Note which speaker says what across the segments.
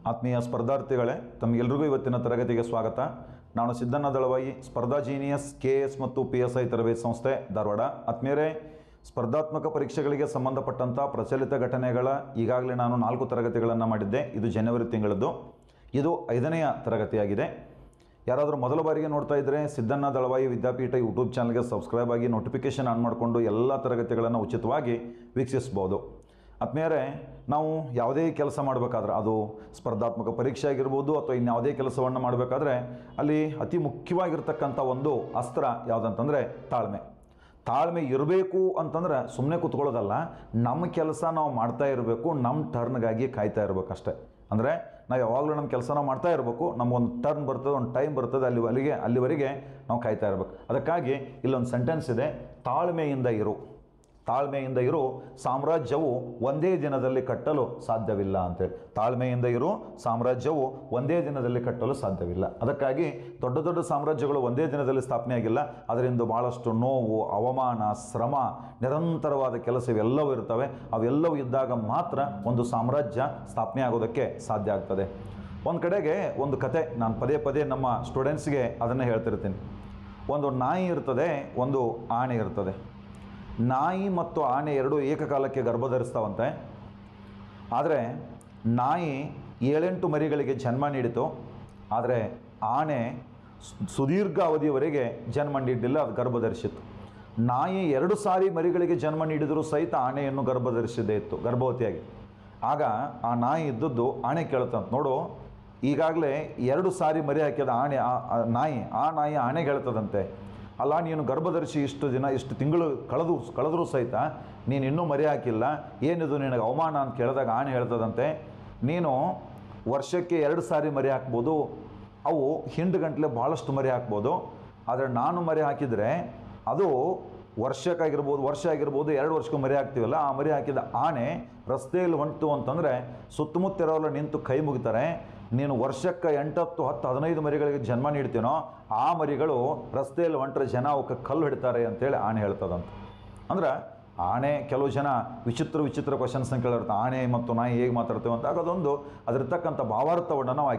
Speaker 1: ಆತ್ಮೀಯ ಸ್ಪರ್ಧಾರ್ಥಿಗಳೇ, ತಮಗೆಲ್ಲರಿಗೂ ಇವತ್ತಿನ ತರಗತಿಗೆ ಸ್ವಾಗತ. ನಾನು ಸಿದ್ದಣ್ಣ ದಳವಾಯಿ, ಸ್ಪರ್ಧಾ ಜೀನಿಯಸ್ KS ಮತ್ತು PSI ತರಬೇತಿ ಸಂಸ್ಥೆ, ಧಾರವಾಡ. ಆತ್ಮೀಯರೇ, ಸ್ಪರ್ಧಾತ್ಮಕ ಪರೀಕ್ಷೆಗಳಿಗೆ ಸಂಬಂಧಪಟ್ಟಂಥ ಪ್ರಚಲಿತ ಘಟನೆಗಳ ಈಗಾಗಲೇ ನಾನು 4 ತರಗತಿಗಳನ್ನು ಮಾಡಿದ್ದೆ. ಇದು ಜನವರಿ ತಿಂಗಳದ್ದು. ಇದು 5ನೆಯ ತರಗತಿಯಾಗಿದೆ. ಯಾರಾದರೂ ಮೊದಲ ಬಾರಿಗೆ ನೋಡ್ತಾ ಇದ್ದರೆ ಸಿದ್ದಣ್ಣ ದಳವಾಯಿ ವಿದ್ಯಾಪೀಠ ಯೂಟ್ಯೂಬ್ ಚಾನಲ್ಗೆ ಸಬ್ಸ್ಕ್ರೈಬ್ ಆಗಿ ನೋಟಿಫಿಕೇಷನ್ ಆನ್ ಮಾಡಿಕೊಂಡು ಎಲ್ಲ ತರಗತಿಗಳನ್ನು ಉಚಿತವಾಗಿ ವೀಕ್ಷಿಸ್ಬೋದು. ಆತ್ಮೀಯರೇ, ನಾವು ಯಾವುದೇ ಕೆಲಸ ಮಾಡಬೇಕಾದ್ರೆ, ಅದು ಸ್ಪರ್ಧಾತ್ಮಕ ಪರೀಕ್ಷೆ ಆಗಿರ್ಬೋದು ಅಥವಾ ಇನ್ಯಾವುದೇ ಕೆಲಸವನ್ನು ಮಾಡಬೇಕಾದ್ರೆ ಅಲ್ಲಿ ಅತಿ ಮುಖ್ಯವಾಗಿರ್ತಕ್ಕಂಥ ಒಂದು ಅಸ್ತ್ರ ಯಾವುದಂತಂದರೆ ತಾಳ್ಮೆ ಇರಬೇಕು. ಅಂತಂದರೆ ಸುಮ್ಮನೆ ಕೂತ್ಕೊಳ್ಳೋದಲ್ಲ, ನಮ್ಮ ಕೆಲಸ ನಾವು ಮಾಡ್ತಾ ಇರಬೇಕು, ನಮ್ಮ ಟರ್ನ್ಗಾಗಿ ಕಾಯ್ತಾ ಇರಬೇಕಷ್ಟೆ. ಅಂದರೆ ನಾವು ಯಾವಾಗಲೂ ನಮ್ಮ ಕೆಲಸ ನಾವು ಮಾಡ್ತಾ ಇರಬೇಕು, ನಮಗೊಂದು ಟರ್ನ್ ಬರ್ತದೆ, ಒಂದು ಟೈಮ್ ಬರ್ತದೆ, ಅಲ್ಲಿವರೆಗೆ ನಾವು ಕಾಯ್ತಾ ಇರಬೇಕು. ಅದಕ್ಕಾಗಿ ಇಲ್ಲೊಂದು ಸೆಂಟೆನ್ಸ್ ಇದೆ, ತಾಳ್ಮೆಯಿಂದ ಇರು ಸಾಮ್ರಾಜ್ಯವು ಒಂದೇ ದಿನದಲ್ಲಿ ಕಟ್ಟಲು ಸಾಧ್ಯವಿಲ್ಲ ಅಂತೇಳಿ. ತಾಳ್ಮೆಯಿಂದ ಇರು ಸಾಮ್ರಾಜ್ಯವು ಒಂದೇ ದಿನದಲ್ಲಿ ಕಟ್ಟಲು ಸಾಧ್ಯವಿಲ್ಲ. ಅದಕ್ಕಾಗಿ ದೊಡ್ಡ ದೊಡ್ಡ ಸಾಮ್ರಾಜ್ಯಗಳು ಒಂದೇ ದಿನದಲ್ಲಿ ಸ್ಥಾಪನೆ ಆಗಿಲ್ಲ. ಅದರಿಂದ ಭಾಳಷ್ಟು ನೋವು, ಅವಮಾನ, ಶ್ರಮ, ನಿರಂತರವಾದ ಕೆಲಸ ಇವೆಲ್ಲವೂ ಇರ್ತವೆ. ಅವೆಲ್ಲವೂ ಇದ್ದಾಗ ಮಾತ್ರ ಒಂದು ಸಾಮ್ರಾಜ್ಯ ಸ್ಥಾಪನೆ ಆಗೋದಕ್ಕೆ ಸಾಧ್ಯ ಆಗ್ತದೆ. ಒಂದು ಕಡೆಗೆ ಒಂದು ಕತೆ ನಾನು ಪದೇ ನಮ್ಮ ಸ್ಟೂಡೆಂಟ್ಸ್ಗೆ ಅದನ್ನು ಹೇಳ್ತಿರ್ತೀನಿ. ಒಂದು ನಾಯಿ ಇರ್ತದೆ, ಒಂದು ಆನೆ ಇರ್ತದೆ. ನಾಯಿ ಮತ್ತು ಆನೆ ಎರಡೂ ಏಕಕಾಲಕ್ಕೆ ಗರ್ಭಧರಿಸ್ತಾವಂತೆ. ಆದರೆ ನಾಯಿ 7-8 ಮರಿಗಳಿಗೆ ಜನ್ಮ ನೀಡಿತು. ಆದರೆ ಆನೆ ಸುದೀರ್ಘ ಅವಧಿಯವರೆಗೆ ಜನ್ಮ ನೀಡಲಿಲ್ಲ, ಅದು ಗರ್ಭಧರಿಸಿತ್ತು. ನಾಯಿ 2 ಸಾರಿ ಮರಿಗಳಿಗೆ ಜನ್ಮ ನೀಡಿದರೂ ಸಹಿತ ಆನೆಯನ್ನು ಗರ್ಭಧರಿಸಿದೇ ಇತ್ತು, ಗರ್ಭವತಿಯಾಗಿ. ಆಗ ಆ ನಾಯಿ ಇದ್ದದ್ದು ಆನೆ ಕೇಳ್ತಂತ, ನೋಡು ಈಗಾಗಲೇ 2 ಸಾರಿ ಮರಿ ಹಾಕಿದ ನಾಯಿ ಆನೆಗೆ ಹೇಳ್ತದಂತೆ, ಅಲ್ಲ ನೀನು ಗರ್ಭಧರಿಸಿ ಇಷ್ಟು ತಿಂಗಳು ಕಳೆದರೂ ಸಹಿತ ನೀನು ಇನ್ನೂ ಮರಿ ಹಾಕಿಲ್ಲ, ಏನಿದು ನಿನಗೆ ಅವಮಾನ ಅಂತ ಕೇಳಿದಾಗ ಆನೆ ಹೇಳ್ತದಂತೆ, ನೀನು ವರ್ಷಕ್ಕೆ 2 ಸಾರಿ ಮರಿ ಹಾಕ್ಬೋದು, ಅವು ಹಿಂಡುಗಂಟ್ಲೆ ಭಾಳಷ್ಟು ಮರಿ ಹಾಕ್ಬೋದು. ಆದರೆ ನಾನು ಮರಿ ಹಾಕಿದರೆ ಅದು ವರ್ಷ ಆಗಿರ್ಬೋದು 2 ವರ್ಷಕ್ಕೂ ಮರಿ ಹಾಕ್ತೀವಲ್ಲ, ಆ ಮರಿ ಹಾಕಿದ ಆನೆ ರಸ್ತೆಯಲ್ಲಿ ಹೊಂಟು ಅಂತಂದರೆ ಸುತ್ತಮುತ್ತಿರೋಲ್ಲ ನಿಂತು ಕೈ ಮುಗಿತಾರೆ. ನೀನು ವರ್ಷಕ್ಕೆ 8, 10, 15 ಮರಿಗಳಿಗೆ ಜನ್ಮ ನೀಡ್ತೀನೋ ಆ ಮರಿಗಳು ರಸ್ತೆಯಲ್ಲಿ ಹೊಂಟ್ರೆ ಜನ ಅವಕ್ಕೆ ಕಲ್ಲು ಹಿಡ್ತಾರೆ ಅಂತೇಳಿ ಆನೆ ಹೇಳ್ತದಂತ. ಅಂದ್ರೆ ಆನೆ, ಕೆಲವು ಜನ ವಿಚಿತ್ರ ಕ್ವಶನ್ಸ್ನ ಕೇಳಿರ್ತಾರೆ, ಆನೆ ಮತ್ತು ನಾಯಿ ಹೇಗೆ ಮಾತಾಡ್ತೇವೆ ಅಂತ. ಅದೊಂದು ಅದರತಕ್ಕಂಥ ಭಾವಾರ್ಥವನ್ನು ನಾವು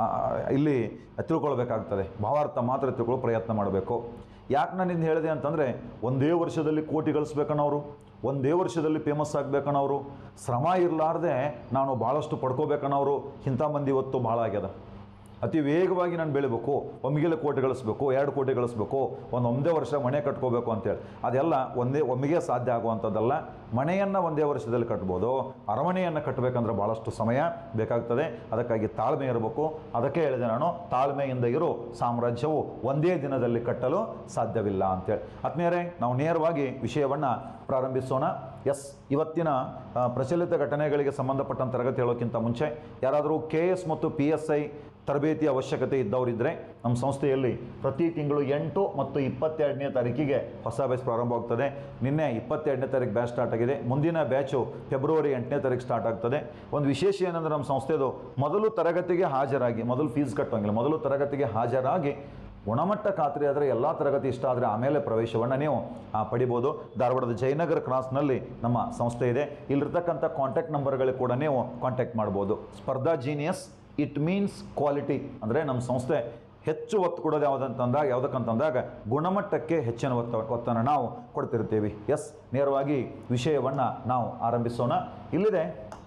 Speaker 1: ಇಲ್ಲಿ ತಿಳ್ಕೊಳ್ಬೇಕಾಗ್ತದೆ. ಭಾವಾರ್ಥ ಮಾತ್ರ ತಿಳ್ಕೊಳ್ಳೋ ಪ್ರಯತ್ನ ಮಾಡಬೇಕು. ಯಾಕೆ ನಾನು ಇಂದು ಹೇಳಿದೆ ಅಂತಂದರೆ, ಒಂದೇ ವರ್ಷದಲ್ಲಿ ಕೋಟಿ ಗಳಿಸ್ಬೇಕನ್ನೋರು, ಒಂದೇ ವರ್ಷದಲ್ಲಿ ಫೇಮಸ್ ಆಗಬೇಕನ್ನೋರು, ಶ್ರಮ ಇರಲಾರ್ದೆ ನಾನು ಭಾಳಷ್ಟು ಪಡ್ಕೋಬೇಕನ್ನೋರು, ಇಂಥ ಮಂದಿ ಇವತ್ತು ಭಾಳ ಆಗ್ಯದ. ಅತಿ ವೇಗವಾಗಿ ನಾನು ಬೆಳಿಬೇಕು, ಒಮ್ಮೆಗೆ ಕೋಟಿ ಗಳಿಸ್ಬೇಕು, 2 ಕೋಟಿ ಗಳಿಸ್ಬೇಕು, ಒಂದೇ ವರ್ಷ ಮನೆ ಕಟ್ಕೋಬೇಕು ಅಂತೇಳಿ, ಅದೆಲ್ಲ ಒಮ್ಮೆಗೆ ಸಾಧ್ಯ ಆಗುವಂಥದ್ದಲ್ಲ. ಮನೆಯನ್ನು ಒಂದೇ ವರ್ಷದಲ್ಲಿ ಕಟ್ಬೋದು, ಅರಮನೆಯನ್ನು ಕಟ್ಟಬೇಕಂದ್ರೆ ಭಾಳಷ್ಟು ಸಮಯ ಬೇಕಾಗ್ತದೆ. ಅದಕ್ಕಾಗಿ ತಾಳ್ಮೆ ಇರಬೇಕು. ಅದಕ್ಕೆ ಹೇಳಿದೆ ನಾನು, ತಾಳ್ಮೆಯಿಂದ ಇರು ಸಾಮ್ರಾಜ್ಯವು ಒಂದೇ ದಿನದಲ್ಲಿ ಕಟ್ಟಲು ಸಾಧ್ಯವಿಲ್ಲ ಅಂತೇಳಿ. ಆತ್ಮೀಯರೇ, ನಾವು ನೇರವಾಗಿ ವಿಷಯವನ್ನು ಪ್ರಾರಂಭಿಸೋಣ. ಇವತ್ತಿನ ಪ್ರಚಲಿತ ಘಟನೆಗಳಿಗೆ ಸಂಬಂಧಪಟ್ಟಂಥ ತರಗತಿ ಹೇಳೋಕ್ಕಿಂತ ಮುಂಚೆ ಯಾರಾದರೂ KS ಮತ್ತು PSI ತರಬೇತಿ ಅವಶ್ಯಕತೆ ಇದ್ದವರಿದ್ದರೆ, ನಮ್ಮ ಸಂಸ್ಥೆಯಲ್ಲಿ ಪ್ರತಿ ತಿಂಗಳು 8 ಮತ್ತು 22ನೇ ತಾರೀಕಿಗೆ ಹೊಸ ಬ್ಯಾಚ್ ಪ್ರಾರಂಭವಾಗ್ತದೆ. ನಿನ್ನೆ 22ನೇ ತಾರೀಕು ಬ್ಯಾಚ್ ಸ್ಟಾರ್ಟ್ ಆಗಿದೆ. ಮುಂದಿನ ಬ್ಯಾಚು ಫೆಬ್ರವರಿ 8ನೇ ತಾರೀಕು ಸ್ಟಾರ್ಟ್ ಆಗ್ತದೆ. ಒಂದು ವಿಶೇಷ ಏನಂದರೆ, ನಮ್ಮ ಸಂಸ್ಥೆದು ಮೊದಲು ತರಗತಿಗೆ ಹಾಜರಾಗಿ, ಮೊದಲು ಫೀಸ್ ಕಟ್ಟೋಂಗಿಲ್ಲ, ಮೊದಲು ತರಗತಿಗೆ ಹಾಜರಾಗಿ ಗುಣಮಟ್ಟ ಖಾತ್ರಿ ಆದರೆ ಎಲ್ಲ ತರಗತಿ ಇಷ್ಟ ಆದರೆ ಆಮೇಲೆ ಪ್ರವೇಶವನ್ನು ನೀವು ಪಡಿಬೋದು. ಧಾರವಾಡದ ಜಯನಗರ ಕ್ರಾಸ್ನಲ್ಲಿ ನಮ್ಮ ಸಂಸ್ಥೆ ಇದೆ. ಇಲ್ಲಿರ್ತಕ್ಕಂಥ ಕಾಂಟ್ಯಾಕ್ಟ್ ನಂಬರ್ಗಳಿಗೆ ಕೂಡ ನೀವು ಕಾಂಟ್ಯಾಕ್ಟ್ ಮಾಡ್ಬೋದು. ಸ್ಪರ್ಧಾ ಜೀನಿಯಸ್, ಇಟ್ ಮೀನ್ಸ್ ಕ್ವಾಲಿಟಿ. ಅಂದರೆ ನಮ್ಮ ಸಂಸ್ಥೆ ಹೆಚ್ಚು ಒತ್ತು ಕೊಡೋದು ಯಾವುದಕ್ಕಂತಂದಾಗ ಗುಣಮಟ್ಟಕ್ಕೆ ಹೆಚ್ಚಿನ ಒತ್ತನ್ನು ನಾವು ಕೊಡ್ತಿರ್ತೀವಿ. ನೇರವಾಗಿ ವಿಷಯವನ್ನು ನಾವು ಆರಂಭಿಸೋಣ. ಇಲ್ಲಿದೆ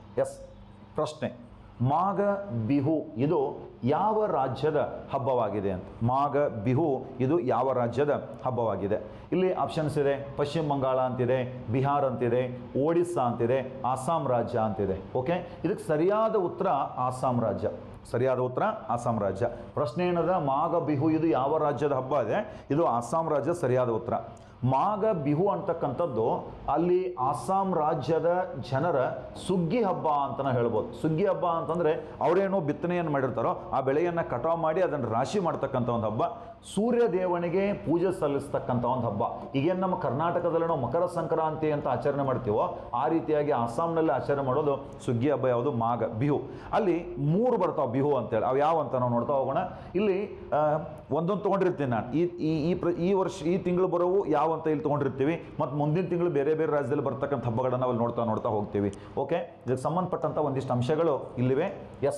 Speaker 1: ಪ್ರಶ್ನೆ, ಮಾಘ ಬಿಹು ಇದು ಯಾವ ರಾಜ್ಯದ ಹಬ್ಬವಾಗಿದೆ ಅಂತ. ಮಾಘ ಬಿಹು ಇದು ಯಾವ ರಾಜ್ಯದ ಹಬ್ಬವಾಗಿದೆ? ಇಲ್ಲಿ ಆಪ್ಷನ್ಸ್ ಇದೆ. ಪಶ್ಚಿಮ ಬಂಗಾಳ ಅಂತಿದೆ, ಬಿಹಾರ್ ಅಂತಿದೆ, ಒಡಿಸ್ಸಾ ಅಂತಿದೆ, ಆಸಾಂ ರಾಜ್ಯ ಅಂತಿದೆ. ಓಕೆ, ಇದಕ್ಕೆ ಸರಿಯಾದ ಉತ್ತರ ಆಸಾಂ ರಾಜ್ಯ. ಸರಿಯಾದ ಉತ್ತರ ಆಸಾಂ ರಾಜ್ಯ. ಪ್ರಶ್ನೆ ಏನದ, ಮಾಘ ಬಿಹು ಇದು ಯಾವ ರಾಜ್ಯದ ಹಬ್ಬ ಇದೆ? ಇದು ಆಸಾಂ ರಾಜ್ಯ ಸರಿಯಾದ ಉತ್ತರ. ಮಾಘ ಬಿಹು ಅಂತಕ್ಕಂಥದ್ದು ಅಲ್ಲಿ ಆಸಾಂ ರಾಜ್ಯದ ಜನರ ಸುಗ್ಗಿ ಹಬ್ಬ ಅಂತಲೇ ಹೇಳ್ಬೋದು. ಸುಗ್ಗಿ ಹಬ್ಬ ಅಂತಂದರೆ ಅವರೇನೋ ಬಿತ್ತನೆಯನ್ನು ಮಾಡಿರ್ತಾರೋ ಆ ಬೆಳೆಯನ್ನು ಕಟಾವು ಮಾಡಿ ಅದನ್ನು ರಾಶಿ ಮಾಡ್ತಕ್ಕಂಥ ಒಂದು ಹಬ್ಬ. ಸೂರ್ಯ ದೇವನಿಗೆ ಪೂಜೆ ಸಲ್ಲಿಸ್ತಕ್ಕಂಥ ಒಂದು ಹಬ್ಬ. ಈಗೇನು ನಮ್ಮ ಕರ್ನಾಟಕದಲ್ಲಿ ನಾವು ಮಕರ ಸಂಕ್ರಾಂತಿ ಅಂತ ಆಚರಣೆ ಮಾಡ್ತೀವೋ ಆ ರೀತಿಯಾಗಿ ಆಸಾಂನಲ್ಲಿ ಆಚರಣೆ ಮಾಡೋದು ಸುಗ್ಗಿ ಹಬ್ಬ. ಯಾವುದು? ಮಾಘ ಬಿಹು. ಅಲ್ಲಿ 3 ಬರ್ತಾವೆ ಬಿಹು ಅಂತೇಳಿ. ಅವು ಯಾವ ಅಂತ ನಾವು ನೋಡ್ತಾ ಹೋಗೋಣ. ಇಲ್ಲಿ ಒಂದೊಂದು ತೊಗೊಂಡಿರ್ತೀನಿ ನಾನು. ಈ ವರ್ಷ ಈ ತಿಂಗಳು ಬರೋವು ಯಾವ ಅಂತ ಇಲ್ಲಿ ತೊಗೊಂಡಿರ್ತೀವಿ. ಮತ್ತು ಮುಂದಿನ ತಿಂಗಳು ಬೇರೆ ಬೇರೆ ರಾಜ್ಯದಲ್ಲಿ ಬರ್ತಕ್ಕಂಥ ಹಬ್ಬಗಳನ್ನು ನಾವು ನೋಡ್ತಾ ಹೋಗ್ತೀವಿ. ಓಕೆ, ಇದಕ್ಕೆ ಸಂಬಂಧಪಟ್ಟಂಥ ಒಂದಿಷ್ಟು ಅಂಶಗಳು ಇಲ್ಲಿವೆ.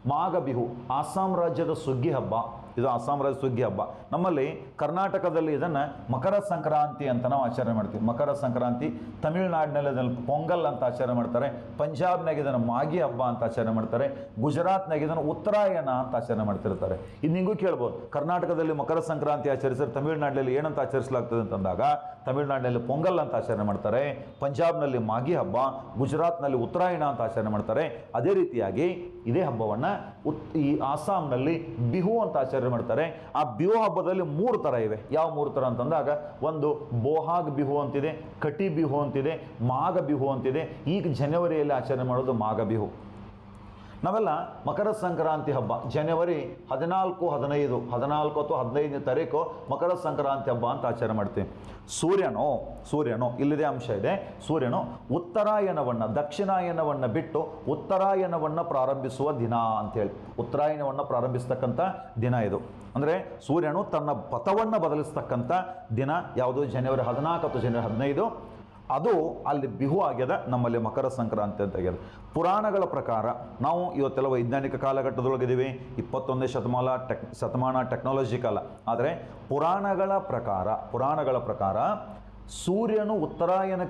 Speaker 1: ಮಾಘ ಬಿಹು ಅಸ್ಸಾಂ ರಾಜ್ಯದ ಸುಗ್ಗಿ ಹಬ್ಬ. ಇದು ಅಸ್ಸಾಂ ರಾಜ್ಯದ ಸುಗ್ಗಿ ಹಬ್ಬ. ನಮ್ಮಲ್ಲಿ ಕರ್ನಾಟಕದಲ್ಲಿ ಇದನ್ನು ಮಕರ ಸಂಕ್ರಾಂತಿ ಅಂತ ನಾವು ಆಚರಣೆ ಮಾಡ್ತೀವಿ. ಮಕರ ಸಂಕ್ರಾಂತಿ. ತಮಿಳುನಾಡಿನಲ್ಲಿ ಇದನ್ನು ಪೊಂಗಲ್ ಅಂತ ಆಚರಣೆ ಮಾಡ್ತಾರೆ. ಪಂಜಾಬ್ನಾಗ ಇದನ್ನು ಮಾಗಿ ಹಬ್ಬ ಅಂತ ಆಚರಣೆ ಮಾಡ್ತಾರೆ. ಗುಜರಾತ್ನಾಗ ಇದನ್ನು ಉತ್ತರಾಯಣ ಅಂತ ಆಚರಣೆ ಮಾಡ್ತಿರ್ತಾರೆ. ಇದು ನಿಮಗೂ ಕೇಳ್ಬೋದು, ಕರ್ನಾಟಕದಲ್ಲಿ ಮಕರ ಸಂಕ್ರಾಂತಿ ಆಚರಿಸಿದ್ರೆ ತಮಿಳುನಾಡಿನಲ್ಲಿ ಏನಂತ ಆಚರಿಸಲಾಗ್ತದೆ ಅಂತಂದಾಗ ತಮಿಳುನಾಡಿನಲ್ಲಿ ಪೊಂಗಲ್ ಅಂತ ಆಚರಣೆ ಮಾಡ್ತಾರೆ, ಪಂಜಾಬ್ನಲ್ಲಿ ಮಾಗಿ ಹಬ್ಬ, ಗುಜರಾತ್ನಲ್ಲಿ ಉತ್ತರಾಯಣ ಅಂತ ಆಚರಣೆ ಮಾಡ್ತಾರೆ. ಅದೇ ರೀತಿಯಾಗಿ ಇದೇ ಹಬ್ಬವನ್ನು ಈ ಅಸ್ಸಾಂನಲ್ಲಿ ಬಿಹು ಅಂತ ಆಚರಣೆ ಮಾಡ್ತಾರೆ. ಆ ಬಿಹು ಹಬ್ಬದಲ್ಲಿ 3 ಥರ ಇವೆ. ಯಾವ 3 ಥರ ಅಂತಂದಾಗ ಒಂದು ಬೋಹಾಗ್ ಬಿಹು ಅಂತಿದೆ, ಕಟಿ ಬಿಹು ಅಂತಿದೆ, ಮಾಘ ಬಿಹು ಅಂತಿದೆ. ಈಗ ಜನವರಿಯಲ್ಲಿ ಆಚರಣೆ ಮಾಡೋದು ಮಾಘ ಬಿಹು. ನಾವೆಲ್ಲ ಮಕರ ಸಂಕ್ರಾಂತಿ ಹಬ್ಬ ಜನವರಿ 14, 15 ಅಥವಾ 15ನೇ ತಾರೀಕು ಮಕರ ಸಂಕ್ರಾಂತಿ ಹಬ್ಬ ಅಂತ ಆಚರಣೆ ಮಾಡ್ತೀವಿ. ಸೂರ್ಯನು ಇಲ್ಲಿದೆ ಅಂಶ ಇದೆ. ಸೂರ್ಯನು ಉತ್ತರಾಯಣವನ್ನು ದಕ್ಷಿಣಾಯನವನ್ನು ಬಿಟ್ಟು ಉತ್ತರಾಯಣವನ್ನು ಪ್ರಾರಂಭಿಸುವ ದಿನ ಅಂತೇಳಿ, ಉತ್ತರಾಯಣವನ್ನು ಪ್ರಾರಂಭಿಸ್ತಕ್ಕಂಥ ದಿನ ಇದು. ಅಂದರೆ ಸೂರ್ಯನು ತನ್ನ ಪಥವನ್ನು ಬದಲಿಸ್ತಕ್ಕಂಥ ದಿನ ಯಾವುದು? ಜನವರಿ 14 ಅಥವಾ ಜನವರಿ 15. ಅದು ಅಲ್ಲಿ ಬಿಹು ಆಗ್ಯದ, ನಮ್ಮಲ್ಲಿ ಮಕರ ಸಂಕ್ರಾಂತಿ ಅಂತ ಆಗ್ಯದ. ಪುರಾಣಗಳ ಪ್ರಕಾರ ನಾವು ಇವತ್ತೆಲ್ಲ ವೈಜ್ಞಾನಿಕ ಕಾಲಘಟ್ಟದೊಳಗಿದ್ದೀವಿ, 21ನೇ ಶತಮಾನ ಟೆಕ್ನಾಲಜಿ ಕಾಲ. ಆದರೆ ಪುರಾಣಗಳ ಪ್ರಕಾರ ಸೂರ್ಯನು ಉತ್ತರಾಯಣದ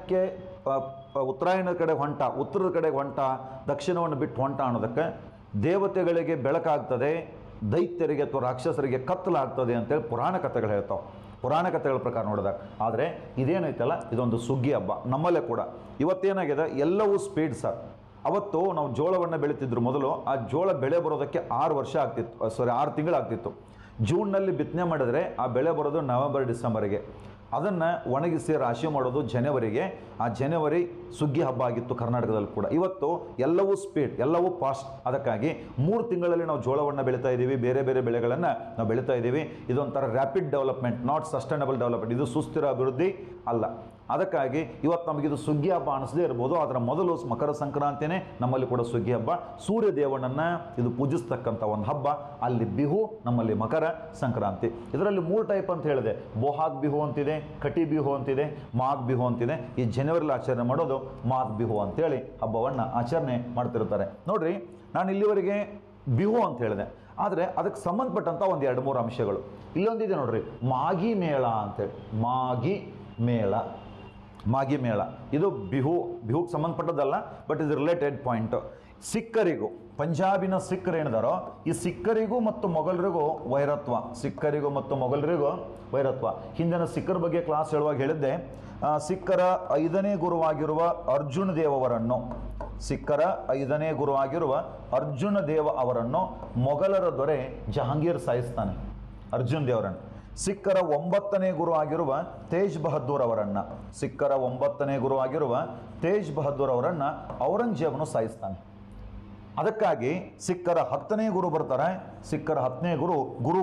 Speaker 1: ಕಡೆ ಹೊಂಟ, ಉತ್ತರದ ಕಡೆ ಹೊಂಟ, ದಕ್ಷಿಣವನ್ನು ಬಿಟ್ಟು ಹೊಂಟ ಅನ್ನೋದಕ್ಕೆ ದೇವತೆಗಳಿಗೆ ಬೆಳಕಾಗ್ತದೆ, ದೈತ್ಯರಿಗೆ ಅಥವಾ ರಾಕ್ಷಸರಿಗೆ ಕತ್ತಲಾಗ್ತದೆ ಅಂತೇಳಿ ಪುರಾಣ ಕಥೆಗಳು ಹೇಳ್ತಾವೆ. ಪುರಾಣ ಕಥೆಗಳ ಪ್ರಕಾರ ನೋಡಿದಾಗ. ಆದರೆ ಇದೇನೈತಲ್ಲ, ಇದೊಂದು ಸುಗ್ಗಿ ಹಬ್ಬ. ನಮ್ಮಲ್ಲೇ ಕೂಡ ಇವತ್ತೇನಾಗಿದೆ, ಎಲ್ಲವೂ ಸ್ಪೀಡ್ ಸರ್. ಅವತ್ತು ನಾವು ಜೋಳವನ್ನು ಬೆಳೀತಿದ್ರು. ಮೊದಲು ಆ ಜೋಳ ಬೆಳೆ ಬರೋದಕ್ಕೆ 6 ತಿಂಗಳಾಗ್ತಿತ್ತು. ಜೂನ್ನಲ್ಲಿ ಬಿತ್ತನೆ ಮಾಡಿದ್ರೆ ಆ ಬೆಳೆ ಬರೋದು ನವೆಂಬರ್ ಡಿಸೆಂಬರ್ಗೆ. ಅದನ್ನು ಒಣಗಿಸಿ ರಾಶಿ ಮಾಡೋದು ಜನವರಿಗೆ. ಆ ಜನವರಿ ಸುಗ್ಗಿ ಹಬ್ಬ ಆಗಿತ್ತು ಕರ್ನಾಟಕದಲ್ಲಿ ಕೂಡ. ಇವತ್ತು ಎಲ್ಲವೂ ಸ್ಪೀಡ್, ಎಲ್ಲವೂ ಫಾಸ್ಟ್. ಅದಕ್ಕಾಗಿ 3 ತಿಂಗಳಲ್ಲಿ ನಾವು ಜೋಳವನ್ನು ಬೆಳೀತಾ ಇದ್ದೀವಿ, ಬೇರೆ ಬೇರೆ ಬೆಳೆಗಳನ್ನು ನಾವು ಬೆಳೀತಾ ಇದ್ದೀವಿ. ಇದೊಂಥರ rapid development, not sustainable development. ಇದು ಸುಸ್ಥಿರ ಅಭಿವೃದ್ಧಿ ಅಲ್ಲ. ಅದಕ್ಕಾಗಿ ಇವತ್ತು ನಮಗಿದು ಸುಗ್ಗಿ ಹಬ್ಬ ಅನಿಸದೇ ಇರ್ಬೋದು. ಅದರ ಮೊದಲು ಮಕರ ಸಂಕ್ರಾಂತಿನೇ ನಮ್ಮಲ್ಲಿ ಕೂಡ ಸುಗ್ಗಿ ಹಬ್ಬ. ಸೂರ್ಯ ದೇವನನ್ನು ಇದು ಪೂಜಿಸ್ತಕ್ಕಂಥ ಒಂದು ಹಬ್ಬ. ಅಲ್ಲಿ ಬಿಹು, ನಮ್ಮಲ್ಲಿ ಮಕರ ಸಂಕ್ರಾಂತಿ. ಇದರಲ್ಲಿ 3 ಟೈಪ್ ಅಂತ ಹೇಳಿದೆ. ಬೋಹಾಗ್ ಬಿಹು ಅಂತಿದೆ, ಕಟಿ ಬಿಹು ಅಂತಿದೆ, ಮಾಘ್ ಬಿಹು ಅಂತಿದೆ. ಈ ಜನವರಿಲಿ ಆಚರಣೆ ಮಾಡೋದು ಮಾಘ್ ಬಿಹು ಅಂತೇಳಿ ಹಬ್ಬವನ್ನು ಆಚರಣೆ ಮಾಡ್ತಿರ್ತಾರೆ. ನೋಡ್ರಿ, ನಾನು ಇಲ್ಲಿವರೆಗೆ ಬಿಹು ಅಂತ ಹೇಳಿದೆ. ಆದರೆ ಅದಕ್ಕೆ ಸಂಬಂಧಪಟ್ಟಂಥ ಒಂದು 2-3 ಅಂಶಗಳು ಇಲ್ಲೊಂದಿದೆ ನೋಡ್ರಿ. ಮಾಗಿ ಮೇಳ ಅಂತೇಳಿ. ಮಾಗಿ ಮೇಳ ಇದು ಬಿಹುಗೆ ಸಂಬಂಧಪಟ್ಟದ್ದಲ್ಲ, ಬಟ್ ಇದು ರಿಲೇಟೆಡ್ ಪಾಯಿಂಟ್. ಸಿಖ್ಖರಿಗೂ, ಪಂಜಾಬಿನ ಸಿಖ್ಖರು ಏನಿದಾರೋ, ಈ ಸಿಖ್ಖರಿಗೂ ಮತ್ತು ಮೊಘಲರಿಗೂ ವೈರತ್ವ. ಹಿಂದಿನ ಸಿಖ್ಖರ ಬಗ್ಗೆ ಕ್ಲಾಸ್ ಹೇಳುವಾಗ ಹೇಳಿದ್ದೆ, ಸಿಖ್ಖರ 5ನೇ ಗುರುವಾಗಿರುವ ಅರ್ಜುನ ದೇವ ಅವರನ್ನು ಮೊಘಲರ ದೊರೆ ಜಹಾಂಗೀರ್ ಸಾಯಿಸ್ತಾನೆ, ಅರ್ಜುನ್ ದೇವರನ್ನು. ಸಿಖ್ಖರ 9ನೇ ಗುರು ಆಗಿರುವ ತೇಜ್ ಬಹದ್ದೂರ್ ಅವರನ್ನು ಔರಂಗಜೇಬನು ಸಾಯಿಸ್ತಾನೆ. ಅದಕ್ಕಾಗಿ ಸಿಖ್ಖರ 10ನೇ ಗುರು ಬರ್ತಾರೆ. ಸಿಖ್ಖರ 10ನೇ ಗುರು ಗುರು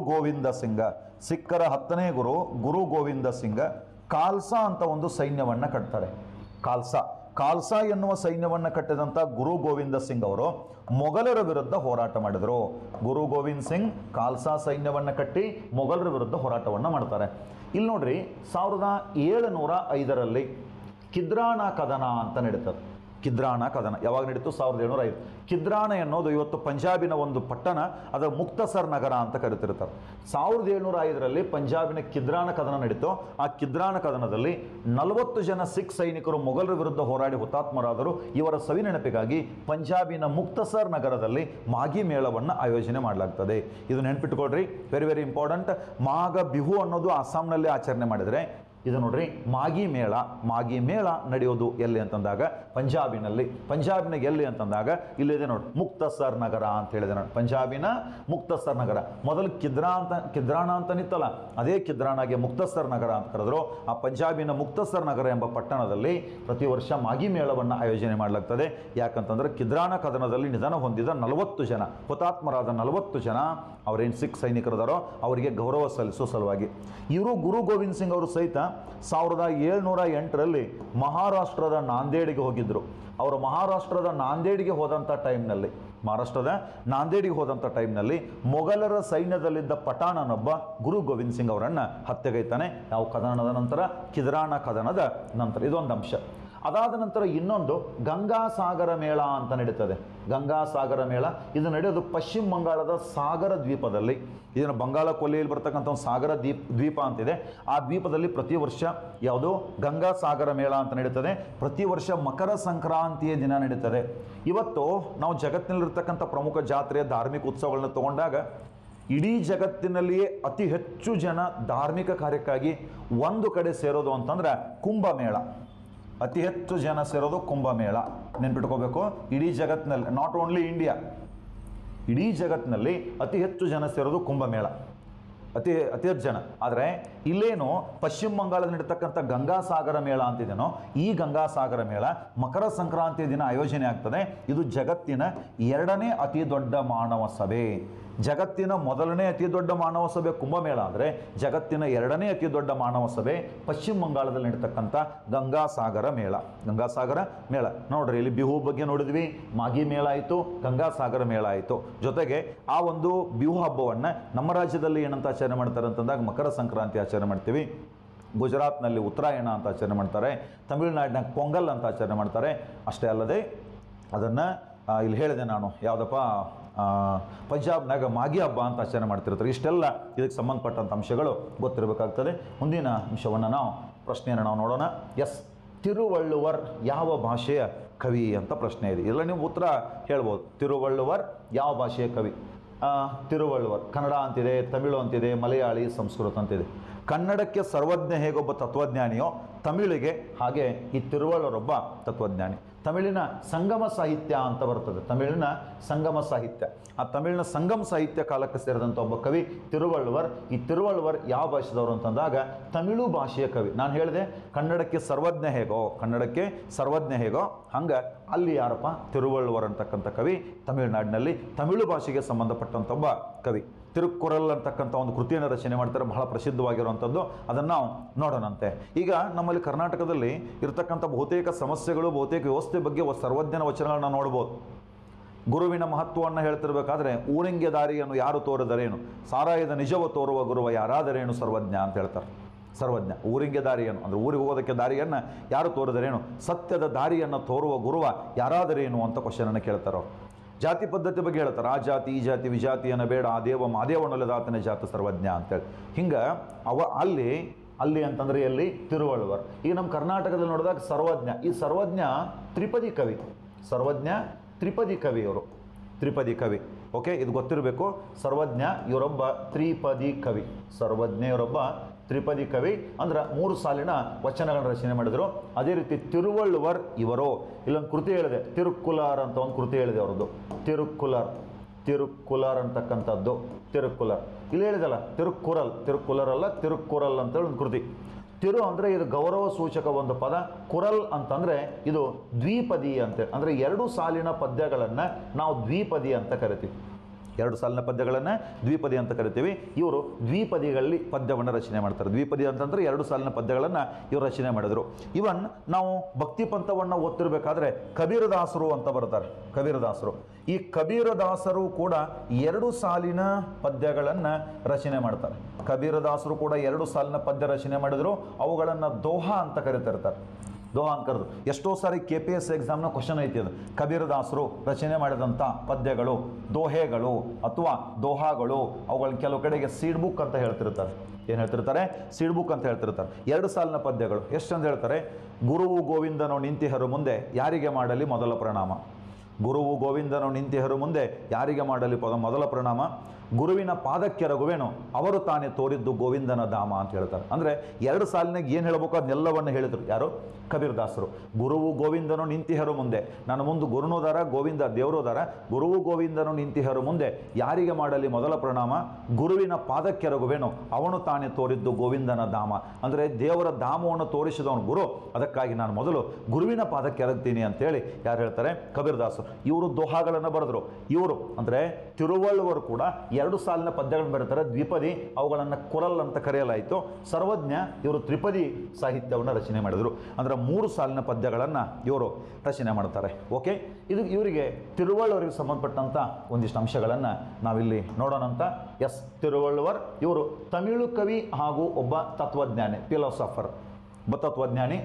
Speaker 1: ಗೋವಿಂದ ಸಿಂಗ ಖಾಲ್ಸಾ ಅಂತ ಒಂದು ಸೈನ್ಯವನ್ನು ಕಟ್ತಾರೆ. ಖಾಲ್ಸಾ ಎನ್ನುವ ಸೈನ್ಯವನ್ನು ಕಟ್ಟಿದಂಥ ಗುರು ಗೋವಿಂದ ಸಿಂಗ್ ಅವರು ಮೊಘಲರ ವಿರುದ್ಧ ಹೋರಾಟ ಮಾಡಿದರು. ಗುರು ಗೋವಿಂದ್ ಸಿಂಗ್ ಖಾಲ್ಸಾ ಸೈನ್ಯವನ್ನು ಕಟ್ಟಿ ಮೊಘಲರ ವಿರುದ್ಧ ಹೋರಾಟವನ್ನು ಮಾಡ್ತಾರೆ. ಇಲ್ಲಿ ನೋಡ್ರಿ, 1705ರಲ್ಲಿ ಕಿದ್ರಾಣ ಕದನ ಅಂತ ನಡೀತದೆ. ಕಿದ್ರಾಣ ಕದನ ಯಾವಾಗ ನಡೀತು? 1705. ಕಿದ್ರಾಣ ಎನ್ನುವುದು ಇವತ್ತು ಪಂಜಾಬಿನ ಒಂದು ಪಟ್ಟಣ, ಅದರ ಮುಕ್ತಸರ್ ನಗರ ಅಂತ ಕರೀತಿರ್ತಾರೆ. 1705ರಲ್ಲಿ ಪಂಜಾಬಿನ ಕಿದ್ರಾಣ ಕದನ ನಡೀತು. ಆ ಕಿದ್ರಾಣ ಕದನದಲ್ಲಿ 40 ಜನ ಸಿಖ್ ಸೈನಿಕರು ಮೊಘಲರ ವಿರುದ್ಧ ಹೋರಾಡಿ ಹುತಾತ್ಮರಾದರು. ಇವರ ಸವಿನೆನಪಿಗಾಗಿ ಪಂಜಾಬಿನ ಮುಕ್ತಸರ್ ನಗರದಲ್ಲಿ ಮಾಗಿ ಮೇಳವನ್ನು ಆಯೋಜನೆ ಮಾಡಲಾಗ್ತದೆ. ಇದು ನೆನ್ಪಿಟ್ಕೊಳ್ರಿ, very very important. Magha Bihu ಅನ್ನೋದು ಅಸ್ಸಾಂನಲ್ಲಿ ಆಚರಣೆ ಮಾಡಿದರೆ, ಇದು ನೋಡ್ರಿ ಮಾಗಿ ಮೇಳ ನಡೆಯೋದು ಎಲ್ಲಿ ಅಂತಂದಾಗ ಪಂಜಾಬಿನ ಎಲ್ಲಿ ಅಂತಂದಾಗ ಇಲ್ಲಿದೆ ನೋಡಿ, ಮುಕ್ತಸರ್ ನಗರ ಅಂತ ಹೇಳಿದೆ ನೋಡಿ. ಪಂಜಾಬಿನ ಮುಕ್ತಸರ್ ನಗರ. ಮೊದಲು ಕಿದ್ರಾಣ ಅಂತ ನಿತ್ತಲ್ಲ, ಅದೇ ಕಿದ್ರಾಣಗೆ ಮುಕ್ತಸರ್ ನಗರ ಅಂತ ಕರೆದ್ರು. ಆ ಪಂಜಾಬಿನ ಮುಕ್ತಸರ್ ನಗರ ಎಂಬ ಪಟ್ಟಣದಲ್ಲಿ ಪ್ರತಿ ವರ್ಷ ಮಾಗಿ ಮೇಳವನ್ನು ಆಯೋಜನೆ ಮಾಡಲಾಗ್ತದೆ. ಯಾಕಂತಂದ್ರೆ ಕಿದ್ರಾಣ ಕದನದಲ್ಲಿ ನಿಧನ ಹೊಂದಿದ 40 ಜನ, ಹುತಾತ್ಮರಾದ 40 ಜನ ಅವರೇನು ಸಿಖ್ ಸೈನಿಕರಿದಾರೋ ಅವರಿಗೆ ಗೌರವ ಸಲ್ಲಿಸುವ ಸಲುವಾಗಿ. ಇವರು ಗುರು ಗೋವಿಂದ್ ಸಿಂಗ್ ಅವರು ಸಹಿತ 1708ರಲ್ಲಿ ಮಹಾರಾಷ್ಟ್ರದ ನಾಂದೇಡಿಗೆ ಹೋಗಿದ್ದರು. ಅವರು ಮಹಾರಾಷ್ಟ್ರದ ನಾಂದೇಡಿಗೆ ಹೋದಂಥ ಟೈಮ್ನಲ್ಲಿ ಮೊಘಲರ ಸೈನ್ಯದಲ್ಲಿದ್ದ ಪಠಾಣನೊಬ್ಬ ಗುರು ಗೋವಿಂದ್ ಸಿಂಗ್ ಅವರನ್ನು ಹತ್ಯೆಗೈತಾನೆ. ಯಾವ ಕದನದ ನಂತರ? ಕಿದ್ರಾಣ ಕದನದ ನಂತರ. ಇದೊಂದು ಅಂಶ. ಅದಾದ ನಂತರ ಇನ್ನೊಂದು ಗಂಗಾಸಾಗರ ಮೇಳ ಅಂತ ನಡೀತದೆ. ಗಂಗಾಸಾಗರ ಮೇಳ ಇದು ನಡೆಯೋದು ಪಶ್ಚಿಮ ಬಂಗಾಳದ ಸಾಗರ ದ್ವೀಪದಲ್ಲಿ. ಇದನ್ನು ಬಂಗಾಳ ಕೊಲ್ಲಿಯಲ್ಲಿ ಬರ್ತಕ್ಕಂಥ ಒಂದು ಸಾಗರ ದ್ವೀಪ ಅಂತಿದೆ. ಆ ದ್ವೀಪದಲ್ಲಿ ಪ್ರತಿ ವರ್ಷ ಯಾವುದು ಗಂಗಾಸಾಗರ ಮೇಳ ಅಂತ ನಡೀತದೆ. ಪ್ರತಿ ವರ್ಷ ಮಕರ ಸಂಕ್ರಾಂತಿಯ ದಿನ ನಡೀತದೆ. ಇವತ್ತು ನಾವು ಜಗತ್ತಿನಲ್ಲಿರ್ತಕ್ಕಂಥ ಪ್ರಮುಖ ಜಾತ್ರೆಯ ಧಾರ್ಮಿಕ ಉತ್ಸವಗಳನ್ನ ತಗೊಂಡಾಗ ಇಡೀ ಜಗತ್ತಿನಲ್ಲಿಯೇ ಅತಿ ಹೆಚ್ಚು ಜನ ಧಾರ್ಮಿಕ ಕಾರ್ಯಕ್ಕಾಗಿ ಒಂದು ಕಡೆ ಸೇರೋದು ಅಂತಂದ್ರೆ ಕುಂಭಮೇಳ. ಅತಿ ಹೆಚ್ಚು ಜನ ಸೇರೋದು ಕುಂಭಮೇಳ. ನೆನ್ಪಿಟ್ಕೋಬೇಕು, ಇಡೀ ಜಗತ್ತಿನಲ್ಲಿ, ನಾಟ್ ಓನ್ಲಿ ಇಂಡಿಯಾ, ಇಡೀ ಜಗತ್ತಿನಲ್ಲಿ ಅತಿ ಹೆಚ್ಚು ಜನ ಸೇರೋದು ಕುಂಭಮೇಳ, ಅತಿ ಹೆಚ್ಚು ಜನ. ಆದರೆ ಇಲ್ಲೇನು ಪಶ್ಚಿಮ ಬಂಗಾಳದಲ್ಲಿ ನಡೀತಕ್ಕಂಥ ಗಂಗಾಸಾಗರ ಮೇಳ ಅಂತಿದೆನೋ, ಈ ಗಂಗಾಸಾಗರ ಮೇಳ ಮಕರ ಸಂಕ್ರಾಂತಿಯ ದಿನ ಆಯೋಜನೆ ಆಗ್ತದೆ. ಇದು ಜಗತ್ತಿನ 2ನೇ ಅತಿ ದೊಡ್ಡ ಮಾನವ ಸಭೆ. ಜಗತ್ತಿನ ಮೊದಲನೇ ಅತಿ ದೊಡ್ಡ ಮಾನವ ಸಭೆ ಕುಂಭಮೇಳ ಆದರೆ ಜಗತ್ತಿನ 2ನೇ ಅತಿ ದೊಡ್ಡ ಮಾನವ ಸಭೆ ಪಶ್ಚಿಮ ಬಂಗಾಳದಲ್ಲಿ ನಡೀತಕ್ಕಂಥ ಗಂಗಾಸಾಗರ ಮೇಳ. ಗಂಗಾಸಾಗರ ಮೇಳ ನೋಡ್ರಿ, ಇಲ್ಲಿ ಬಿಹು ಬಗ್ಗೆ ನೋಡಿದ್ವಿ, ಮಾಗಿ ಮೇಳ ಆಯಿತು, ಗಂಗಾಸಾಗರ ಮೇಳ ಆಯಿತು. ಜೊತೆಗೆ ಆ ಒಂದು ಬಿಹು ಹಬ್ಬವನ್ನು ನಮ್ಮ ರಾಜ್ಯದಲ್ಲಿ ಏನಂತ ಆಚರಣೆ ಮಾಡ್ತಾರೆ ಅಂತಂದಾಗ ಮಕರ ಸಂಕ್ರಾಂತಿ ಆಚರಣೆ ಮಾಡ್ತೀವಿ. ಗುಜರಾತ್ನಲ್ಲಿ ಉತ್ತರಾಯಣ ಅಂತ ಆಚರಣೆ ಮಾಡ್ತಾರೆ. ತಮಿಳುನಾಡಿನಾಗ ಪೊಂಗಲ್ ಅಂತ ಆಚರಣೆ ಮಾಡ್ತಾರೆ. ಅಷ್ಟೇ ಅಲ್ಲದೆ ಅದನ್ನು ಇಲ್ಲಿ ಹೇಳಿದೆ ನಾನು, ಯಾವುದಪ್ಪ, ಪಂಜಾಬ್ನಾಗ ಮಾಗಿ ಹಬ್ಬ ಅಂತ ಆಚರಣೆ ಮಾಡ್ತಿರ್ತಾರೆ. ಇಷ್ಟೆಲ್ಲ ಇದಕ್ಕೆ ಸಂಬಂಧಪಟ್ಟಂಥ ಅಂಶಗಳು ಗೊತ್ತಿರಬೇಕಾಗ್ತದೆ. ಮುಂದಿನ ಅಂಶವನ್ನು ಪ್ರಶ್ನೆಯನ್ನು ನಾವು ನೋಡೋಣ. ಎಸ್, ತಿರುವಳ್ಳುವರ್ ಯಾವ ಭಾಷೆಯ ಕವಿ ಅಂತ ಪ್ರಶ್ನೆ ಇದೆ. ಇಲ್ಲ ನೀವು ಉತ್ತರ ಹೇಳ್ಬೋದು. ತಿರುವಳ್ಳುವರ್ ಯಾವ ಭಾಷೆಯ ಕವಿ? ತಿರುವಳ್ಳುವರ್ ಕನ್ನಡ ಅಂತಿದೆ, ತಮಿಳು ಅಂತಿದೆ, ಮಲಯಾಳಿ, ಸಂಸ್ಕೃತ ಅಂತಿದೆ. ಕನ್ನಡಕ್ಕೆ ಸರ್ವಜ್ಞ ಹೇಗೊಬ್ಬ ತತ್ವಜ್ಞಾನಿಯೋ ತಮಿಳಿಗೆ ಹಾಗೆ ಈ ತಿರುವಳ್ಳುವರೊಬ್ಬ ತತ್ವಜ್ಞಾನಿ. ತಮಿಳಿನ ಸಂಗಮ ಸಾಹಿತ್ಯ ಅಂತ ಬರ್ತದೆ, ತಮಿಳಿನ ಸಂಗಮ ಸಾಹಿತ್ಯ. ಆ ತಮಿಳಿನ ಸಂಗಮ ಸಾಹಿತ್ಯ ಕಾಲಕ್ಕೆ ಸೇರಿದಂಥ ಒಬ್ಬ ಕವಿ ತಿರುವಳ್ಳುವರ್. ಈ ತಿರುವಳ್ಳುವರ್ ಯಾವ ಭಾಷೆದವರು ಅಂತಂದಾಗ ತಮಿಳು ಭಾಷೆಯ ಕವಿ. ನಾನು ಹೇಳಿದೆ ಕನ್ನಡಕ್ಕೆ ಸರ್ವಜ್ಞ ಹೇಗೋ ಹಂಗೆ ಅಲ್ಲಿ ಯಾರಪ್ಪ? ತಿರುವಳ್ಳುವರ್ ಅಂತಕ್ಕಂಥ ಕವಿ ತಮಿಳುನಾಡಿನಲ್ಲಿ ತಮಿಳು ಭಾಷೆಗೆ ಸಂಬಂಧಪಟ್ಟಂಥ ಒಬ್ಬ ಕವಿ. ತಿರುಕ್ಕುರಲ್ ಅಂತಕ್ಕಂಥ ಒಂದು ಕೃತಿಯನ್ನು ರಚನೆ ಮಾಡ್ತಾರೆ, ಬಹಳ ಪ್ರಸಿದ್ಧವಾಗಿರುವಂಥದ್ದು. ಅದನ್ನು ನಾವು ನೋಡೋಣಂತೆ. ಈಗ ನಮ್ಮಲ್ಲಿ ಕರ್ನಾಟಕದಲ್ಲಿ ಇರತಕ್ಕಂಥ ಬಹುತೇಕ ಸಮಸ್ಯೆಗಳು, ಬಹುತೇಕ ವ್ಯವಸ್ಥೆ ಬಗ್ಗೆ ಸರ್ವಜ್ಞನ ವಚನಗಳನ್ನ ನೋಡ್ಬೋದು. ಗುರುವಿನ ಮಹತ್ವವನ್ನು ಹೇಳ್ತಿರ್ಬೇಕಾದ್ರೆ ಊರಿಂಗೆ ದಾರಿಯನ್ನು ಯಾರು ತೋರಿದರೇನು, ಸಾರಾಯದ ನಿಜವ ತೋರುವ ಗುರುವ ಯಾರಾದರೇನು ಸರ್ವಜ್ಞ ಅಂತ ಹೇಳ್ತಾರೆ. ಸರ್ವಜ್ಞ ಊರಿಗೆ ದಾರಿಯನ್ನು ಅಂದರೆ ಊರಿಗೆ ಹೋಗೋದಕ್ಕೆ ದಾರಿಯನ್ನು ಯಾರು ತೋರಿದರೇನು, ಸತ್ಯದ ದಾರಿಯನ್ನು ತೋರುವ ಗುರುವ ಯಾರಾದರೇನು ಅಂತ ಕ್ವಶನನ್ನು ಕೇಳ್ತಾರೆ. ಜಾತಿ ಪದ್ಧತಿ ಬಗ್ಗೆ ಹೇಳ್ತಾರೆ. ಆ ಜಾತಿ ಈ ಜಾತಿ ವಿಜಾತಿಯನ್ನು ಬೇಡ, ಆ ದೇವ ಮಾದೇವನೊಲೆದಾತನೇ ಜಾತಿ ಸರ್ವಜ್ಞ ಅಂತೇಳಿ. ಹಿಂಗೆ ಅಲ್ಲಿ ಅಂತಂದರೆ ಎಲ್ಲಿ? ತಿರುವಳ್ಳುವರ್. ಈಗ ನಮ್ಮ ಕರ್ನಾಟಕದಲ್ಲಿ ನೋಡಿದಾಗ ಸರ್ವಜ್ಞ, ಈ ಸರ್ವಜ್ಞ ತ್ರಿಪದಿ ಕವಿ. ಸರ್ವಜ್ಞ ತ್ರಿಪದಿ ಕವಿ, ಇವರು ತ್ರಿಪದಿ ಕವಿ. ಓಕೆ, ಇದು ಗೊತ್ತಿರಬೇಕು. ಸರ್ವಜ್ಞ ಇವರೊಬ್ಬ ತ್ರಿಪದಿ ಕವಿ. ಸರ್ವಜ್ಞ ಇವರೊಬ್ಬ ತ್ರಿಪದಿ ಕವಿ, ಅಂದ್ರೆ 3 ಸಾಲಿನ ವಚನಗಳನ್ನು ರಚನೆ ಮಾಡಿದರು. ಅದೇ ರೀತಿ ತಿರುವಳ್ಳುವರ್ ಇವರು ಇಲ್ಲೊಂದು ಕೃತಿ ಹೇಳಿದೆ, ತಿರುಕ್ಕುಲಾರ್ ಅಂತ ಒಂದು ಕೃತಿ ಹೇಳಿದೆ ಅವ್ರದ್ದು. ತಿರುಕ್ಕುಲಾರ್ ಅಂತಕ್ಕಂಥದ್ದು. ತಿರುಕ್ಕುಲಾರ್ ಇಲ್ಲಿ ಹೇಳಿದಲ್ಲ, ತಿರುಕ್ಕುರಲ್ ಅಲ್ಲ, ತಿರುಕ್ಕುರಲ್ ಅಂತೇಳಿ ಒಂದು ಕೃತಿ. ತಿರು ಅಂದರೆ ಇದು ಗೌರವ ಸೂಚಕ ಒಂದು ಪದ. ಕುರಲ್ ಅಂತಂದರೆ ಇದು ದ್ವಿಪದಿ ಅಂತೇಳಿ, ಅಂದರೆ 2 ಸಾಲಿನ ಪದ್ಯಗಳನ್ನು ನಾವು ದ್ವಿಪದಿ ಅಂತ ಕರಿತೀವಿ. 2 ಸಾಲಿನ ಪದ್ಯಗಳನ್ನು ದ್ವಿಪದಿ ಅಂತ ಕರಿತೀವಿ. ಇವರು ದ್ವಿಪದಿಗಳಲ್ಲಿ ಪದ್ಯವನ್ನು ರಚನೆ ಮಾಡ್ತಾರೆ. ದ್ವಿಪದಿ ಅಂತಂದರೆ 2 ಸಾಲಿನ ಪದ್ಯಗಳನ್ನು ಇವರು ರಚನೆ ಮಾಡಿದರು. ಇವನ್ ನಾವು ಭಕ್ತಿ ಪಂಥವನ್ನು ಓದ್ತಿರ್ಬೇಕಾದ್ರೆ ಕಬೀರದಾಸರು ಅಂತ ಬರ್ತಾರೆ. ಕಬೀರದಾಸರು, ಈ ಕಬೀರದಾಸರು ಕೂಡ 2 ಸಾಲಿನ ಪದ್ಯಗಳನ್ನು ರಚನೆ ಮಾಡ್ತಾರೆ. ಕಬೀರದಾಸರು ಕೂಡ 2 ಸಾಲಿನ ಪದ್ಯ ರಚನೆ ಮಾಡಿದರು. ಅವುಗಳನ್ನು ದೋಹಾ ಅಂತ ಕರಿತಿರ್ತಾರೆ. ದೋಹಾ ಅಂತ ಕರೆದು ಎಷ್ಟೋ ಸಾರಿ KPS ಎಕ್ಸಾಮ್ನ ಕ್ವಶನ್ ಐತಿ ಅದು. ಕಬೀರದಾಸರು ರಚನೆ ಮಾಡಿದಂಥ ಪದ್ಯಗಳು, ದೋಹೆಗಳು ಅಥವಾ ದೋಹಾಗಳು, ಅವುಗಳನ್ನ ಕೆಲವು ಕಡೆಗೆ ಸೀಡ್ ಬುಕ್ ಅಂತ ಹೇಳ್ತಿರ್ತಾರೆ. ಏನು ಹೇಳ್ತಿರ್ತಾರೆ? ಸೀಡ್ ಬುಕ್ ಅಂತ ಹೇಳ್ತಿರ್ತಾರೆ. 2 ಸಾಲಿನ ಪದ್ಯಗಳು ಎಷ್ಟಂತ ಹೇಳ್ತಾರೆ? ಗುರುವು ಗೋವಿಂದನು ನಿಂತಿಹರು ಮುಂದೆ ಯಾರಿಗೆ ಮಾಡಲಿ ಮೊದಲ ಪ್ರಣಾಮ. ಗುರುವು ಗೋವಿಂದನು ನಿಂತಿಹರು ಮುಂದೆ ಯಾರಿಗೆ ಮಾಡಲಿ ಮೊದಲ ಪ್ರಣಾಮ. ಗುರುವಿನ ಪಾದಕ್ಕೆ ರಘುವೇನು ಅವರು ತಾನೇ ತೋರಿದ್ದು ಗೋವಿಂದನ ಧಾಮ ಅಂತ ಹೇಳ್ತಾರೆ. ಅಂದರೆ 2 ಸಾಲಿನಾಗ ಏನು ಹೇಳಬೇಕು ಅದನ್ನೆಲ್ಲವನ್ನು ಹೇಳಿದರು. ಯಾರು? ಕಬೀರದಾಸರು. ಗುರುವು ಗೋವಿಂದನು ನಿಂತಿಹರು ಮುಂದೆ, ನನ್ನ ಮುಂದೆ ಗುರುನೋದಾರ, ಗೋವಿಂದ ದೇವರೋದಾರ. ಗುರುವು ಗೋವಿಂದನು ನಿಂತಿಹರು ಮುಂದೆ ಯಾರಿಗೆ ಮಾಡಲಿ ಮೊದಲ ಪ್ರಣಾಮ. ಗುರುವಿನ ಪಾದಕ್ಕೆ ರಘುವೇನು ಅವನು ತಾನೇ ತೋರಿದ್ದು ಗೋವಿಂದನ ಧಾಮ. ಅಂದರೆ ದೇವರ ಧಾಮವನ್ನು ತೋರಿಸಿದವನು ಗುರು, ಅದಕ್ಕಾಗಿ ನಾನು ಮೊದಲು ಗುರುವಿನ ಪಾದಕ್ಕೆ ಎರಗ್ತೀನಿ ಅಂತೇಳಿ ಯಾರು ಹೇಳ್ತಾರೆ? ಕಬೀರದಾಸರು. ಇವರು ದೋಹಾಗಳನ್ನು ಬರೆದರು. ಇವರು ಅಂದರೆ ತಿರುವಳ್ಳುವರು ಕೂಡ 2 ಸಾಲಿನ ಪದ್ಯಗಳನ್ನು ಬರೀತಾರೆ, ದ್ವಿಪದಿ. ಅವುಗಳನ್ನು ಕುರಲ್ ಅಂತ ಕರೆಯಲಾಯಿತು. ಸರ್ವಜ್ಞ ಇವರು ತ್ರಿಪದಿ ಸಾಹಿತ್ಯವನ್ನು ರಚನೆ ಮಾಡಿದರು. ಅಂದರೆ 3 ಸಾಲಿನ ಪದ್ಯಗಳನ್ನು ಇವರು ರಚನೆ ಮಾಡ್ತಾರೆ. ಓಕೆ, ಇದು ಇವರಿಗೆ ತಿರುವಳ್ಳುವರಿಗೆ ಸಂಬಂಧಪಟ್ಟಂಥ ಒಂದಿಷ್ಟು ಅಂಶಗಳನ್ನು ನಾವಿಲ್ಲಿ ನೋಡೋಣಂತ. ಎಸ್, ತಿರುವಳ್ಳುವರ್ ಇವರು ತಮಿಳು ಕವಿ ಹಾಗೂ ಒಬ್ಬ ತತ್ವಜ್ಞಾನಿ, ಫಿಲಾಸಫರ್, ಒಬ್ಬ ತತ್ವಜ್ಞಾನಿ.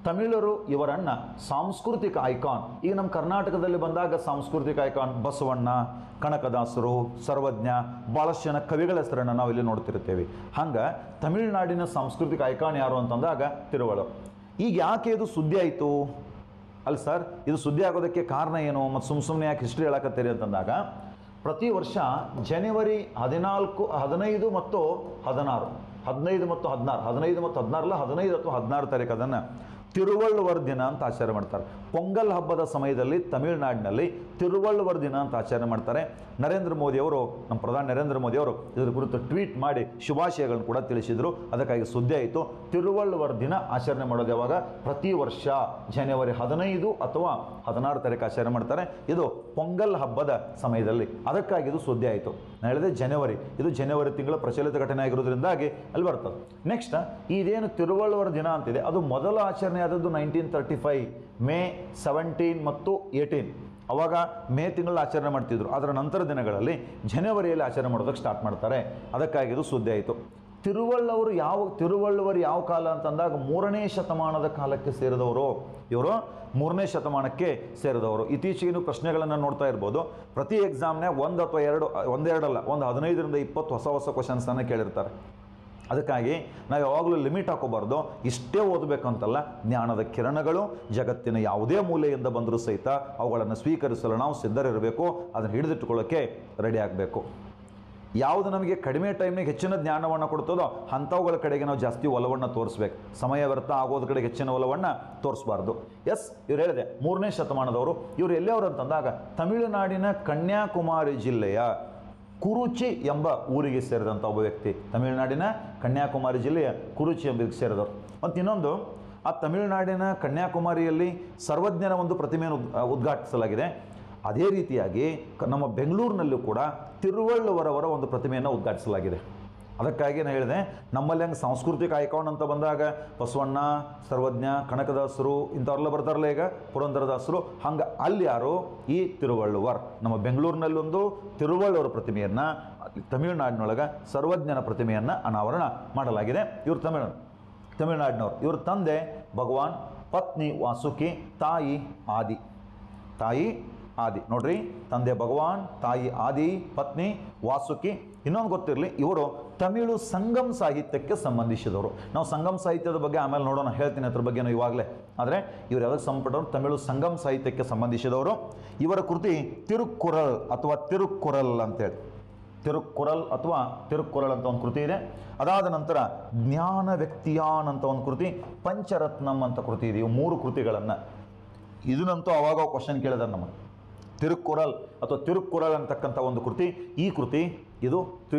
Speaker 1: ತಮಿಳರು ಇವರನ್ನು ಸಾಂಸ್ಕೃತಿಕ ಐಕಾನ್, ಈಗ ನಮ್ಮ ಕರ್ನಾಟಕದಲ್ಲಿ ಬಂದಾಗ ಸಾಂಸ್ಕೃತಿಕ ಐಕಾನ್ ಬಸವಣ್ಣ, ಕನಕದಾಸರು, ಸರ್ವಜ್ಞ, ಭಾಳಷ್ಟು ಜನ ಕವಿಗಳ ಹೆಸರನ್ನು ನಾವು ಇಲ್ಲಿ ನೋಡ್ತಿರ್ತೇವೆ. ಹಂಗೆ ತಮಿಳುನಾಡಿನ ಸಾಂಸ್ಕೃತಿಕ ಐಕಾನ್ ಯಾರು ಅಂತಂದಾಗ ತಿರುವಳ್ಳುವರ್. ಈಗ ಯಾಕೆ ಇದು ಸುದ್ದಿ ಆಯಿತು ಅಲ್ಲ ಸರ್, ಇದು ಸುದ್ದಿ ಆಗೋದಕ್ಕೆ ಕಾರಣ ಏನು ಮತ್ತು ಸುಮ್ಮನೆ ಯಾಕೆ ಹಿಸ್ಟ್ರಿ ಹೇಳಕತ್ತೀರಿ ಅಂತಂದಾಗ, ಪ್ರತಿ ವರ್ಷ ಜನವರಿ 14, 15 ಮತ್ತು 16, 15 ಮತ್ತು 16, 15 ಮತ್ತು 16 15 ಅಥವಾ 16 ತಾರೀಕು ಅದನ್ನು ತಿರುವಳ್ಳುವರ್ ದಿನ ಅಂತ ಆಚರಣೆ ಮಾಡ್ತಾರೆ. ಪೊಂಗಲ್ ಹಬ್ಬದ ಸಮಯದಲ್ಲಿ ತಮಿಳುನಾಡಿನಲ್ಲಿ ತಿರುವಳ್ಳುವರ್ ದಿನ ಅಂತ ಆಚರಣೆ ಮಾಡ್ತಾರೆ. ನರೇಂದ್ರ ಮೋದಿ ಅವರು, ನಮ್ಮ ಪ್ರಧಾನಿ ನರೇಂದ್ರ ಮೋದಿ ಅವರು ಇದರ ಕುರಿತು ಟ್ವೀಟ್ ಮಾಡಿ ಶುಭಾಶಯಗಳನ್ನು ಕೂಡ ತಿಳಿಸಿದರು. ಅದಕ್ಕಾಗಿ ಸುದ್ದಿ ಆಯಿತು. ತಿರುವಳ್ಳುವರ್ ದಿನ ಆಚರಣೆ ಮಾಡೋದು ಯಾವಾಗ? ಪ್ರತಿ ವರ್ಷ ಜನವರಿ 15 ಅಥವಾ 16 ತಾರೀಕು ಆಚರಣೆ ಮಾಡ್ತಾರೆ. ಇದು ಪೊಂಗಲ್ ಹಬ್ಬದ ಸಮಯದಲ್ಲಿ, ಅದಕ್ಕಾಗಿ ಇದು ಸುದ್ದಿ ಆಯಿತು. ನಾನು ಹೇಳಿದೆ ಜನವರಿ, ಇದು ಜನವರಿ ತಿಂಗಳ ಪ್ರಚಲಿತ ಘಟನೆ ಆಗಿರೋದ್ರಿಂದಾಗಿ ಅಲ್ಲಿ ಬರ್ತದೆ. ನೆಕ್ಸ್ಟ್, ಇದೇನು ತಿರುವಳ್ಳುವರ್ ದಿನ ಅಂತಿದೆ, ಅದು ಮೊದಲ ಆಚರಣೆ ಆದದ್ದು 1935 ಮೇ 17 ಮತ್ತು 18. ಅವಾಗ ಮೇ ತಿಂಗಳಲ್ಲಿ ಆಚರಣೆ ಮಾಡ್ತಿದ್ರು. ಅದರ ನಂತರ ದಿನಗಳಲ್ಲಿ ಜನವರಿಯಲ್ಲಿ ಆಚರಣೆ ಮಾಡೋದಕ್ಕೆ ಸ್ಟಾರ್ಟ್ ಮಾಡ್ತಾರೆ. ಅದಕ್ಕಾಗಿ ಇದು ಸುದ್ದಿ ಆಯಿತು. ತಿರುವಳ್ಳುವರ್ ಯಾವ ಕಾಲ ಅಂತಂದಾಗ 3ನೇ ಶತಮಾನದ ಕಾಲಕ್ಕೆ ಸೇರಿದವರು ಇವರು. 3ನೇ ಶತಮಾನಕ್ಕೆ ಸೇರಿದವರು. ಇತ್ತೀಚೆಗಿನ ಪ್ರಶ್ನೆಗಳನ್ನು ನೋಡ್ತಾ ಇರ್ಬೋದು. ಪ್ರತಿ ಎಕ್ಸಾಮ್ನಾಗ 1 ಅಥವಾ 2, ಒಂದೆರಡಲ್ಲ, ಒಂದು 15ರಿಂದ 20 ಹೊಸ ಕ್ವಶನ್ಸನ್ನು ಕೇಳಿರ್ತಾರೆ. ಅದಕ್ಕಾಗಿ ನಾವು ಯಾವಾಗಲೂ ಲಿಮಿಟ್ ಹಾಕೋಬಾರ್ದು. ಇಷ್ಟೇ ಓದಬೇಕಂತಲ್ಲ, ಜ್ಞಾನದ ಕಿರಣಗಳು ಜಗತ್ತಿನ ಯಾವುದೇ ಮೂಲೆಯಿಂದ ಬಂದರೂ ಸಹಿತ ಅವುಗಳನ್ನು ಸ್ವೀಕರಿಸಲು ನಾವು ಸಿದ್ಧರಿರಬೇಕು. ಅದನ್ನು ಹಿಡಿದಿಟ್ಟುಕೊಳ್ಳೋಕ್ಕೆ ರೆಡಿ ಆಗಬೇಕು. ಯಾವುದು ನಮಗೆ ಕಡಿಮೆ ಟೈಮ್ನಾಗ ಹೆಚ್ಚಿನ ಜ್ಞಾನವನ್ನು ಕೊಡ್ತದೋ ಅಂಥವುಗಳ ಕಡೆಗೆ ನಾವು ಜಾಸ್ತಿ ಒಲವನ್ನು ತೋರಿಸ್ಬೇಕು. ಸಮಯ ವ್ಯರ್ಥ ಆಗೋದ್ರ ಕಡೆಗೆ ಹೆಚ್ಚಿನ ಒಲವನ್ನು ತೋರಿಸಬಾರ್ದು. ಎಸ್, ಇವ್ರು ಹೇಳಿದೆ 3ನೇ ಶತಮಾನದವರು. ಇವರು ಎಲ್ಲಿಯವರು ಅಂತಂದಾಗ ತಮಿಳುನಾಡಿನ ಕನ್ಯಾಕುಮಾರಿ ಜಿಲ್ಲೆಯ ಕುರುಚಿ ಎಂಬ ಊರಿಗೆ ಸೇರಿದಂಥ ಒಬ್ಬ ವ್ಯಕ್ತಿ. ತಮಿಳುನಾಡಿನ ಕನ್ಯಾಕುಮಾರಿ ಜಿಲ್ಲೆಯ ಕುರುಚಿ ಎಂಬುದಕ್ಕೆ ಸೇರಿದವರು. ಮತ್ತು ಇನ್ನೊಂದು, ಆ ತಮಿಳುನಾಡಿನ ಕನ್ಯಾಕುಮಾರಿಯಲ್ಲಿ ಸರ್ವಜ್ಞನ ಒಂದು ಪ್ರತಿಮೆಯನ್ನು ಉದ್ಘಾಟಿಸಲಾಗಿದೆ. ಅದೇ ರೀತಿಯಾಗಿ ನಮ್ಮ ಬೆಂಗಳೂರಿನಲ್ಲೂ ಕೂಡ ತಿರುವಳ್ಳುವರವರ ಒಂದು ಪ್ರತಿಮೆಯನ್ನು ಉದ್ಘಾಟಿಸಲಾಗಿದೆ. ಅದಕ್ಕಾಗಿ ನಾನು ಹೇಳಿದೆ, ನಮ್ಮಲ್ಲಿ ಹಂಗೆ ಸಾಂಸ್ಕೃತಿಕ ಐಕಾನ್ ಅಂತ ಬಂದಾಗ ಬಸವಣ್ಣ, ಸರ್ವಜ್ಞ, ಕನಕದಾಸರು ಇಂಥವ್ರೆಲ್ಲ ಬರ್ತಾರಲ್ಲ, ಈಗ ಪುರಂದರದಾಸರು, ಹಂಗೆ ಅಲ್ಲಿ ಯಾರು? ಈ ತಿರುವಳ್ಳುವರ್. ನಮ್ಮ ಬೆಂಗಳೂರಿನಲ್ಲೊಂದು ತಿರುವಳ್ಳುವರ ಪ್ರತಿಮೆಯನ್ನು, ತಮಿಳುನಾಡಿನೊಳಗೆ ಸರ್ವಜ್ಞನ ಪ್ರತಿಮೆಯನ್ನು ಅನಾವರಣ ಮಾಡಲಾಗಿದೆ. ಇವರು ತಮಿಳುನಾಡಿನವರು. ಇವ್ರ ತಂದೆ ಭಗವಾನ್, ಪತ್ನಿ ವಾಸುಕಿ, ತಾಯಿ ಆದಿ. ನೋಡ್ರಿ, ತಂದೆ ಭಗವಾನ್, ತಾಯಿ ಆದಿ, ಪತ್ನಿ ವಾಸುಕಿ. ಇನ್ನೊಂದು ಗೊತ್ತಿರಲಿ, ಇವರು ತಮಿಳು ಸಂಗಮ್ ಸಾಹಿತ್ಯಕ್ಕೆ ಸಂಬಂಧಿಸಿದವರು. ನಾವು ಸಂಗಮ್ ಸಾಹಿತ್ಯದ ಬಗ್ಗೆ ಆಮೇಲೆ ನೋಡೋಣ, ಹೇಳ್ತೀನಿ ಅದ್ರ ಬಗ್ಗೆ ಇವಾಗಲೇ. ಆದರೆ ಇವರು ಯಾವುದಕ್ಕೆ ಸಂಬಂಧಪಟ್ಟವರು? ತಮಿಳು ಸಂಗಮ್ ಸಾಹಿತ್ಯಕ್ಕೆ ಸಂಬಂಧಿಸಿದವರು. ಇವರ ಕೃತಿ ತಿರುಕ್ಕುರಲ್ ಅಥವಾ ತಿರುಕ್ಕುರಲ್ ಅಂತೇಳಿ, ತಿರುಕ್ಕುರಲ್ ಅಥವಾ ತಿರುಕ್ಕುರಲ್ ಅಂತ ಒಂದು ಕೃತಿ ಇದೆ. ಅದಾದ ನಂತರ ಜ್ಞಾನ ವ್ಯಕ್ತಿಯಾನ್ ಅಂತ ಒಂದು ಕೃತಿ, ಪಂಚರತ್ನಂ ಅಂತ ಕೃತಿ ಇದೆ. ಇವು 3 ಕೃತಿಗಳನ್ನು, ಇದನ್ನಂತೂ ಅವಾಗ ಕ್ವಶನ್ ಕೇಳಿದಾರೆ ನಮಗೆ. ತಿರುಕ್ಕುರಲ್ ಅಥವಾ ತಿರುಕ್ಕುರಲ್ ಅಂತಕ್ಕಂಥ ಒಂದು ಕೃತಿ. ಈ ಕೃತಿ ಇದು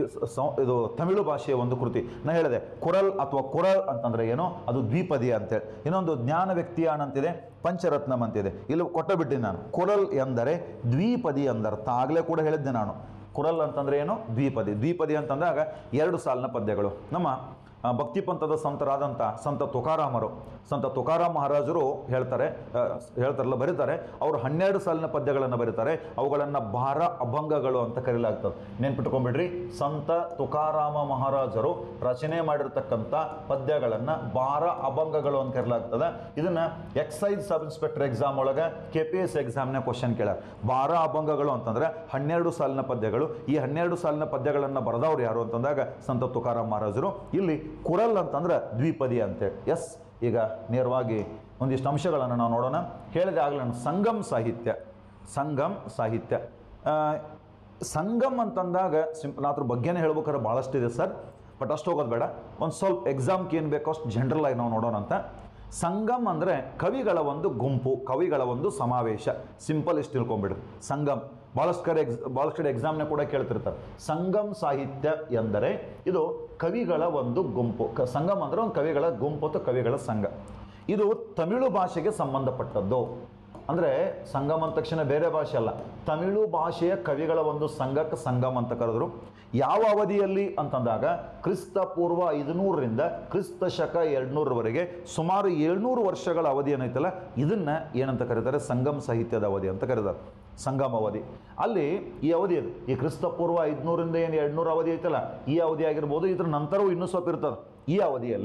Speaker 1: ತಮಿಳು ಭಾಷೆಯ ಒಂದು ಕೃತಿ. ನಾನು ಹೇಳಿದೆ, ಕುರಲ್ ಅಥವಾ ಕುರಲ್ ಅಂತಂದರೆ ಏನು? ಅದು ದ್ವಿಪದಿ ಅಂತೇಳಿ. ಇನ್ನೊಂದು ಜ್ಞಾನ ವ್ಯಕ್ತಿಯಾನ್ ಅಂತಿದೆ, ಪಂಚರತ್ನಂ ಅಂತಿದೆ. ಇಲ್ಲಿ ಕೊಟ್ಟು ಬಿಟ್ಟಿನಿ ನಾನು. ಕುರಲ್ ಎಂದರೆ ದ್ವಿಪದಿ ಅಂದರ್ಥ. ಆಗಲೇ ಕೂಡ ಹೇಳಿದ್ದೆ ನಾನು. ಕುರಲ್ ಅಂತಂದರೆ ಏನು? ದ್ವಿಪದಿ ಅಂತಂದಾಗ 2 ಸಾಲಿನ ಪದ್ಯಗಳು. ನಮ್ಮ ಭಕ್ತಿ ಪಂಥದ ಸಂತರಾದಂಥ ಸಂತ ತುಕಾರಾಮ್ ಮಹಾರಾಜರು ಹೇಳ್ತಾರಲ್ಲ, ಬರೀತಾರೆ. ಅವರು 12 ಸಾಲಿನ ಪದ್ಯಗಳನ್ನು ಬರೀತಾರೆ. ಅವುಗಳನ್ನು 12 ಅಭಂಗಗಳು ಅಂತ ಕರೆಯಲಾಗ್ತದೆ. ನೆನ್ಪಿಟ್ಕೊಂಡ್ಬಿಡ್ರಿ, ಸಂತ ತುಕಾರಾಮ ಮಹಾರಾಜರು ರಚನೆ ಮಾಡಿರ್ತಕ್ಕಂಥ ಪದ್ಯಗಳನ್ನು 12 ಅಭಂಗಗಳು ಅಂತ ಕರೆಯಲಾಗ್ತದೆ. ಇದನ್ನು ಎಕ್ಸೈಸ್ ಸಬ್ ಇನ್ಸ್ಪೆಕ್ಟರ್ ಎಕ್ಸಾಮ್ ಒಳಗೆ KPS ಎಕ್ಸಾಮ್ನ ಕ್ವಶನ್ ಕೇಳ್ಯಾರ. 12 ಅಭಂಗಗಳು ಅಂತಂದರೆ 12 ಸಾಲಿನ ಪದ್ಯಗಳು. ಈ 12 ಸಾಲಿನ ಪದ್ಯಗಳನ್ನು ಬರೆದವ್ರು ಯಾರು ಅಂತಂದಾಗ ಸಂತ ತುಕಾರಾಮ್ ಮಹಾರಾಜರು. ಇಲ್ಲಿ ಕುರಲ್ ಅಂತಂದ್ರೆ ದ್ವಿಪದಿ ಅಂತೇಳಿ. ಎಸ್, ಈಗ ನೇರವಾಗಿ ಒಂದಿಷ್ಟು ಅಂಶಗಳನ್ನು ನಾವು ನೋಡೋಣ. ಹೇಳಿದೆ ಆಗಲೇ ಸಂಗಮ್ ಸಾಹಿತ್ಯ. ಸಂಗಮ್ ಅಂತಂದಾಗ ಅದ್ರ ಬಗ್ಗೆನೇ ಹೇಳ್ಬೇಕಾದ್ರೆ ಭಾಳಷ್ಟಿದೆ ಸರ್, ಬಟ್ ಅಷ್ಟು ಹೋಗೋದು ಬೇಡ. ಒಂದು ಸ್ವಲ್ಪ ಎಕ್ಸಾಮ್ಗೆ ಏನು ಬೇಕೋ ಅಷ್ಟು ಜನರಲ್ ಆಗಿ ನಾವು ನೋಡೋಣ ಅಂತ. ಸಂಗಮ್ ಅಂದರೆ ಕವಿಗಳ ಒಂದು ಗುಂಪು, ಕವಿಗಳ ಒಂದು ಸಮಾವೇಶ. ಸಿಂಪಲ್ ಇಷ್ಟು ತಿಳ್ಕೊಂಬಿಡ್ರಿ. ಸಂಗಮ್ ಭಾಳಷ್ಟು ಕಡೆ ಎಕ್ಸಾಮ್ನ ಕೂಡ ಕೇಳ್ತಿರ್ತಾರೆ. ಸಂಗಮ್ ಸಾಹಿತ್ಯ ಎಂದರೆ ಇದು ಕವಿಗಳ ಒಂದು ಗುಂಪು. ಸಂಗಮ್ ಅಂದರೆ ಒಂದು ಕವಿಗಳ ಗುಂಪು ಅಥವಾ ಕವಿಗಳ ಸಂಘ. ಇದು ತಮಿಳು ಭಾಷೆಗೆ ಸಂಬಂಧಪಟ್ಟದ್ದು. ಅಂದರೆ ಸಂಗಮ್ ಅಂದ ತಕ್ಷಣ ಬೇರೆ ಭಾಷೆ ಅಲ್ಲ, ತಮಿಳು ಭಾಷೆಯ ಕವಿಗಳ ಒಂದು ಸಂಘಕ್ಕೆ ಸಂಗಮ್ ಅಂತ ಕರೆದ್ರು. ಯಾವ ಅವಧಿಯಲ್ಲಿ ಅಂತಂದಾಗ ಕ್ರಿಸ್ತ ಪೂರ್ವ 500ರಿಂದ ಕ್ರಿಸ್ತ ಶಕ 200ರವರೆಗೆ ಸುಮಾರು 700 ವರ್ಷಗಳ ಅವಧಿ ಏನೈತಲ್ಲ, ಇದನ್ನು ಏನಂತ ಕರೀತಾರೆ? ಸಂಗಮ್ ಸಾಹಿತ್ಯದ ಅವಧಿ ಅಂತ ಕರೀತಾರೆ. ಸಂಗಮ ಅವಧಿ. ಅಲ್ಲಿ ಈ ಅವಧಿ ಅದು, ಈ ಕ್ರಿಸ್ತ ಪೂರ್ವ 500ರಿಂದ ಏನು 200 ಅವಧಿ ಐತಲ್ಲ, ಈ ಅವಧಿ ಆಗಿರ್ಬೋದು. ಇದ್ರ ನಂತರವೂ ಇನ್ನೂ ಸ್ವಲ್ಪ ಇರ್ತದೆ. ಈ ಅವಧಿಯಲ್ಲಿ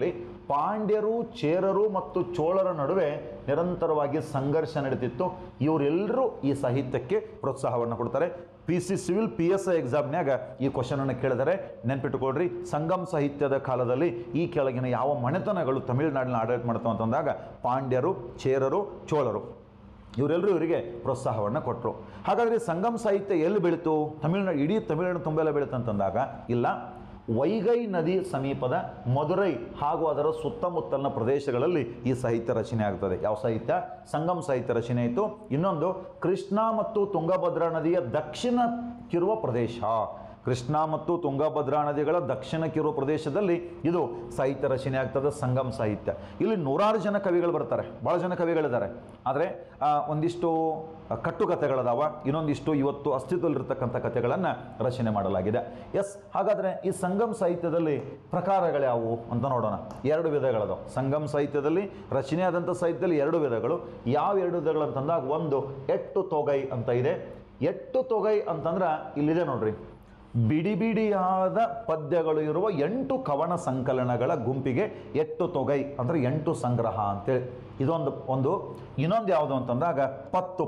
Speaker 1: ಪಾಂಡ್ಯರು, ಚೇರರು ಮತ್ತು ಚೋಳರ ನಡುವೆ ನಿರಂತರವಾಗಿ ಸಂಘರ್ಷ ನಡೀತಿತ್ತು. ಇವರೆಲ್ಲರೂ ಈ ಸಾಹಿತ್ಯಕ್ಕೆ ಪ್ರೋತ್ಸಾಹವನ್ನು ಕೊಡ್ತಾರೆ. PC ಸಿವಿಲ್ PSI ಎಕ್ಸಾಮ್ನ್ಯಾಗ ಈ ಕ್ವಶನನ್ನು ಕೇಳಿದರೆ ನೆನ್ಪಿಟ್ಟುಕೊಳ್ರಿ. ಸಂಗಮ್ ಸಾಹಿತ್ಯದ ಕಾಲದಲ್ಲಿ ಈ ಕೆಳಗಿನ ಯಾವ ಮನೆತನಗಳು ತಮಿಳುನಾಡಿನ ಆಡಳಿತ ಮಾಡ್ತಾವ ಅಂತಂದಾಗ ಪಾಂಡ್ಯರು, ಚೇರರು, ಚೋಳರು ಇವರೆಲ್ಲರೂ ಇವರಿಗೆ ಪ್ರೋತ್ಸಾಹವನ್ನು ಕೊಟ್ಟರು. ಹಾಗಾದರೆ ಸಂಗಮ್ ಸಾಹಿತ್ಯ ಎಲ್ಲಿ ಬೆಳೀತು? ತಮಿಳುನಾಡು, ಇಡೀ ತಮಿಳುನಾಡು ತುಂಬೆಲ್ಲ ಬೆಳೀತು ಅಂತಂದಾಗ ಇಲ್ಲ, ವೈಗೈ ನದಿ ಸಮೀಪದ ಮದುರೈ ಹಾಗೂ ಅದರ ಸುತ್ತಮುತ್ತಲಿನ ಪ್ರದೇಶಗಳಲ್ಲಿ ಈ ಸಾಹಿತ್ಯ ರಚನೆ ಆಗ್ತದೆ. ಯಾವ ಸಾಹಿತ್ಯ? ಸಂಗಮ್ ಸಾಹಿತ್ಯ ರಚನೆ ಆಯಿತು. ಇನ್ನೊಂದು ಕೃಷ್ಣ ಮತ್ತು ತುಂಗಭದ್ರಾ ನದಿಯ ದಕ್ಷಿಣಕ್ಕಿರುವ ಪ್ರದೇಶ, ಕೃಷ್ಣ ಮತ್ತು ತುಂಗಭದ್ರಾ ನದಿಗಳ ದಕ್ಷಿಣಕ್ಕಿರುವ ಪ್ರದೇಶದಲ್ಲಿ ಇದು ಸಾಹಿತ್ಯ ರಚನೆ ಆಗ್ತದೆ, ಸಂಗಮ್ ಸಾಹಿತ್ಯ. ಇಲ್ಲಿ ನೂರಾರು ಜನ ಕವಿಗಳು ಬರ್ತಾರೆ, ಭಾಳ ಜನ ಕವಿಗಳಿದ್ದಾರೆ. ಆದರೆ ಒಂದಿಷ್ಟು ಕಟ್ಟುಕತೆಗಳದಾವ, ಇನ್ನೊಂದಿಷ್ಟು ಇವತ್ತು ಅಸ್ತಿತ್ವದಲ್ಲಿರ್ತಕ್ಕಂಥ ಕಥೆಗಳನ್ನು ರಚನೆ ಮಾಡಲಾಗಿದೆ. ಹಾಗಾದರೆ ಈ ಸಂಗಮ್ ಸಾಹಿತ್ಯದಲ್ಲಿ ಪ್ರಕಾರಗಳ್ಯಾವು ಅಂತ ನೋಡೋಣ. 2 ವಿಧಗಳದಾವ. ಸಂಗಮ್ ಸಾಹಿತ್ಯದಲ್ಲಿ ರಚನೆಯಾದಂಥ ಸಾಹಿತ್ಯದಲ್ಲಿ 2 ವಿಧಗಳು. ಯಾವ 2 ವಿಧಗಳು ಅಂತಂದಾಗ, ಒಂದು ಎಟ್ಟು ತೊಗೈ ಅಂತ ಇದೆ. ಎಟ್ಟು ತೊಗೈ ಅಂತಂದ್ರೆ ಇಲ್ಲಿದೆ ನೋಡ್ರಿ, ಬಿಡಿ ಬಿಡಿಯಾದ ಪದ್ಯಗಳು ಇರುವ 8 ಕವನ ಸಂಕಲನಗಳ ಗುಂಪಿಗೆ ಎಟ್ಟು ತೊಗೈ ಅಂದರೆ 8 ಸಂಗ್ರಹ ಅಂತೇಳಿ ಇದೊಂದು. ಇನ್ನೊಂದು ಯಾವುದು ಅಂತಂದಾಗ ಪತ್ತು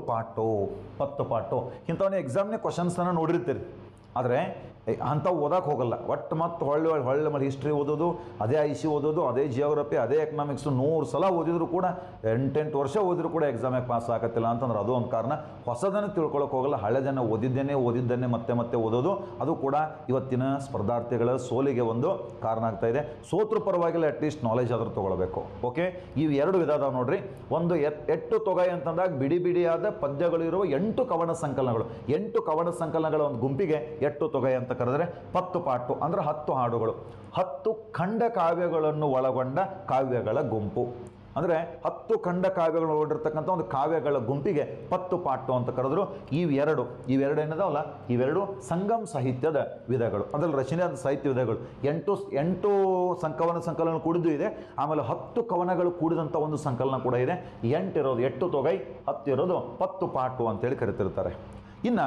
Speaker 1: ಪಾಟು ಇಂಥವನ್ನ ಎಕ್ಸಾಮ್ನೇ ಕ್ವಶನ್ಸನ್ನು ನೋಡಿರ್ತೀರಿ. ಆದರೆ ಅಂಥವು ಓದಕ್ಕೆ ಹೋಗಲ್ಲ. ಒಟ್ಟು ಮತ್ತು ಹೊಳ್ಳೆ ಹಿಸ್ಟ್ರಿ ಓದೋದು, ಅದೇ IC ಓದೋದು, ಅದೇ ಜಿಯೋಗ್ರಫಿ, ಅದೇ ಎಕನಾಮಿಕ್ಸು 100 ಸಲ ಓದಿದ್ರು ಕೂಡ 8 ವರ್ಷ ಓದಿದ್ರು ಕೂಡ ಎಕ್ಸಾಮಿಗೆ ಪಾಸ್ ಆಗತ್ತಿಲ್ಲ ಅಂತಂದ್ರೆ ಅದು ಒಂದು ಕಾರಣ. ಹೊಸದನ್ನು ತಿಳ್ಕೊಳಕ್ಕೆ ಹೋಗಲ್ಲ, ಹಳೆದನ್ನು ಓದಿದ್ದನ್ನೇ ಮತ್ತೆ ಓದೋದು, ಅದು ಕೂಡ ಇವತ್ತಿನ ಸ್ಪರ್ಧಾರ್ಥಿಗಳ ಸೋಲಿಗೆ ಒಂದು ಕಾರಣ ಆಗ್ತಾ ಇದೆ. ಸೋತ್ರ ಪರವಾಗಿಲ್ಲ, ಅಟ್ಲೀಸ್ಟ್ ನಾಲೆಜ್ ಆದರೂ ತೊಗೊಳ್ಬೇಕು. ಓಕೆ, ಇವು 2 ವಿಧ ಅದಾವ ನೋಡ್ರಿ. ಒಂದು ಎಟ್ಟು ತೊಗೈ ಅಂತಂದಾಗ ಬಿಡಿ ಬಿಡಿಯಾದ ಪದ್ಯಗಳು ಇರುವ 8 ಕವನ ಸಂಕಲನಗಳು, 8 ಕವನ ಸಂಕಲನಗಳ ಒಂದು ಗುಂಪಿಗೆ ಎಟ್ಟು ತೊಗೈ ಅಂತ ಕರೆದರೆ. ಪತ್ತು ಪಾಟು ಅಂದರೆ 10 ಹಾಡುಗಳು, 10 ಖಂಡ ಕಾವ್ಯಗಳನ್ನು ಒಳಗೊಂಡ ಕಾವ್ಯಗಳ ಗುಂಪು. ಅಂದರೆ 10 ಖಂಡ ಕಾವ್ಯಗಳು ಒಳಗೊಂಡಿರ್ತಕ್ಕಂಥ ಒಂದು ಕಾವ್ಯಗಳ ಗುಂಪಿಗೆ 10 ಪಾಟು ಅಂತ ಕರೆದ್ರು. ಇವೆರಡು ಏನಿದಾವಲ್ಲ, ಇವೆರಡು ಸಂಗಮ್ ಸಾಹಿತ್ಯದ ವಿಧಗಳು. ಅದರಲ್ಲಿ ರಚನೆಯಾದ ಸಾಹಿತ್ಯ ವಿಧಗಳು 8 ಕವನ ಸಂಕಲನ ಕೂಡಿದ್ದು ಇದೆ. ಆಮೇಲೆ 10 ಕವನಗಳು ಕೂಡಿದಂಥ ಒಂದು ಸಂಕಲನ ಕೂಡ ಇದೆ. 8 ಇರೋದು ಎಟ್ಟು ತೊಗೈ, 10 ಇರೋದು 10 ಪಾಟು ಅಂತೇಳಿ ಕರಿತಿರ್ತಾರೆ. ಇನ್ನು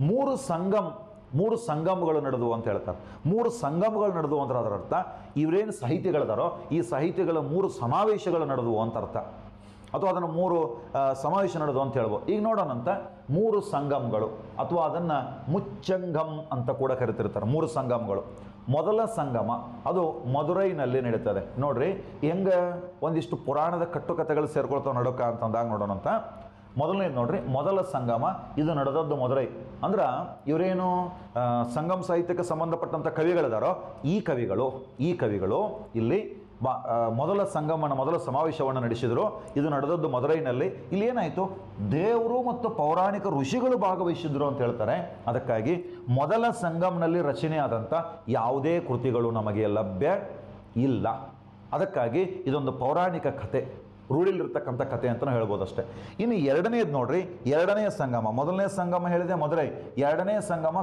Speaker 1: 3 ಸಂಗಮಗಳು ನಡೆದವು ಅಂತ ಹೇಳ್ತಾರೆ. 3 ಸಂಗಮಗಳು ನಡೆದವು ಅಂದ್ರೆ ಅದರ ಅರ್ಥ ಇವರೇನು ಸಾಹಿತಿಗಳಿದಾರೋ ಈ ಸಾಹಿತಿಗಳ 3 ಸಮಾವೇಶಗಳು ನಡೆದವು ಅಂತ ಅರ್ಥ, ಅಥವಾ ಅದನ್ನು 3 ಸಮಾವೇಶ ನಡೆದವು ಅಂತ ಹೇಳ್ಬೋದು. ಈಗ ನೋಡೋಣಂತ 3 ಸಂಗಮಗಳು, ಅಥವಾ ಅದನ್ನು ಮುಚ್ಚಂಗಮ್ ಅಂತ ಕೂಡ ಕರಿತಿರ್ತಾರೆ. 3 ಸಂಗಮಗಳು. ಮೊದಲ ಸಂಗಮ ಅದು ಮದುರೈನಲ್ಲಿ ನಡೀತದೆ. ನೋಡ್ರಿ ಹೆಂಗೆ ಒಂದಿಷ್ಟು ಪುರಾಣದ ಕಟ್ಟುಕತೆಗಳು ಸೇರ್ಕೊಳ್ತಾವೆ ನಡುಕ ಅಂತಂದಾಗ ನೋಡೋಣಂತ. ಮೊದಲನೇದು ನೋಡ್ರಿ, ಮೊದಲ ಸಂಗಮ ಇದು ನಡೆದದ್ದು ಮದುರೈ. ಅಂದ್ರೆ ಇವರೇನು ಸಂಗಮ್ ಸಾಹಿತ್ಯಕ್ಕೆ ಸಂಬಂಧಪಟ್ಟಂಥ ಕವಿಗಳಿದಾರೋ ಈ ಕವಿಗಳು ಇಲ್ಲಿ ಮೊದಲ ಸಂಗಮನ ಮೊದಲ ಸಮಾವೇಶವನ್ನು ನಡೆಸಿದರು. ಇದು ನಡೆದದ್ದು ಮದುರೈನಲ್ಲಿ. ಇಲ್ಲಿ ಏನಾಯಿತು, ದೇವರು ಮತ್ತು ಪೌರಾಣಿಕ ಋಷಿಗಳು ಭಾಗವಹಿಸಿದ್ರು ಅಂತ ಹೇಳ್ತಾರೆ. ಅದಕ್ಕಾಗಿ ಮೊದಲ ಸಂಗಮನಲ್ಲಿ ರಚನೆಯಾದಂಥ ಯಾವುದೇ ಕೃತಿಗಳು ನಮಗೆ ಲಭ್ಯ ಇಲ್ಲ. ಅದಕ್ಕಾಗಿ ಇದೊಂದು ಪೌರಾಣಿಕ ಕಥೆ, ರೂಢಿಲಿರ್ತಕ್ಕಂಥ ಕಥೆ ಅಂತ ಹೇಳ್ಬೋದು ಅಷ್ಟೇ. ಇನ್ನು 2ನೇದು ನೋಡ್ರಿ, 2ನೇ ಸಂಗಮ. ಮೊದಲನೇ ಸಂಗಮ ಹೇಳಿದೆ ಮದುರೈ, 2ನೇ ಸಂಗಮ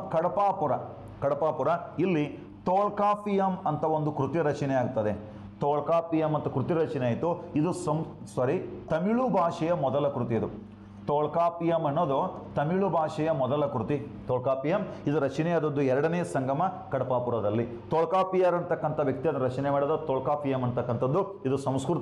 Speaker 1: ಕಡಪಾಪುರ. ಇಲ್ಲಿ ತೋಳ್ಕಾಪಿಯಂ ಅಂತ ಒಂದು ಕೃತಿ ರಚನೆ ಆಗ್ತದೆ. ತೋಳ್ಕಾಪಿಯಂ ಅಂತ ಕೃತಿ ರಚನೆ ಆಯಿತು. ಇದು ತಮಿಳು ಭಾಷೆಯ ಮೊದಲ ಕೃತಿ. ಇದು ತೋಳ್ಕಾಪಿಯಂ ಅನ್ನೋದು ತಮಿಳು ಭಾಷೆಯ ಮೊದಲ ಕೃತಿ. ತೋಳ್ಕಾಪಿಯಂ ಇದು ರಚನೆಯಾದದ್ದು 2ನೇ ಸಂಗಮ ಕಡಪಾಪುರದಲ್ಲಿ. ತೋಳ್ಕಾಪಿಯರ್ ಅಂತಕ್ಕಂಥ ವ್ಯಕ್ತಿ ಅದನ್ನು ರಚನೆ ಮಾಡಿದ. ತೋಳ್ಕಾಪಿಯಂ ಅಂತಕ್ಕಂಥದ್ದು ಇದು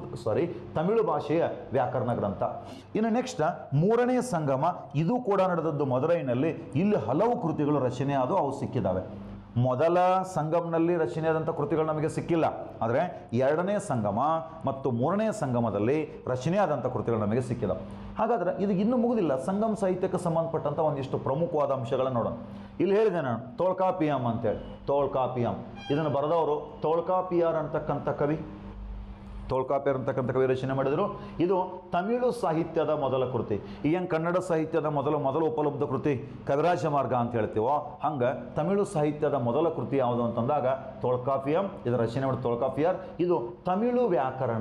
Speaker 1: ತಮಿಳು ಭಾಷೆಯ ವ್ಯಾಕರಣ ಗ್ರಂಥ. ಇನ್ನು ನೆಕ್ಸ್ಟ್ 3ನೇ ಸಂಗಮ, ಇದು ಕೂಡ ನಡೆದದ್ದು ಮದುರೈನಲ್ಲಿ. ಇಲ್ಲಿ ಹಲವು ಕೃತಿಗಳು ರಚನೆಯಾದವು, ಅವು ಸಿಕ್ಕಿದ್ದಾವೆ. ಮೊದಲ ಸಂಗಮನಲ್ಲಿ ರಚನೆಯಾದಂಥ ಕೃತಿಗಳು ನಮಗೆ ಸಿಕ್ಕಿಲ್ಲ, ಆದರೆ 2ನೇ ಸಂಗಮ ಮತ್ತು 3ನೇ ಸಂಗಮದಲ್ಲಿ ರಚನೆಯಾದಂಥ ಕೃತಿಗಳು ನಮಗೆ ಸಿಕ್ಕಿಲ್ಲ. ಹಾಗಾದರೆ ಇದು ಇನ್ನೂ ಮುಗಿದಿಲ್ಲ. ಸಂಗಮ್ ಸಾಹಿತ್ಯಕ್ಕೆ ಸಂಬಂಧಪಟ್ಟಂಥ ಒಂದಿಷ್ಟು ಪ್ರಮುಖವಾದ ಅಂಶಗಳನ್ನು ನೋಡೋಣ. ಇಲ್ಲಿ ಹೇಳಿದೆ ನಾನು ತೋಳ್ಕಾಪಿಯಂ ಅಂತೇಳಿ. ತೋಳ್ಕಾಪಿಯಂ ಇದನ್ನು ಬರೆದವರು ತೋಳ್ಕಾಪಿಯರ್ ಅಂತಕ್ಕಂಥ ಕವಿ. ತೋಳ್ಕಾಪಿಯರ್ ಅಂತಕ್ಕಂಥ ಕವಿ ರಚನೆ ಮಾಡಿದರು. ಇದು ತಮಿಳು ಸಾಹಿತ್ಯದ ಮೊದಲ ಕೃತಿ. ಈಗ ಕನ್ನಡ ಸಾಹಿತ್ಯದ ಮೊದಲ ಉಪಲಬ್ಧ ಕೃತಿ ಕವಿರಾಜ ಮಾರ್ಗ ಅಂತ ಹೇಳ್ತೀವೋ ಹಂಗೆ ತಮಿಳು ಸಾಹಿತ್ಯದ ಮೊದಲ ಕೃತಿ ಯಾವುದು ಅಂತಂದಾಗ ತೋಳ್ಕಾಪಿಯಂ. ಇದು ರಚನೆ ಮಾಡಿದ ತೋಳ್ಕಾಪಿಯರ್. ಇದು ತಮಿಳು ವ್ಯಾಕರಣ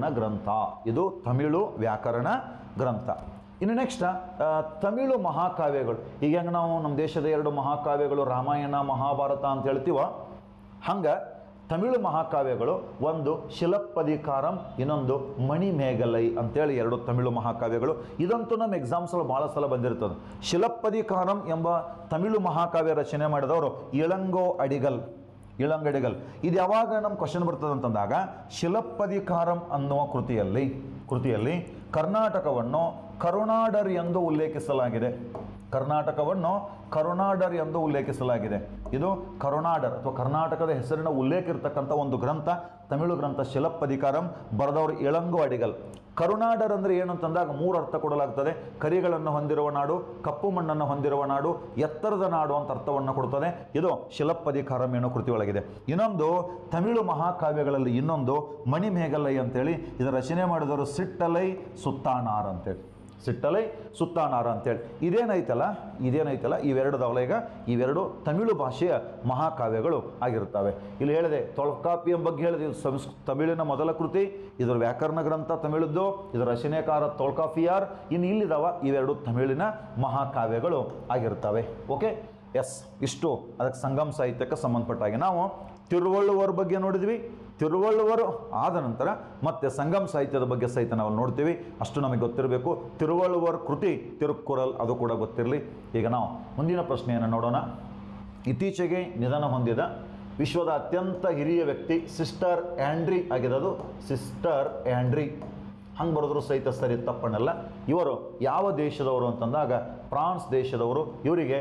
Speaker 1: ಗ್ರಂಥ. ಇನ್ನು ನೆಕ್ಸ್ಟ್ ತಮಿಳು ಮಹಾಕಾವ್ಯಗಳು. ಈಗ ಹೆಂಗೆ ನಾವು ನಮ್ಮ ದೇಶದ 2 ಮಹಾಕಾವ್ಯಗಳು ರಾಮಾಯಣ ಮಹಾಭಾರತ ಅಂತ ಹೇಳ್ತೀವೋ ಹಂಗೆ ತಮಿಳು ಮಹಾಕಾವ್ಯಗಳು, ಒಂದು ಶಿಲಪ್ಪದಿಕಾರಂ, ಇನ್ನೊಂದು ಮಣಿಮೇಗಲೈ ಅಂತೇಳಿ 2 ತಮಿಳು ಮಹಾಕಾವ್ಯಗಳು. ಇದಂತೂ ನಮ್ಮ ಎಕ್ಸಾಮ್ಸಲ್ಲಿ ಭಾಳ ಸಲ ಬಂದಿರ್ತದೆ. ಶಿಲಪ್ಪದಿಕಾರಂ ಎಂಬ ತಮಿಳು ಮಹಾಕಾವ್ಯ ರಚನೆ ಮಾಡಿದವರು ಇಳಂಗೋ ಅಡಿಗಲ್. ಇಳಂಗಡಿಗಲ್. ಇದು ಯಾವಾಗ ನಮ್ಮ ಕ್ವಶನ್ ಬರ್ತದೆ ಅಂತಂದಾಗ ಶಿಲಪ್ಪದಿಕಾರಂ ಅನ್ನುವ ಕೃತಿಯಲ್ಲಿ ಕರ್ನಾಟಕವನ್ನು ಕರುನಾಡರ್ ಎಂದು ಉಲ್ಲೇಖಿಸಲಾಗಿದೆ. ಕರ್ನಾಟಕವನ್ನು ಕರುನಾಡರ್ ಎಂದು ಉಲ್ಲೇಖಿಸಲಾಗಿದೆ. ಇದು ಕರುನಾಡರ್ ಅಥವಾ ಕರ್ನಾಟಕದ ಹೆಸರಿನ ಉಲ್ಲೇಖ ಇರತಕ್ಕಂಥ ಒಂದು ಗ್ರಂಥ, ತಮಿಳು ಗ್ರಂಥ ಶಿಲಪ್ಪದಿಕಾರಂ, ಬರೆದವರು ಇಳಂಗು ಅಡಿಗಲ್. ಕರುನಾಡರ್ ಅಂದರೆ ಏನು ಅಂತಂದಾಗ 3 ಅರ್ಥ ಕೊಡಲಾಗ್ತದೆ. ಕರಿಗಳನ್ನು ಹೊಂದಿರುವ ನಾಡು, ಕಪ್ಪು ಮಣ್ಣನ್ನು ಹೊಂದಿರುವ ನಾಡು, ಎತ್ತರದ ನಾಡು ಅಂತ ಅರ್ಥವನ್ನು ಕೊಡ್ತದೆ. ಇದು ಶಿಲಪ್ಪದಿಕಾರಂ ಏನೋ ಕೃತಿಯೊಳಗಿದೆ. ಇನ್ನೊಂದು ತಮಿಳು ಮಹಾಕಾವ್ಯಗಳಲ್ಲಿ ಇನ್ನೊಂದು ಮಣಿಮೇಗಲೈ ಅಂತೇಳಿ, ಇದರ ರಚನೆ ಮಾಡಿದವರು ಸಿಟ್ಟಲೈ ಸುತ್ತಾನಾರ್ ಅಂತೇಳಿ, ಸಿಟ್ಟಲೈ ಸುತ್ತಾನಾರ ಅಂತೇಳಿ. ಇದೇನೈತಲ್ಲ ಇವೆರಡದವಲ್ಲ. ಈಗ ಇವೆರಡು ತಮಿಳು ಭಾಷೆಯ ಮಹಾಕಾವ್ಯಗಳು ಆಗಿರ್ತವೆ. ಇಲ್ಲಿ ಹೇಳಿದೆ ತೊಲ್ಕಾಪಿಯಂ ಬಗ್ಗೆ ಹೇಳಿದೆ. ಇದು ತಮಿಳಿನ ಮೊದಲ ಕೃತಿ, ಇದರ ವ್ಯಾಕರಣ ಗ್ರಂಥ ತಮಿಳದ್ದು, ಇದರ ರಚನೆಕಾರ ತೊಲ್ಕಾಪಿಯಾರ್. ಇನ್ನು ಇಲ್ಲಿದಾವ ಇವೆರಡು ತಮಿಳಿನ ಮಹಾಕಾವ್ಯಗಳು ಆಗಿರ್ತವೆ. ಓಕೆ, ಎಸ್, ಇಷ್ಟು ಅದಕ್ಕೆ ಸಂಗಮ ಸಾಹಿತ್ಯಕ್ಕೆ ಸಂಬಂಧಪಟ್ಟಾಗೆ ನಾವು ತಿರುವಳ್ಳುವರ್ ಬಗ್ಗೆ ನೋಡಿದ್ವಿ. ತಿರುವಳ್ಳುವರು ಆದ ನಂತರ ಮತ್ತೆ ಸಂಗಮ ಸಾಹಿತ್ಯದ ಬಗ್ಗೆ ಸಹಿತ ನಾವು ನೋಡ್ತೀವಿ. ಅಷ್ಟು ನಮಗೆ ಗೊತ್ತಿರಬೇಕು. ತಿರುವಳ್ಳುವರ್ ಕೃತಿ ತಿರುಕ್ಕುರಲ್, ಅದು ಕೂಡ ಗೊತ್ತಿರಲಿ. ಈಗ ನಾವು ಮುಂದಿನ ಪ್ರಶ್ನೆಯನ್ನು ನೋಡೋಣ. ಇತ್ತೀಚೆಗೆ ನಿಧನ ಹೊಂದಿದ ವಿಶ್ವದ ಅತ್ಯಂತ ಹಿರಿಯ ವ್ಯಕ್ತಿ ಸಿಸ್ಟರ್ ಆ್ಯಂಡ್ರಿ ಆಗಿರೋದು. ಸಿಸ್ಟರ್ ಆ್ಯಂಡ್ರಿ ಹಂಗೆ ಬರೆದ್ರು ಸಹಿತ ಸರಿ, ತಪ್ಪಣ್ಣಲ್ಲ. ಇವರು ಯಾವ ದೇಶದವರು ಅಂತಂದಾಗ ಫ್ರಾನ್ಸ್ ದೇಶದವರು. ಇವರಿಗೆ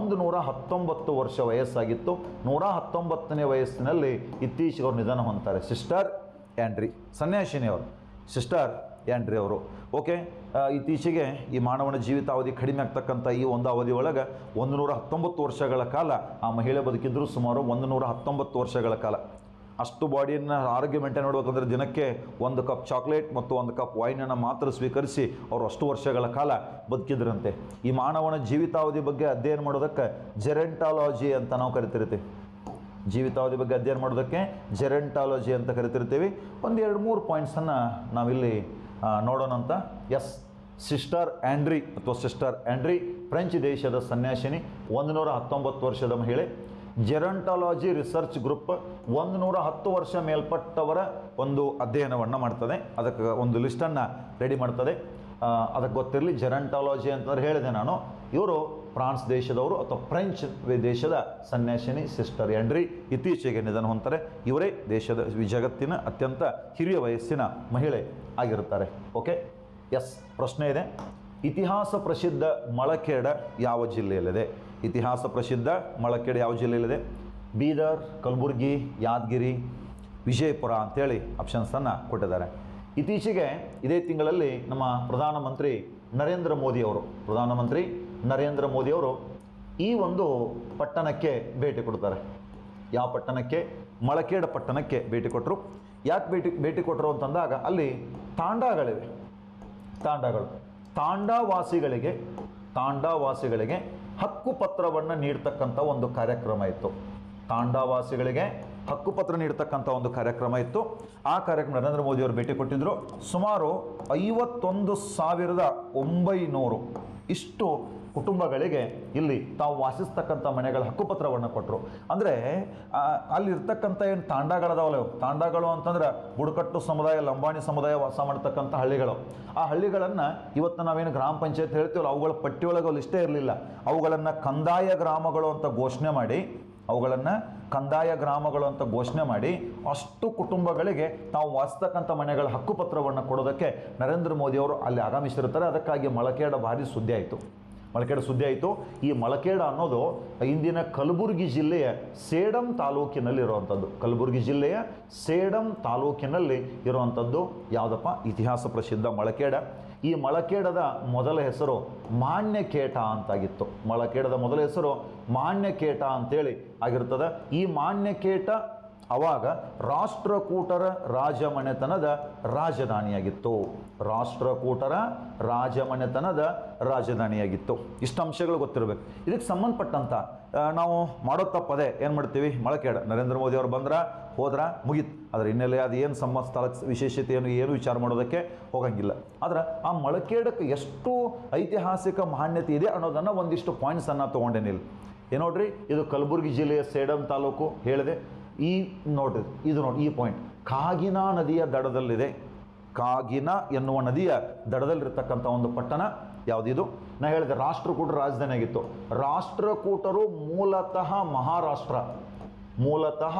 Speaker 1: 119 ವರ್ಷ ವಯಸ್ಸಾಗಿತ್ತು. 119ನೇ ವಯಸ್ಸಿನಲ್ಲಿ ಇತ್ತೀಚೆಗೆ ಅವರು ನಿಧನ ಹೊಂದ್ತಾರೆ. ಸಿಸ್ಟರ್ ಆ್ಯಂಡ್ರಿ ಸನ್ಯಾಸಿನಿಯವರು, ಸಿಸ್ಟರ್ ಆ್ಯಂಡ್ರಿ ಅವರು. ಓಕೆ, ಇತ್ತೀಚೆಗೆ ಈ ಮಾನವನ ಜೀವಿತಾವಧಿ ಕಡಿಮೆ ಆಗ್ತಕ್ಕಂಥ ಈ ಒಂದು ಅವಧಿ ಒಳಗೆ 119 ವರ್ಷಗಳ ಕಾಲ ಆ ಮಹಿಳೆ ಬದುಕಿದ್ರು. ಸುಮಾರು 119 ವರ್ಷಗಳ ಕಾಲ. ಅಷ್ಟು ಬಾಡಿಯನ್ನು ಆರೋಗ್ಯ ಮೇಂಟೈನ್ ಮಾಡಬೇಕಂದ್ರೆ ದಿನಕ್ಕೆ 1 ಕಪ್ ಚಾಕ್ಲೇಟ್ ಮತ್ತು 1 ಕಪ್ ವೈನನ್ನು ಮಾತ್ರ ಸ್ವೀಕರಿಸಿ ಅವರು ಅಷ್ಟು ವರ್ಷಗಳ ಕಾಲ ಬದುಕಿದ್ರಂತೆ. ಈ ಮಾನವನ ಜೀವಿತಾವಧಿ ಬಗ್ಗೆ ಅಧ್ಯಯನ ಮಾಡೋದಕ್ಕೆ ಜೆರೆಂಟಾಲಜಿ ಅಂತ ನಾವು ಕರಿತಿರ್ತೀವಿ. ಜೀವಿತಾವಧಿ ಬಗ್ಗೆ ಅಧ್ಯಯನ ಮಾಡೋದಕ್ಕೆ ಜೆರೆಂಟಾಲಜಿ ಅಂತ ಕರಿತಿರ್ತೀವಿ. 1-2-3 ಪಾಯಿಂಟ್ಸನ್ನು ನಾವಿಲ್ಲಿ ನೋಡೋಣ ಅಂತ. ಎಸ್, ಸಿಸ್ಟರ್ ಆ್ಯಂಡ್ರಿ ಅಥವಾ ಸಿಸ್ಟರ್ ಆ್ಯಂಡ್ರಿ ಫ್ರೆಂಚ್ ದೇಶದ ಸನ್ಯಾಸಿನಿ, 119 ವರ್ಷದ ಮಹಿಳೆ. ಜೆರಂಟಾಲಜಿ ರಿಸರ್ಚ್ ಗ್ರೂಪ್ 110 ವರ್ಷ ಮೇಲ್ಪಟ್ಟವರ ಒಂದು ಅಧ್ಯಯನವನ್ನು ಮಾಡ್ತದೆ. ಅದಕ್ಕೆ ಒಂದು ಲಿಸ್ಟನ್ನು ರೆಡಿ ಮಾಡ್ತದೆ. ಅದಕ್ಕೆ ಗೊತ್ತಿರಲಿ, ಜೆರಂಟಾಲಜಿ ಅಂತಂದ್ರೆ ಹೇಳಿದೆ ನಾನು. ಇವರು ಫ್ರಾನ್ಸ್ ದೇಶದವರು ಅಥವಾ ಫ್ರೆಂಚ್ ದೇಶದ ಸನ್ಯಾಸಿನಿ ಸಿಸ್ಟರ್ ಆ್ಯಂಡ್ರಿ ಇತ್ತೀಚೆಗೆ ನಿಧನ ಹೊಂದ್ತಾರೆ. ಇವರೇ ದೇಶದ ಜಗತ್ತಿನ ಅತ್ಯಂತ ಹಿರಿಯ ವಯಸ್ಸಿನ ಮಹಿಳೆ ಆಗಿರುತ್ತಾರೆ. ಓಕೆ, ಎಸ್, ಪ್ರಶ್ನೆ ಇದೆ. ಇತಿಹಾಸ ಪ್ರಸಿದ್ಧ ಮಳಖೇಡ ಯಾವ ಜಿಲ್ಲೆಯಲ್ಲಿದೆ? ಇತಿಹಾಸ ಪ್ರಸಿದ್ಧ ಮಳಖೇಡ ಯಾವ ಜಿಲ್ಲೆಯಲ್ಲಿದೆ? ಬೀದರ್, ಕಲಬುರಗಿ, ಯಾದಗಿರಿ, ವಿಜಯಪುರ ಅಂತೇಳಿ ಆಪ್ಷನ್ಸನ್ನು ಕೊಟ್ಟಿದ್ದಾರೆ. ಇತ್ತೀಚೆಗೆ ಇದೇ ತಿಂಗಳಲ್ಲಿ ನಮ್ಮ ಪ್ರಧಾನಮಂತ್ರಿ ನರೇಂದ್ರ ಮೋದಿಯವರು ಈ ಒಂದು ಪಟ್ಟಣಕ್ಕೆ ಭೇಟಿ ಕೊಡ್ತಾರೆ. ಯಾವ ಪಟ್ಟಣಕ್ಕೆ? ಮಳಖೇಡ ಪಟ್ಟಣಕ್ಕೆ ಭೇಟಿ ಕೊಟ್ಟರು. ಯಾಕೆ ಭೇಟಿ ಕೊಟ್ಟರು ಅಂತಂದಾಗ ಅಲ್ಲಿ ತಾಂಡಾಗಳಿವೆ. ತಾಂಡಾವಾಸಿಗಳಿಗೆ ಹಕ್ಕುಪತ್ರವನ್ನು ನೀಡ್ತಕ್ಕಂಥ ಒಂದು ಕಾರ್ಯಕ್ರಮ ಇತ್ತು. ತಾಂಡಾವಾಸಿಗಳಿಗೆ ಹಕ್ಕುಪತ್ರ ನೀಡ್ತಕ್ಕಂಥ ಒಂದು ಕಾರ್ಯಕ್ರಮ ಇತ್ತು. ಆ ಕಾರ್ಯಕ್ರಮ ನರೇಂದ್ರ ಮೋದಿಯವರು ಭೇಟಿ ಕೊಟ್ಟಿದ್ದರು. ಸುಮಾರು 51,900 ಇಷ್ಟು ಕುಟುಂಬಗಳಿಗೆ ಇಲ್ಲಿ ತಾವು ವಾಸಿಸ್ತಕ್ಕಂಥ ಮನೆಗಳ ಹಕ್ಕುಪತ್ರವನ್ನು ಕೊಟ್ಟರು. ಅಂದರೆ ಅಲ್ಲಿರ್ತಕ್ಕಂಥ ಏನು ತಾಂಡಾಗಳದಾವಲ್ಲ, ತಾಂಡಾಗಳು ಅಂತಂದ್ರೆ ಬುಡಕಟ್ಟು ಸಮುದಾಯ, ಲಂಬಾಣಿ ಸಮುದಾಯ ವಾಸ ಮಾಡ್ತಕ್ಕಂಥ ಹಳ್ಳಿಗಳು. ಆ ಹಳ್ಳಿಗಳನ್ನು ಇವತ್ತು ನಾವೇನು ಗ್ರಾಮ ಪಂಚಾಯತ್ ಹೇಳ್ತೀವಲ್ಲ, ಅವುಗಳ ಪಟ್ಟಿಯೊಳಗೆ ಲಿಸ್ಟೇ ಇರಲಿಲ್ಲ. ಅವುಗಳನ್ನು ಕಂದಾಯ ಗ್ರಾಮಗಳು ಅಂತ ಘೋಷಣೆ ಮಾಡಿ ಅಷ್ಟು ಕುಟುಂಬಗಳಿಗೆ ತಾವು ವಾಸಿಸ್ತಕ್ಕಂಥ ಮನೆಗಳ ಹಕ್ಕುಪತ್ರವನ್ನು ಕೊಡೋದಕ್ಕೆ ನರೇಂದ್ರ ಮೋದಿಯವರು ಅಲ್ಲಿ ಆಗಮಿಸಿರ್ತಾರೆ. ಅದಕ್ಕಾಗಿ ಮಳಖೇಡ ಭಾರಿ ಸುದ್ದಿ ಆಯಿತು. ಈ ಮಳಖೇಡ ಅನ್ನೋದು ಇಂದಿನ ಕಲಬುರಗಿ ಜಿಲ್ಲೆಯ ಸೇಡಂ ತಾಲೂಕಿನಲ್ಲಿ ಇರುವಂಥದ್ದು. ಯಾವುದಪ್ಪ? ಇತಿಹಾಸ ಪ್ರಸಿದ್ಧ ಮಳಖೇಡ. ಈ ಮಳಖೇಡದ ಮೊದಲ ಹೆಸರು ಮಾನ್ಯಕೇಟ ಅಂತಾಗಿತ್ತು. ಮಳಖೇಡದ ಮೊದಲ ಹೆಸರು ಮಾನ್ಯಕೇಟ ಅಂತೇಳಿ ಆಗಿರ್ತದೆ. ಈ ಮಾನ್ಯಕೇಟ ಅವಾಗ ರಾಷ್ಟ್ರಕೂಟರ ರಾಜಮನೆತನದ ರಾಜಧಾನಿಯಾಗಿತ್ತು. ಇಷ್ಟು ಅಂಶಗಳು ಗೊತ್ತಿರಬೇಕು. ಇದಕ್ಕೆ ಸಂಬಂಧಪಟ್ಟಂಥ ನಾವು ಮಾಡೋ ತಪ್ಪದೆ ಏನು ಮಾಡ್ತೀವಿ? ಮಳಖೇಡ ನರೇಂದ್ರ ಮೋದಿ ಅವರು ಹೋದ್ರ ಮುಗೀತು. ಅದರ ಹಿನ್ನೆಲೆ ಅದು ಏನು ಸ್ಥಳಕ್ಕೆ ವಿಶೇಷತೆ ಏನು ವಿಚಾರ ಮಾಡೋದಕ್ಕೆ ಹೋಗಂಗಿಲ್ಲ. ಆದ್ರೆ ಆ ಮಳಖೇಡಕ್ಕೆ ಎಷ್ಟು ಐತಿಹಾಸಿಕ ಮಾನ್ಯತೆ ಇದೆ ಅನ್ನೋದನ್ನು ಒಂದಿಷ್ಟು ಪಾಯಿಂಟ್ಸನ್ನು ತೊಗೊಂಡೇನಿಲ್ಲ. ನೋಡ್ರಿ, ಇದು ಕಲಬುರಗಿ ಜಿಲ್ಲೆಯ ಸೇಡಂ ತಾಲೂಕು ಹೇಳಿದೆ. ನೋಡ್ರಿ, ಈ ಪಾಯಿಂಟ್ ಕಾಗಿನಾ ನದಿಯ ದಡದಲ್ಲಿದೆ. ಕಾಗಿನಾ ಎನ್ನುವ ನದಿಯ ದಡದಲ್ಲಿರ್ತಕ್ಕಂಥ ಒಂದು ಪಟ್ಟಣ ಯಾವುದಿದು? ನಾ ಹೇಳಿದೆ ರಾಷ್ಟ್ರಕೂಟರ ರಾಜಧಾನಿ ಆಗಿತ್ತು. ರಾಷ್ಟ್ರಕೂಟರು ಮೂಲತಃ ಮೂಲತಃ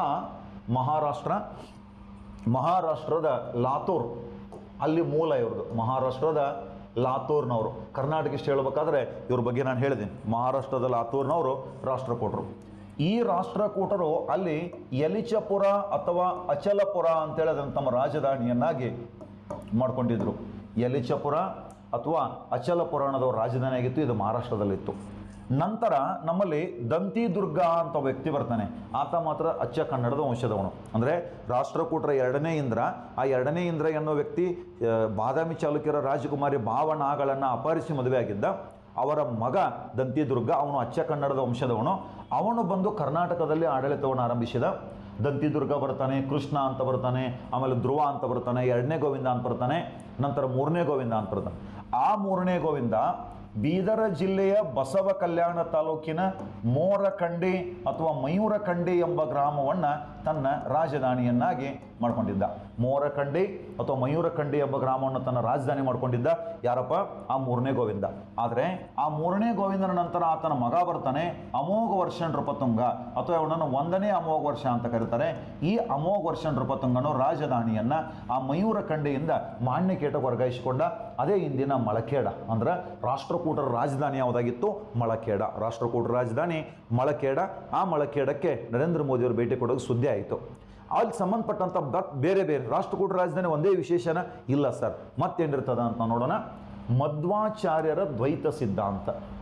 Speaker 1: ಮಹಾರಾಷ್ಟ್ರದ ಲಾತೂರ್ ಅಲ್ಲಿ ಮೂಲ ಇವ್ರದ್ದು. ಮಹಾರಾಷ್ಟ್ರದ ಲಾತೂರ್ನವರು. ಕರ್ನಾಟಕ ಇಷ್ಟು ಹೇಳ್ಬೇಕಾದ್ರೆ ಇವ್ರ ಬಗ್ಗೆ ನಾನು ಹೇಳಿದ್ದೀನಿ. ಮಹಾರಾಷ್ಟ್ರದ ಲಾತೂರ್ನವರು ರಾಷ್ಟ್ರಕೂಟರು. ಈ ರಾಷ್ಟ್ರಕೂಟರು ಅಲ್ಲಿ ಯಲಿಚಪುರ ಅಥವಾ ಅಚಲಪುರ ಅಂತೇಳಿ ಅದನ್ನು ತಮ್ಮ ರಾಜಧಾನಿಯನ್ನಾಗಿ ಮಾಡ್ಕೊಂಡಿದ್ರು. ಯಲಿಚಪುರ ಅಥವಾ ಅಚಲಪುರ ಅನ್ನೋದವ್ರ ರಾಜಧಾನಿ ಆಗಿತ್ತು. ಇದು ಮಹಾರಾಷ್ಟ್ರದಲ್ಲಿತ್ತು. ನಂತರ ನಮ್ಮಲ್ಲಿ ದಂತಿದುರ್ಗ ಅಂತ ವ್ಯಕ್ತಿ ಬರ್ತಾನೆ. ಆತ ಮಾತ್ರ ಅಚ್ಚ ಕನ್ನಡದ ವಂಶದವನು. ಅಂದರೆ ರಾಷ್ಟ್ರಕೂಟರ ಎರಡನೇ ಇಂದ್ರ. ಆ ಎರಡನೇ ಇಂದ್ರ ಎನ್ನುವ ವ್ಯಕ್ತಿ ಬಾದಾಮಿ ಚಾಲುಕ್ಯರ ರಾಜಕುಮಾರಿ ಭಾವನಾಗಳನ್ನು ಅಪಹರಿಸಿ ಮದುವೆ ಆಗಿದ್ದ. ಅವರ ಮಗ ದಂತಿದುರ್ಗ, ಅವನು ಅಚ್ಚ ಕನ್ನಡದ ವಂಶದವನು. ಅವನು ಬಂದು ಕರ್ನಾಟಕದಲ್ಲಿ ಆಡಳಿತವನ್ನು ಆರಂಭಿಸಿದ. ದಂತಿದುರ್ಗ ಬರ್ತಾನೆ, ಕೃಷ್ಣ ಅಂತ ಬರ್ತಾನೆ, ಆಮೇಲೆ ಧ್ರುವ ಅಂತ ಬರ್ತಾನೆ, ಎರಡನೇ ಗೋವಿಂದ ಅಂತ ಬರ್ತಾನೆ, ನಂತರ ಮೂರನೇ ಗೋವಿಂದ ಅಂತ ಬರ್ತಾನೆ. ಆ ಮೂರನೇ ಗೋವಿಂದ ಬೀದರ ಜಿಲ್ಲೆಯ ಬಸವ ಕಲ್ಯಾಣ ತಾಲೂಕಿನ ಮೋರಕಂಡಿ ಅಥವಾ ಮಯೂರಕಂಡಿ ಎಂಬ ಗ್ರಾಮವನ್ನು ತನ್ನ ರಾಜಧಾನಿಯನ್ನಾಗಿ ಮಾಡ್ಕೊಂಡಿದ್ದ. ಮೋರಕಂಡಿ ಅಥವಾ ಮಯೂರಕಂಡಿ ಎಂಬ ಗ್ರಾಮವನ್ನು ತನ್ನ ರಾಜಧಾನಿ ಮಾಡ್ಕೊಂಡಿದ್ದ ಯಾರಪ್ಪ? ಆ ಮೂರನೇ ಗೋವಿಂದ. ಆದರೆ ಆ ಮೂರನೇ ಗೋವಿಂದನ ನಂತರ ಆತನ ಮಗ ಬರ್ತಾನೆ, ಅಮೋಘ ವರ್ಷ ನೃಪತುಂಗ, ಅಥವಾ ಅವನನ್ನು ಒಂದನೇ ಅಮೋಘ ವರ್ಷ ಅಂತ ಕರೀತಾರೆ. ಈ ಅಮೋಘ ವರ್ಷ ನೃಪತುಂಗನು ರಾಜಧಾನಿಯನ್ನು ಆ ಮಯೂರಕಂಡಿಯಿಂದ ಮಾನ್ಯಕೇಟಕ್ಕೆ ವರ್ಗಾಯಿಸಿಕೊಂಡ. ಅದೇ ಇಂದಿನ ಮಳಖೇಡ. ಅಂದ್ರೆ ರಾಷ್ಟ್ರಕೂಟರ ರಾಜಧಾನಿ ಯಾವುದಾಗಿತ್ತು? ಮಳಖೇಡ. ರಾಷ್ಟ್ರಕೂಟರ ರಾಜಧಾನಿ ಮಳಖೇಡ. ಆ ಮಳಖೇಡಕ್ಕೆ ನರೇಂದ್ರ ಮೋದಿಯವರು ಭೇಟಿ ಕೊಡೋದು ಸುದ್ದಿ ಆಯಿತು. ಅಲ್ಲಿ ಸಂಬಂಧಪಟ್ಟಂಥ ಬೇರೆ ಬೇರೆ ರಾಷ್ಟ್ರಕೂಟರ ರಾಜಧಾನಿ ಒಂದೇ ವಿಶೇಷನ ಇಲ್ಲ ಸರ್. ಮತ್ತೇನಿರ್ತದ ಅಂತ ನೋಡೋಣ. ಮಧ್ವಾಚಾರ್ಯರ ದ್ವೈತ ಸಿದ್ಧಾಂತ.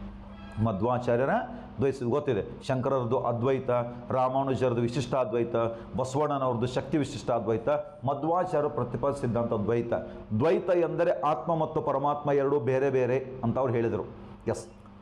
Speaker 1: ಮಧ್ವಾಚಾರ್ಯರ ದ್ವೈತ ಗೊತ್ತಿದೆ. ಶಂಕರರದ್ದು ಅದ್ವೈತ, ರಾಮಾನುಜರದು ವಿಶಿಷ್ಟಾದ್ವೈತ, ಬಸವಣ್ಣನವ್ರದ್ದು ಶಕ್ತಿ ವಿಶಿಷ್ಟಾದ್ವೈತ, ಮಧ್ವಾಚಾರ್ಯ ಪ್ರತಿಪಾದ ಸಿದ್ಧಾಂತ ದ್ವೈತ. ದ್ವೈತ ಎಂದರೆ ಆತ್ಮ ಮತ್ತು ಪರಮಾತ್ಮ ಎರಡೂ ಬೇರೆ ಬೇರೆ ಅಂತ ಅವ್ರು ಹೇಳಿದರು. ಎಸ್,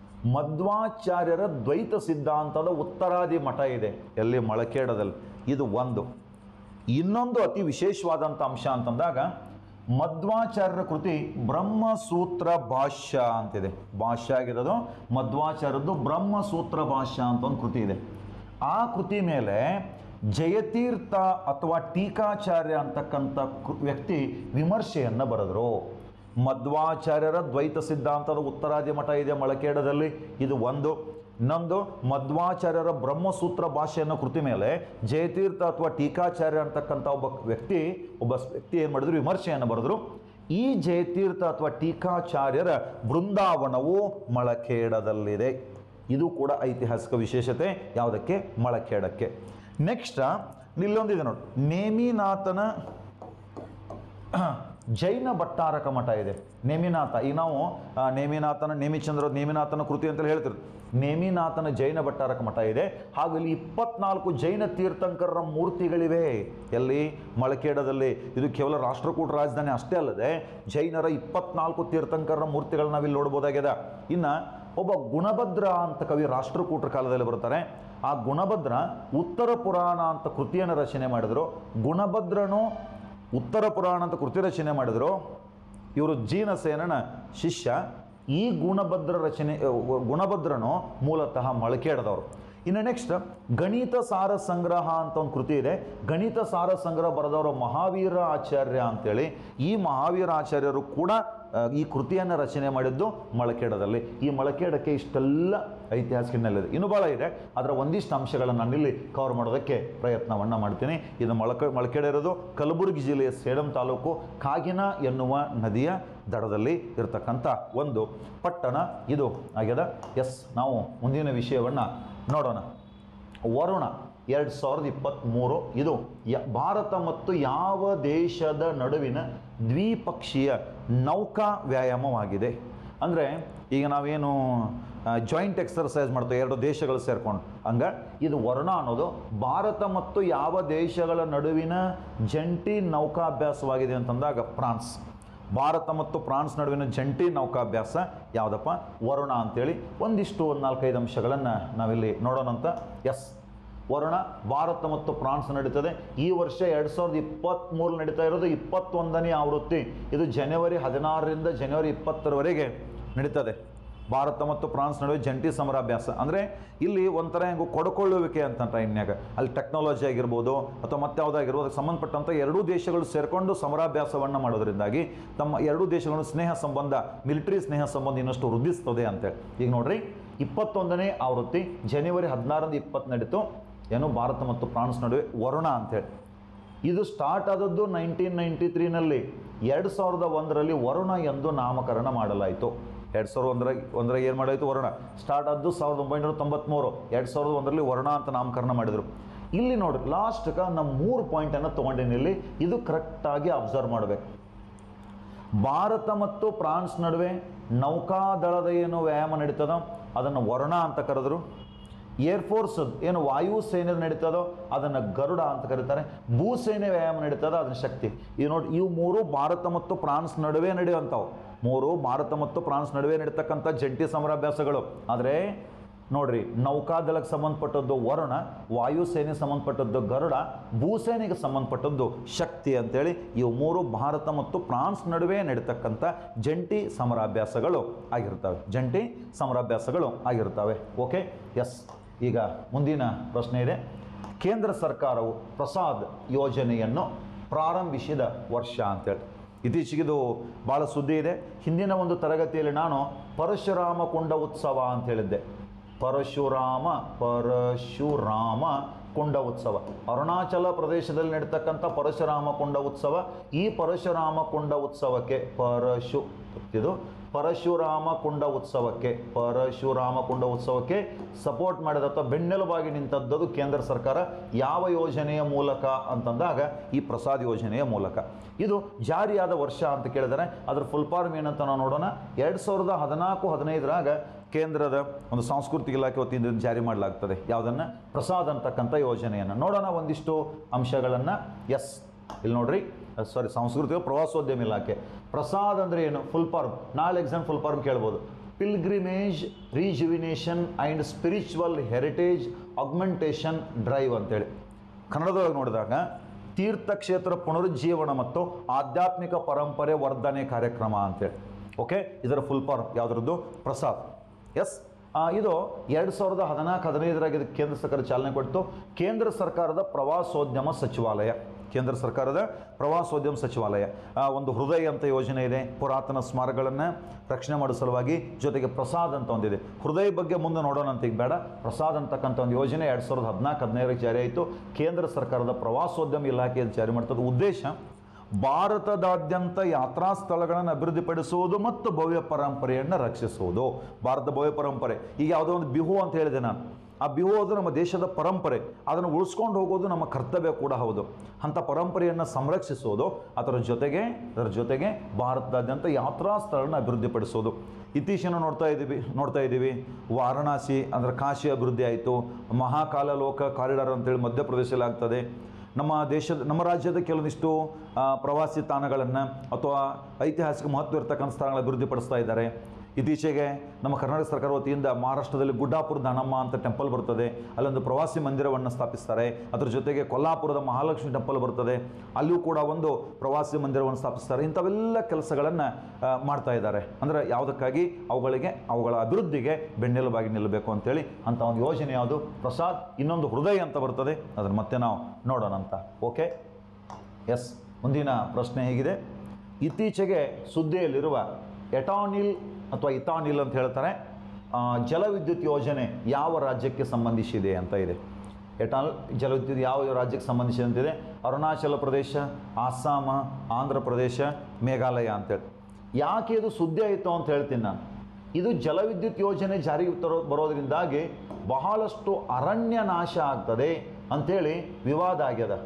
Speaker 1: ಮಧ್ವಾಚಾರ್ಯರ ದ್ವೈತ ಸಿದ್ಧಾಂತದ ಉತ್ತರಾದಿ ಮಠ ಇದೆ ಎಲ್ಲಿ? ಮಳಖೇಡದಲ್ಲಿ. ಇದು ಒಂದು. ಇನ್ನೊಂದು ಅತಿ ವಿಶೇಷವಾದಂಥ ಅಂಶ ಅಂತಂದಾಗ ಮಧ್ವಾಚಾರ್ಯರ ಕೃತಿ ಬ್ರಹ್ಮಸೂತ್ರ ಭಾಷ್ಯ ಅಂತಿದೆ. ಭಾಷ್ಯ ಆಗಿರೋದು ಮಧ್ವಾಚಾರ್ಯದ್ದು ಬ್ರಹ್ಮಸೂತ್ರ ಭಾಷ್ಯ ಅಂತ ಒಂದು ಕೃತಿ ಇದೆ. ಆ ಕೃತಿ ಮೇಲೆ ಜಯತೀರ್ಥ ಅಥವಾ ಟೀಕಾಚಾರ್ಯ ಅಂತಕ್ಕಂಥ ವ್ಯಕ್ತಿ ವಿಮರ್ಶೆಯನ್ನು ಬರೆದರು. ಮಧ್ವಾಚಾರ್ಯರ ದ್ವೈತ ಸಿದ್ಧಾಂತದ ಉತ್ತರಾದಿ ಮಠ ಇದೆ ಮಳಖೇಡದಲ್ಲಿ. ಇದು ಒಂದು. ಇನ್ನೊಂದು, ಮಧ್ವಾಚಾರ್ಯರ ಬ್ರಹ್ಮಸೂತ್ರ ಭಾಷೆಯನ್ನು ಕೃತಿ ಮೇಲೆ ಜಯತೀರ್ಥ ಅಥವಾ ಟೀಕಾಚಾರ್ಯ ಅಂತಕ್ಕಂಥ ಒಬ್ಬ ವ್ಯಕ್ತಿ ಏನು ಮಾಡಿದ್ರು? ವಿಮರ್ಶೆಯನ್ನು ಬರೆದರು. ಈ ಜಯತೀರ್ಥ ಅಥವಾ ಟೀಕಾಚಾರ್ಯರ ಬೃಂದಾವನವು ಮಳಖೇಡದಲ್ಲಿದೆ. ಇದು ಕೂಡ ಐತಿಹಾಸಿಕ ವಿಶೇಷತೆ. ಯಾವುದಕ್ಕೆ? ಮಳಖೇಡಕ್ಕೆ. ನೆಕ್ಸ್ಟ್ ಇಲ್ಲೊಂದಿದೆ ನೋಡಿ, ನೇಮಿನಾಥನ ಜೈನ ಭಟ್ಟಾರಕ ಮಠ ಇದೆ. ನೇಮಿನಾಥ, ಈಗ ನಾವು ನೇಮಿನಾಥನ ಕೃತಿ ಅಂತೇಳಿ ಹೇಳ್ತಿರ್ತೀವಿ. ನೇಮಿನಾಥನ ಜೈನ ಭಟ್ಟಾರಕ ಮಠ ಇದೆ. ಹಾಗೂ ಇಲ್ಲಿ 24 ಜೈನ ತೀರ್ಥಂಕರರ ಮೂರ್ತಿಗಳಿವೆ. ಎಲ್ಲಿ? ಮಳಖೇಡದಲ್ಲಿ. ಇದು ಕೇವಲ ರಾಷ್ಟ್ರಕೂಟ ರಾಜಧಾನಿ ಅಷ್ಟೇ ಅಲ್ಲದೆ ಜೈನರ 24 ತೀರ್ಥಂಕರರ ಮೂರ್ತಿಗಳನ್ನ ನಾವಿಲ್ಲಿ ನೋಡ್ಬೋದಾಗಿದೆ. ಇನ್ನು ಒಬ್ಬ ಗುಣಭದ್ರ ಅಂತ ಕವಿ ರಾಷ್ಟ್ರಕೂಟರ ಕಾಲದಲ್ಲಿ ಬರ್ತಾರೆ. ಆ ಗುಣಭದ್ರ ಉತ್ತರ ಪುರಾಣ ಅಂತ ಕೃತಿಯನ್ನು ರಚನೆ ಮಾಡಿದರು. ಗುಣಭದ್ರನು ಉತ್ತರ ಪುರಾಣ ಅಂತ ಕೃತಿ ರಚನೆ ಮಾಡಿದರು. ಇವರು ಜೀನಸೇನನ ಶಿಷ್ಯ. ಈ ಗುಣಭದ್ರನು ಮೂಲತಃ ಮಳಖೇಡದವರು. ಇನ್ನು ನೆಕ್ಸ್ಟ್ ಗಣಿತ ಸಾರ ಸಂಗ್ರಹ ಅಂತ ಒಂದು ಕೃತಿ ಇದೆ. ಗಣಿತ ಸಾರ ಸಂಗ್ರಹ ಬರೆದವರು ಮಹಾವೀರ ಆಚಾರ್ಯ ಅಂತೇಳಿ. ಈ ಮಹಾವೀರ ಆಚಾರ್ಯರು ಕೂಡ ಈ ಕೃತಿಯನ್ನು ರಚನೆ ಮಾಡಿದ್ದು ಮಳಖೇಡದಲ್ಲಿ. ಈ ಮಳಖೇಡಕ್ಕೆ ಇಷ್ಟೆಲ್ಲ ಐತಿಹಾಸಿಕ ಹಿನ್ನೆಲೆ. ಇನ್ನೂ ಭಾಳ ಇದೆ. ಅದರ ಒಂದಿಷ್ಟು ಅಂಶಗಳನ್ನು ನಾನಿಲ್ಲಿ ಕವರ್ ಮಾಡೋದಕ್ಕೆ ಪ್ರಯತ್ನವನ್ನು ಮಾಡ್ತೀನಿ. ಇದು ಮಳಖೇಡ ಇರೋದು ಕಲಬುರಗಿ ಜಿಲ್ಲೆಯ ಸೇಡಂ ತಾಲೂಕು ಕಾಗಿನ ಎನ್ನುವ ನದಿಯ ದಡದಲ್ಲಿ ಇರತಕ್ಕಂಥ ಒಂದು ಪಟ್ಟಣ ಇದು ಆಗ್ಯದ. ಎಸ್, ನಾವು ಮುಂದಿನ ವಿಷಯವನ್ನು ನೋಡೋಣ. ವರುಣ 2023 ಇದು ಭಾರತ ಮತ್ತು ಯಾವ ದೇಶದ ನಡುವಿನ ದ್ವಿಪಕ್ಷೀಯ ನೌಕಾ ವ್ಯಾಯಾಮವಾಗಿದೆ. ಅಂದರೆ ಈಗ ನಾವೇನು ಜಾಯಿಂಟ್ ಎಕ್ಸರ್ಸೈಸ್ ಮಾಡ್ತೇವೆ ಎರಡು ದೇಶಗಳು ಸೇರ್ಕೊಂಡು, ಹಂಗೆ ಇದು ವರುಣ ಅನ್ನೋದು ಭಾರತ ಮತ್ತು ಯಾವ ದೇಶಗಳ ನಡುವಿನ ಜಂಟಿ ನೌಕಾಭ್ಯಾಸವಾಗಿದೆ ಅಂತಂದಾಗ ಫ್ರಾನ್ಸ್. ಭಾರತ ಮತ್ತು ಫ್ರಾನ್ಸ್ ನಡುವಿನ ಜಂಟಿ ನೌಕಾಭ್ಯಾಸ ಯಾವುದಪ್ಪ? ವರುಣ ಅಂತೇಳಿ. ಒಂದಿಷ್ಟು 4-5 ಅಂಶಗಳನ್ನು ನಾವಿಲ್ಲಿ ನೋಡೋಣಂತ. ಎಸ್, ವರುಣ ಭಾರತ ಮತ್ತು ಫ್ರಾನ್ಸ್ ನಡೀತದೆ. ಈ ವರ್ಷ 2023 ನಡೀತಾ ಇರೋದು 21ನೇ ಆವೃತ್ತಿ. ಇದು ಜನವರಿ 16ರಿಂದ ಜನವರಿ 20ರವರೆಗೆ ನಡೀತದೆ. ಭಾರತ ಮತ್ತು ಫ್ರಾನ್ಸ್ ನಡುವೆ ಜಂಟಿ ಸಮರಾಭ್ಯಾಸ. ಅಂದರೆ ಇಲ್ಲಿ ಒಂಥರ ಹೆಂಗೆ ಕೊಡ್ಕೊಳ್ಳುವಿಕೆ ಅಂತ ಟ್ರೈನ್ಯಾಗ ಅಲ್ಲಿ ಟೆಕ್ನಾಲಜಿ ಆಗಿರ್ಬೋದು ಅಥವಾ ಮತ್ತೆ ಯಾವುದಾಗಿರ್ಬೋದು ಅದಕ್ಕೆ ಸಂಬಂಧಪಟ್ಟಂಥ ಎರಡೂ ದೇಶಗಳು ಸೇರಿಕೊಂಡು ಸಮರಾಭ್ಯಾಸವನ್ನು ಮಾಡೋದ್ರಿಂದಾಗಿ ತಮ್ಮ ಎರಡೂ ದೇಶಗಳು ಸ್ನೇಹ ಸಂಬಂಧ, ಮಿಲಿಟರಿ ಸ್ನೇಹ ಸಂಬಂಧ ಇನ್ನಷ್ಟು ವೃದ್ಧಿಸ್ತದೆ ಅಂತೇಳಿ. ಈಗ ನೋಡ್ರಿ, 21ನೇ ಆವೃತ್ತಿ ಜನವರಿ 16ರಿಂದ 20 ನಡೀತು. ಏನು ಭಾರತ ಮತ್ತು ಫ್ರಾನ್ಸ್ ನಡುವೆ ವರುಣ ಅಂತೇಳಿ. ಇದು ಸ್ಟಾರ್ಟ್ ಆದದ್ದು 1993ನಲ್ಲಿ. 2001ರಲ್ಲಿ ವರುಣ ಎಂದು ನಾಮಕರಣ ಮಾಡಲಾಯಿತು. 2001 ಏನು ಮಾಡಾಯಿತು? ವರುಣ. ಸ್ಟಾರ್ಟ್ ಆದ್ದು 1993. 2001ರಲ್ಲಿ ವರುಣ ಅಂತ ನಾಮಕರಣ ಮಾಡಿದರು. ಇಲ್ಲಿ ನೋಡಿ ಲಾಸ್ಟ್ಗೆ ನಮ್ಮ 3 ಪಾಯಿಂಟನ್ನು ತೊಗೊಂಡಿನಿ. ಇಲ್ಲಿ ಇದು ಕರೆಕ್ಟಾಗಿ ಅಬ್ಸರ್ವ್ ಮಾಡಬೇಕು. ಭಾರತ ಮತ್ತು ಫ್ರಾನ್ಸ್ ನಡುವೆ ನೌಕಾದಳದ ಏನು ವ್ಯಾಯಾಮ ನಡೀತದೋ ಅದನ್ನು ವರುಣ ಅಂತ ಕರೆದರು. ಏರ್ಫೋರ್ಸ್ ಏನು ವಾಯುಸೇನೆ ನಡೀತದೋ ಅದನ್ನು ಗರುಡ ಅಂತ ಕರೀತಾರೆ. ಭೂಸೇನೆ ವ್ಯಾಯಾಮ ನಡೀತದೋ ಅದನ್ನು ಶಕ್ತಿ. ಈ ನೋಡಿ, ಇವು 3 ಭಾರತ ಮತ್ತು ಫ್ರಾನ್ಸ್ ನಡುವೆ ನಡೆಯುವಂಥವು. 3 ಭಾರತ ಮತ್ತು ಫ್ರಾನ್ಸ್ ನಡುವೆ ನಡೀತಕ್ಕಂಥ ಜಂಟಿ ಸಮರಾಭ್ಯಾಸಗಳು. ಆದರೆ ನೋಡ್ರಿ, ನೌಕಾದಳಕ್ಕೆ ಸಂಬಂಧಪಟ್ಟದ್ದು ವರುಣ, ವಾಯುಸೇನೆಗೆ ಸಂಬಂಧಪಟ್ಟದ್ದು ಗರುಡ, ಭೂಸೇನೆಗೆ ಸಂಬಂಧಪಟ್ಟದ್ದು ಶಕ್ತಿ ಅಂತೇಳಿ ಇವು 3 ಭಾರತ ಮತ್ತು ಫ್ರಾನ್ಸ್ ನಡುವೆ ನಡೀತಕ್ಕಂಥ ಜಂಟಿ ಸಮರಾಭ್ಯಾಸಗಳು ಆಗಿರ್ತವೆ. ಜಂಟಿ ಸಮರಾಭ್ಯಾಸಗಳು ಆಗಿರ್ತವೆ. Okay, yes. ಈಗ ಮುಂದಿನ ಪ್ರಶ್ನೆ ಇದೆ. ಕೇಂದ್ರ ಸರ್ಕಾರವು ಪ್ರಸಾದ್ ಯೋಜನೆಯನ್ನು ಪ್ರಾರಂಭಿಸಿದ ವರ್ಷ ಅಂತೇಳಿ. ಇತ್ತೀಚೆಗಿದು ಭಾಳ ಸುದ್ದಿ ಇದೆ. ಹಿಂದಿನ ಒಂದು ತರಗತಿಯಲ್ಲಿ ನಾನು ಪರಶುರಾಮ ಕುಂಡ ಉತ್ಸವ ಅಂತ ಹೇಳಿದ್ದೆ. ಪರಶುರಾಮ ಕುಂಡ ಉತ್ಸವ, ಅರುಣಾಚಲ ಪ್ರದೇಶದಲ್ಲಿ ನಡೀತಕ್ಕಂಥ ಪರಶುರಾಮ ಕುಂಡ ಉತ್ಸವ. ಈ ಪರಶುರಾಮ ಕುಂಡ ಉತ್ಸವಕ್ಕೆ ಪರಶುರಾಮ ಕುಂಡ ಉತ್ಸವಕ್ಕೆ ಸಪೋರ್ಟ್ ಮಾಡಿದ ಅಥವಾ ಬೆನ್ನೆಲುಬಾಗಿ ನಿಂತದ್ದು ಕೇಂದ್ರ ಸರ್ಕಾರ. ಯಾವ ಯೋಜನೆಯ ಮೂಲಕ ಅಂತಂದಾಗ ಈ ಪ್ರಸಾದ್ ಯೋಜನೆಯ ಮೂಲಕ. ಇದು ಜಾರಿಯಾದ ವರ್ಷ ಅಂತ ಕೇಳಿದರೆ ಅದರ ಫುಲ್ ಫಾರ್ಮ್ ಏನಂತ ನಾವು ನೋಡೋಣ. 2014-15ರಾಗ ಕೇಂದ್ರದ ಒಂದು ಸಾಂಸ್ಕೃತಿಕ ಇಲಾಖೆ ವತಿಯಿಂದ ಜಾರಿ ಮಾಡಲಾಗ್ತದೆ. ಯಾವುದನ್ನು? ಪ್ರಸಾದ್ ಅಂತಕ್ಕಂಥ ಯೋಜನೆಯನ್ನು. ನೋಡೋಣ ಒಂದಿಷ್ಟು ಅಂಶಗಳನ್ನು. ಎಸ್, ಇಲ್ಲಿ ನೋಡ್ರಿ, ಸಾಂಸ್ಕೃತಿಕ ಪ್ರವಾಸೋದ್ಯಮ ಇಲಾಖೆ. ಪ್ರಸಾದ್ ಅಂದರೆ ಏನು? ಫುಲ್ ಫಾರ್ಮ್ ನಾಳೆ ಎಕ್ಸಾಮ್ ಫುಲ್ ಫಾರ್ಮ್ ಕೇಳ್ಬೋದು. Pilgrimage rejuvenation and spiritual heritage augmentation drive ಅಂತೇಳಿ. ಕನ್ನಡದೊಳಗೆ ನೋಡಿದಾಗ ತೀರ್ಥಕ್ಷೇತ್ರ ಪುನರುಜ್ಜೀವನ ಮತ್ತು ಆಧ್ಯಾತ್ಮಿಕ ಪರಂಪರೆ ವರ್ಧನೆ ಕಾರ್ಯಕ್ರಮ ಅಂತೇಳಿ. ಓಕೆ, ಇದರ ಫುಲ್ ಫಾರ್ಮ್ ಯಾವುದ್ರದ್ದು? ಪ್ರಸಾದ್. ಎಸ್, ಇದು 2014-15ರಾಗ ಇದಕ್ಕೆ ಕೇಂದ್ರ ಸರ್ಕಾರ ಚಾಲನೆ ಕೊಟ್ಟು ಕೇಂದ್ರ ಸರ್ಕಾರದ ಪ್ರವಾಸೋದ್ಯಮ ಸಚಿವಾಲಯ. ಕೇಂದ್ರ ಸರ್ಕಾರದ ಪ್ರವಾಸೋದ್ಯಮ ಸಚಿವಾಲಯ ಒಂದು ಹೃದಯ ಅಂತ ಯೋಜನೆ ಇದೆ. ಪುರಾತನ ಸ್ಮಾರಕಗಳನ್ನು ರಕ್ಷಣೆ ಮಾಡೋ ಸಲುವಾಗಿ. ಜೊತೆಗೆ ಪ್ರಸಾದ್ ಅಂತ ಒಂದಿದೆ. ಹೃದಯ ಬಗ್ಗೆ ಮುಂದೆ ನೋಡೋಣ ಅಂತ ಈಗ ಬೇಡ. ಪ್ರಸಾದ್ ಅಂತಕ್ಕಂಥ ಒಂದು ಯೋಜನೆ 2014-15 ಜಾರಿ ಆಯಿತು. ಕೇಂದ್ರ ಸರ್ಕಾರದ ಪ್ರವಾಸೋದ್ಯಮ ಇಲಾಖೆಯಲ್ಲಿ ಜಾರಿ ಮಾಡ್ತದ. ಉದ್ದೇಶ ಭಾರತದಾದ್ಯಂತ ಯಾತ್ರಾ ಸ್ಥಳಗಳನ್ನು ಅಭಿವೃದ್ಧಿಪಡಿಸುವುದು ಮತ್ತು ಭವ್ಯ ಪರಂಪರೆಯನ್ನು ರಕ್ಷಿಸುವುದು. ಭಾರತದ ಭವ್ಯ ಪರಂಪರೆ. ಈಗ ಯಾವುದೋ ಒಂದು ಬಿಹು ಅಂತ ಹೇಳಿದೆ ನಾನು. ಆ ಬಿಹು ಅದು ನಮ್ಮ ದೇಶದ ಪರಂಪರೆ. ಅದನ್ನು ಉಳಿಸ್ಕೊಂಡು ಹೋಗೋದು ನಮ್ಮ ಕರ್ತವ್ಯ ಕೂಡ ಹೌದು. ಅಂಥ ಪರಂಪರೆಯನ್ನು ಸಂರಕ್ಷಿಸೋದು, ಅದರ ಜೊತೆಗೆ ಭಾರತದಾದ್ಯಂತ ಯಾತ್ರಾ ಸ್ಥಳಗಳನ್ನು ಅಭಿವೃದ್ಧಿಪಡಿಸೋದು. ಇತ್ತೀಚಿನ ನೋಡ್ತಾ ಇದ್ದೀವಿ ವಾರಣಾಸಿ ಅಂದರೆ ಕಾಶಿ ಅಭಿವೃದ್ಧಿ ಆಯಿತು. ಮಹಾಕಾಲ ಲೋಕ ಕಾರಿಡಾರ್ ಅಂತೇಳಿ ಮಧ್ಯಪ್ರದೇಶದಲ್ಲಿ ಆಗ್ತದೆ. ನಮ್ಮ ರಾಜ್ಯದ ಕೆಲವೊಂದಿಷ್ಟು ಪ್ರವಾಸಿ ತಾಣಗಳನ್ನು ಅಥವಾ ಐತಿಹಾಸಿಕ ಮಹತ್ವ ಇರತಕ್ಕಂಥ ಸ್ಥಳಗಳ ಅಭಿವೃದ್ಧಿಪಡಿಸ್ತಾ ಇದ್ದಾರೆ. ಇತ್ತೀಚೆಗೆ ನಮ್ಮ ಕರ್ನಾಟಕ ಸರ್ಕಾರ ವತಿಯಿಂದ ಮಹಾರಾಷ್ಟ್ರದಲ್ಲಿ ಗುಡ್ಡಾಪುರ ದಾನಮ್ಮ ಅಂತ ಟೆಂಪಲ್ ಬರ್ತದೆ. ಅಲ್ಲೊಂದು ಪ್ರವಾಸಿ ಮಂದಿರವನ್ನು ಸ್ಥಾಪಿಸ್ತಾರೆ. ಅದರ ಜೊತೆಗೆ ಕೊಲ್ಲಾಪುರದ ಮಹಾಲಕ್ಷ್ಮಿ ಟೆಂಪಲ್ ಬರ್ತದೆ, ಅಲ್ಲೂ ಕೂಡ ಒಂದು ಪ್ರವಾಸಿ ಮಂದಿರವನ್ನು ಸ್ಥಾಪಿಸ್ತಾರೆ. ಇಂಥವೆಲ್ಲ ಕೆಲಸಗಳನ್ನು ಮಾಡ್ತಾ ಇದ್ದಾರೆ. ಅಂದರೆ ಯಾವುದಕ್ಕಾಗಿ? ಅವುಗಳ ಅಭಿವೃದ್ಧಿಗೆ ಬೆನ್ನೆಲುಬಾಗಿ ನಿಲ್ಲಬೇಕು ಅಂತೇಳಿ ಅಂಥ ಒಂದು ಯೋಜನೆ ಯಾವುದು? ಪ್ರಸಾದ್. ಇನ್ನೊಂದು ಹೃದಯ ಅಂತ ಬರ್ತದೆ, ಅದನ್ನು ಮತ್ತೆ ನಾವು ನೋಡೋಣ ಅಂತ. Okay, yes. ಮುಂದಿನ ಪ್ರಶ್ನೆ ಹೇಗಿದೆ? ಇತ್ತೀಚೆಗೆ ಸುದ್ದಿಯಲ್ಲಿರುವ ಎಟಾನಿಲ್ ಅಥವಾ ಇಥಾನಿಲ್ ಅಂತ ಹೇಳ್ತಾರೆ, ಜಲವಿದ್ಯುತ್ ಯೋಜನೆ ಯಾವ ರಾಜ್ಯಕ್ಕೆ ಸಂಬಂಧಿಸಿದೆ ಅಂತ ಇದೆ. ಎಟಾನಿಲ್ ಜಲವಿದ್ಯುತ್ ಯಾವ ರಾಜ್ಯಕ್ಕೆ ಸಂಬಂಧಿಸಿದೆ ಅಂತಿದೆ? ಅರುಣಾಚಲ ಪ್ರದೇಶ, ಅಸ್ಸಾಂ, ಆಂಧ್ರ ಪ್ರದೇಶ, ಮೇಘಾಲಯ ಅಂತೇಳಿ. ಯಾಕೆ ಇದು ಸುದ್ದಿ ಆಯಿತು ಅಂತ ಹೇಳ್ತೀನಿ ನಾನು. ಇದು ಜಲವಿದ್ಯುತ್ ಯೋಜನೆ ಜಾರಿಗೆ ಬರೋದ್ರಿಂದಾಗಿ ಬಹಳಷ್ಟು ಅರಣ್ಯ ನಾಶ ಆಗ್ತದೆ ಅಂಥೇಳಿ ವಿವಾದ ಆಗ್ಯದ.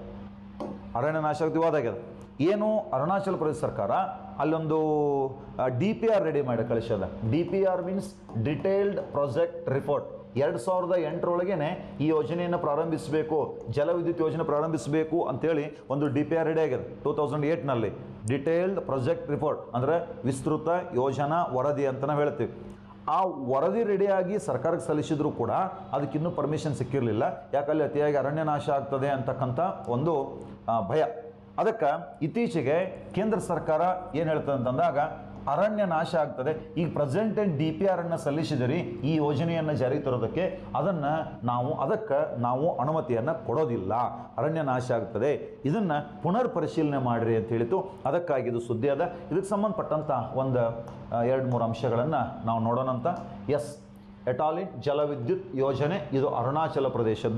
Speaker 1: ಏನು ಅರುಣಾಚಲ ಪ್ರದೇಶ ಸರ್ಕಾರ ಅಲ್ಲೊಂದು DPR ರೆಡಿ ಮಾಡಿ ಕಳಿಸ್ಯದ. DPR means detailed project report. 2008ರೊಳಗೇನೆ ಈ ಯೋಜನೆಯನ್ನು ಪ್ರಾರಂಭಿಸಬೇಕು, ಜಲವಿದ್ಯುತ್ ಯೋಜನೆ ಪ್ರಾರಂಭಿಸಬೇಕು ಅಂತೇಳಿ ಒಂದು DPR ರೆಡಿ ಆಗಿದೆ. 2008ನಲ್ಲಿ ಡಿಟೇಲ್ಡ್ ಪ್ರಾಜೆಕ್ಟ್ ರಿಪೋರ್ಟ್ ಅಂದರೆ ವಿಸ್ತೃತ ಯೋಜನಾ ವರದಿ ಅಂತ ನಾವು ಹೇಳ್ತೀವಿ. ಆ ವರದಿ ರೆಡಿಯಾಗಿ ಸರ್ಕಾರಕ್ಕೆ ಸಲ್ಲಿಸಿದ್ರು ಕೂಡ ಅದಕ್ಕಿನ್ನೂ ಪರ್ಮಿಷನ್ ಸಿಕ್ಕಿರಲಿಲ್ಲ. ಯಾಕಲ್ಲಿ ಅತಿಯಾಗಿ ಅರಣ್ಯ ನಾಶ ಆಗ್ತದೆ ಅಂತಕ್ಕಂಥ ಒಂದು ಭಯ. ಅದಕ್ಕೆ ಇತ್ತೀಚೆಗೆ ಕೇಂದ್ರ ಸರ್ಕಾರ ಏನು ಹೇಳ್ತದೆ ಅಂತಂದಾಗ ಅರಣ್ಯ ನಾಶ ಆಗ್ತದೆ. ಈಗ ಪ್ರೆಸೆಂಟ್ DPR ಅನ್ನು ಸಲ್ಲಿಸಿದರೆ ಈ ಯೋಜನೆಯನ್ನು ಜಾರಿಗೆ ತರೋದಕ್ಕೆ ಅದಕ್ಕೆ ನಾವು ಅನುಮತಿಯನ್ನು ಕೊಡೋದಿಲ್ಲ, ಅರಣ್ಯ ನಾಶ ಆಗ್ತದೆ, ಇದನ್ನು ಪುನರ್ ಪರಿಶೀಲನೆ ಮಾಡಿರಿ ಅಂತ ಹೇಳಿತು. ಅದಕ್ಕಾಗಿ ಇದು ಸುದ್ದಿ ಅದ. ಇದಕ್ಕೆ ಸಂಬಂಧಪಟ್ಟಂಥ ಒಂದು 2-3 ಅಂಶಗಳನ್ನು ನಾವು ನೋಡೋಣಂತ. ಎಸ್, ಎಟಾಲಿನ್ ಜಲವಿದ್ಯುತ್ ಯೋಜನೆ ಇದು ಅರುಣಾಚಲ ಪ್ರದೇಶದ್ದು.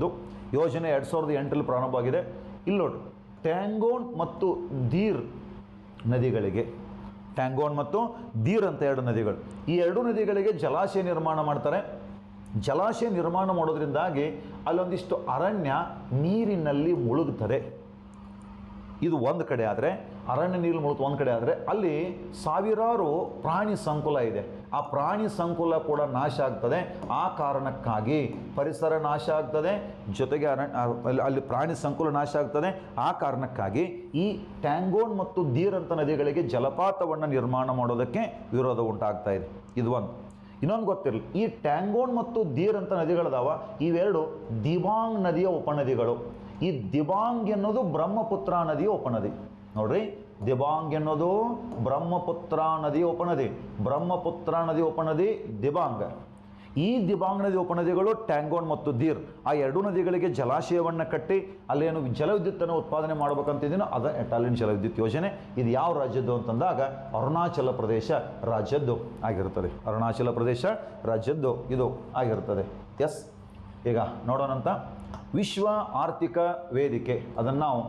Speaker 1: ಯೋಜನೆ 2008ರಲ್ಲಿ ಪ್ರಾರಂಭವಾಗಿದೆ. ಇಲ್ಲಿ ನೋಡಿ, ಟ್ಯಾಂಗೋನ್ ಮತ್ತು ದೀರ್ ನದಿಗಳಿಗೆ, ಟ್ಯಾಂಗೋನ್ ಮತ್ತು ದೀರ್ ಅಂತ 2 ನದಿಗಳು, ಈ 2 ನದಿಗಳಿಗೆ ಜಲಾಶಯ ನಿರ್ಮಾಣ ಮಾಡ್ತಾರೆ. ಜಲಾಶಯ ನಿರ್ಮಾಣ ಮಾಡೋದ್ರಿಂದಾಗಿ ಅಲ್ಲೊಂದಿಷ್ಟು ಅರಣ್ಯ ನೀರಿನಲ್ಲಿ ಮುಳುಗುತ್ತದೆ. ಇದು ಒಂದು ಕಡೆ ಆದರೆ, ಅರಣ್ಯ ನೀರು ಮುಳುಗುತ್ತ ಒಂದು ಕಡೆ ಆದರೆ, ಅಲ್ಲಿ ಸಾವಿರಾರು ಪ್ರಾಣಿ ಸಂಕುಲ ಇದೆ, ಆ ಪ್ರಾಣಿ ಸಂಕುಲ ಕೂಡ ನಾಶ ಆಗ್ತದೆ. ಆ ಕಾರಣಕ್ಕಾಗಿ ಪರಿಸರ ನಾಶ ಆಗ್ತದೆ, ಜೊತೆಗೆ ಅಲ್ಲಿ ಪ್ರಾಣಿ ಸಂಕುಲ ನಾಶ ಆಗ್ತದೆ. ಆ ಕಾರಣಕ್ಕಾಗಿ ಈ ಟ್ಯಾಂಗೋನ್ ಮತ್ತು ದೀರ್ ಅಂತ ನದಿಗಳಿಗೆ ಜಲಪಾತವನ್ನು ನಿರ್ಮಾಣ ಮಾಡೋದಕ್ಕೆ ವಿರೋಧ ಉಂಟಾಗ್ತಾ ಇದೆ. ಇದು ಒಂದು. ಇನ್ನೊಂದು ಗೊತ್ತಿರಲಿ, ಈ ಟ್ಯಾಂಗೋನ್ ಮತ್ತು ದೀರ್ ಅಂತ ನದಿಗಳದಾವ, ಇವೆರಡು ದಿಬಾಂಗ್ ನದಿಯ ಉಪನದಿಗಳು. ಈ ದಿಬಾಂಗ್ ಎನ್ನುವುದು ಬ್ರಹ್ಮಪುತ್ರ ನದಿಯ ಉಪನದಿ. ನೋಡ್ರಿ, ದಿಬಾಂಗ್ ಎನ್ನುವುದು ಬ್ರಹ್ಮಪುತ್ರ ನದಿಯ ಉಪನದಿ. ಬ್ರಹ್ಮಪುತ್ರ ನದಿ ಉಪನದಿ ದಿಬಾಂಗ್. ಈ ದಿಬಾಂಗ್ ನದಿ ಉಪನದಿಗಳು ಟ್ಯಾಂಗೋನ್ ಮತ್ತು ದೀರ್, ಆ 2 ನದಿಗಳಿಗೆ ಜಲಾಶಯವನ್ನು ಕಟ್ಟಿ ಅಲ್ಲೇನು ಜಲವಿದ್ಯುತ್ತನ್ನು ಉತ್ಪಾದನೆ ಮಾಡ್ಬೇಕಂತಿದ್ದೀನೋ ಅದ ಎಟಾಲಿಯನ್ ಜಲವಿದ್ಯುತ್ ಯೋಜನೆ. ಇದು ಯಾವ ರಾಜ್ಯದ್ದು ಅಂತಂದಾಗ ಅರುಣಾಚಲ ಪ್ರದೇಶ ರಾಜ್ಯದ್ದು ಆಗಿರುತ್ತದೆ. ಅರುಣಾಚಲ ಪ್ರದೇಶ ರಾಜ್ಯದ್ದು ಇದು ಆಗಿರುತ್ತದೆ. ಎಸ್, ಈಗ ನೋಡೋಣಂತ. ವಿಶ್ವ ಆರ್ಥಿಕ ವೇದಿಕೆ, ಅದನ್ನು ನಾವು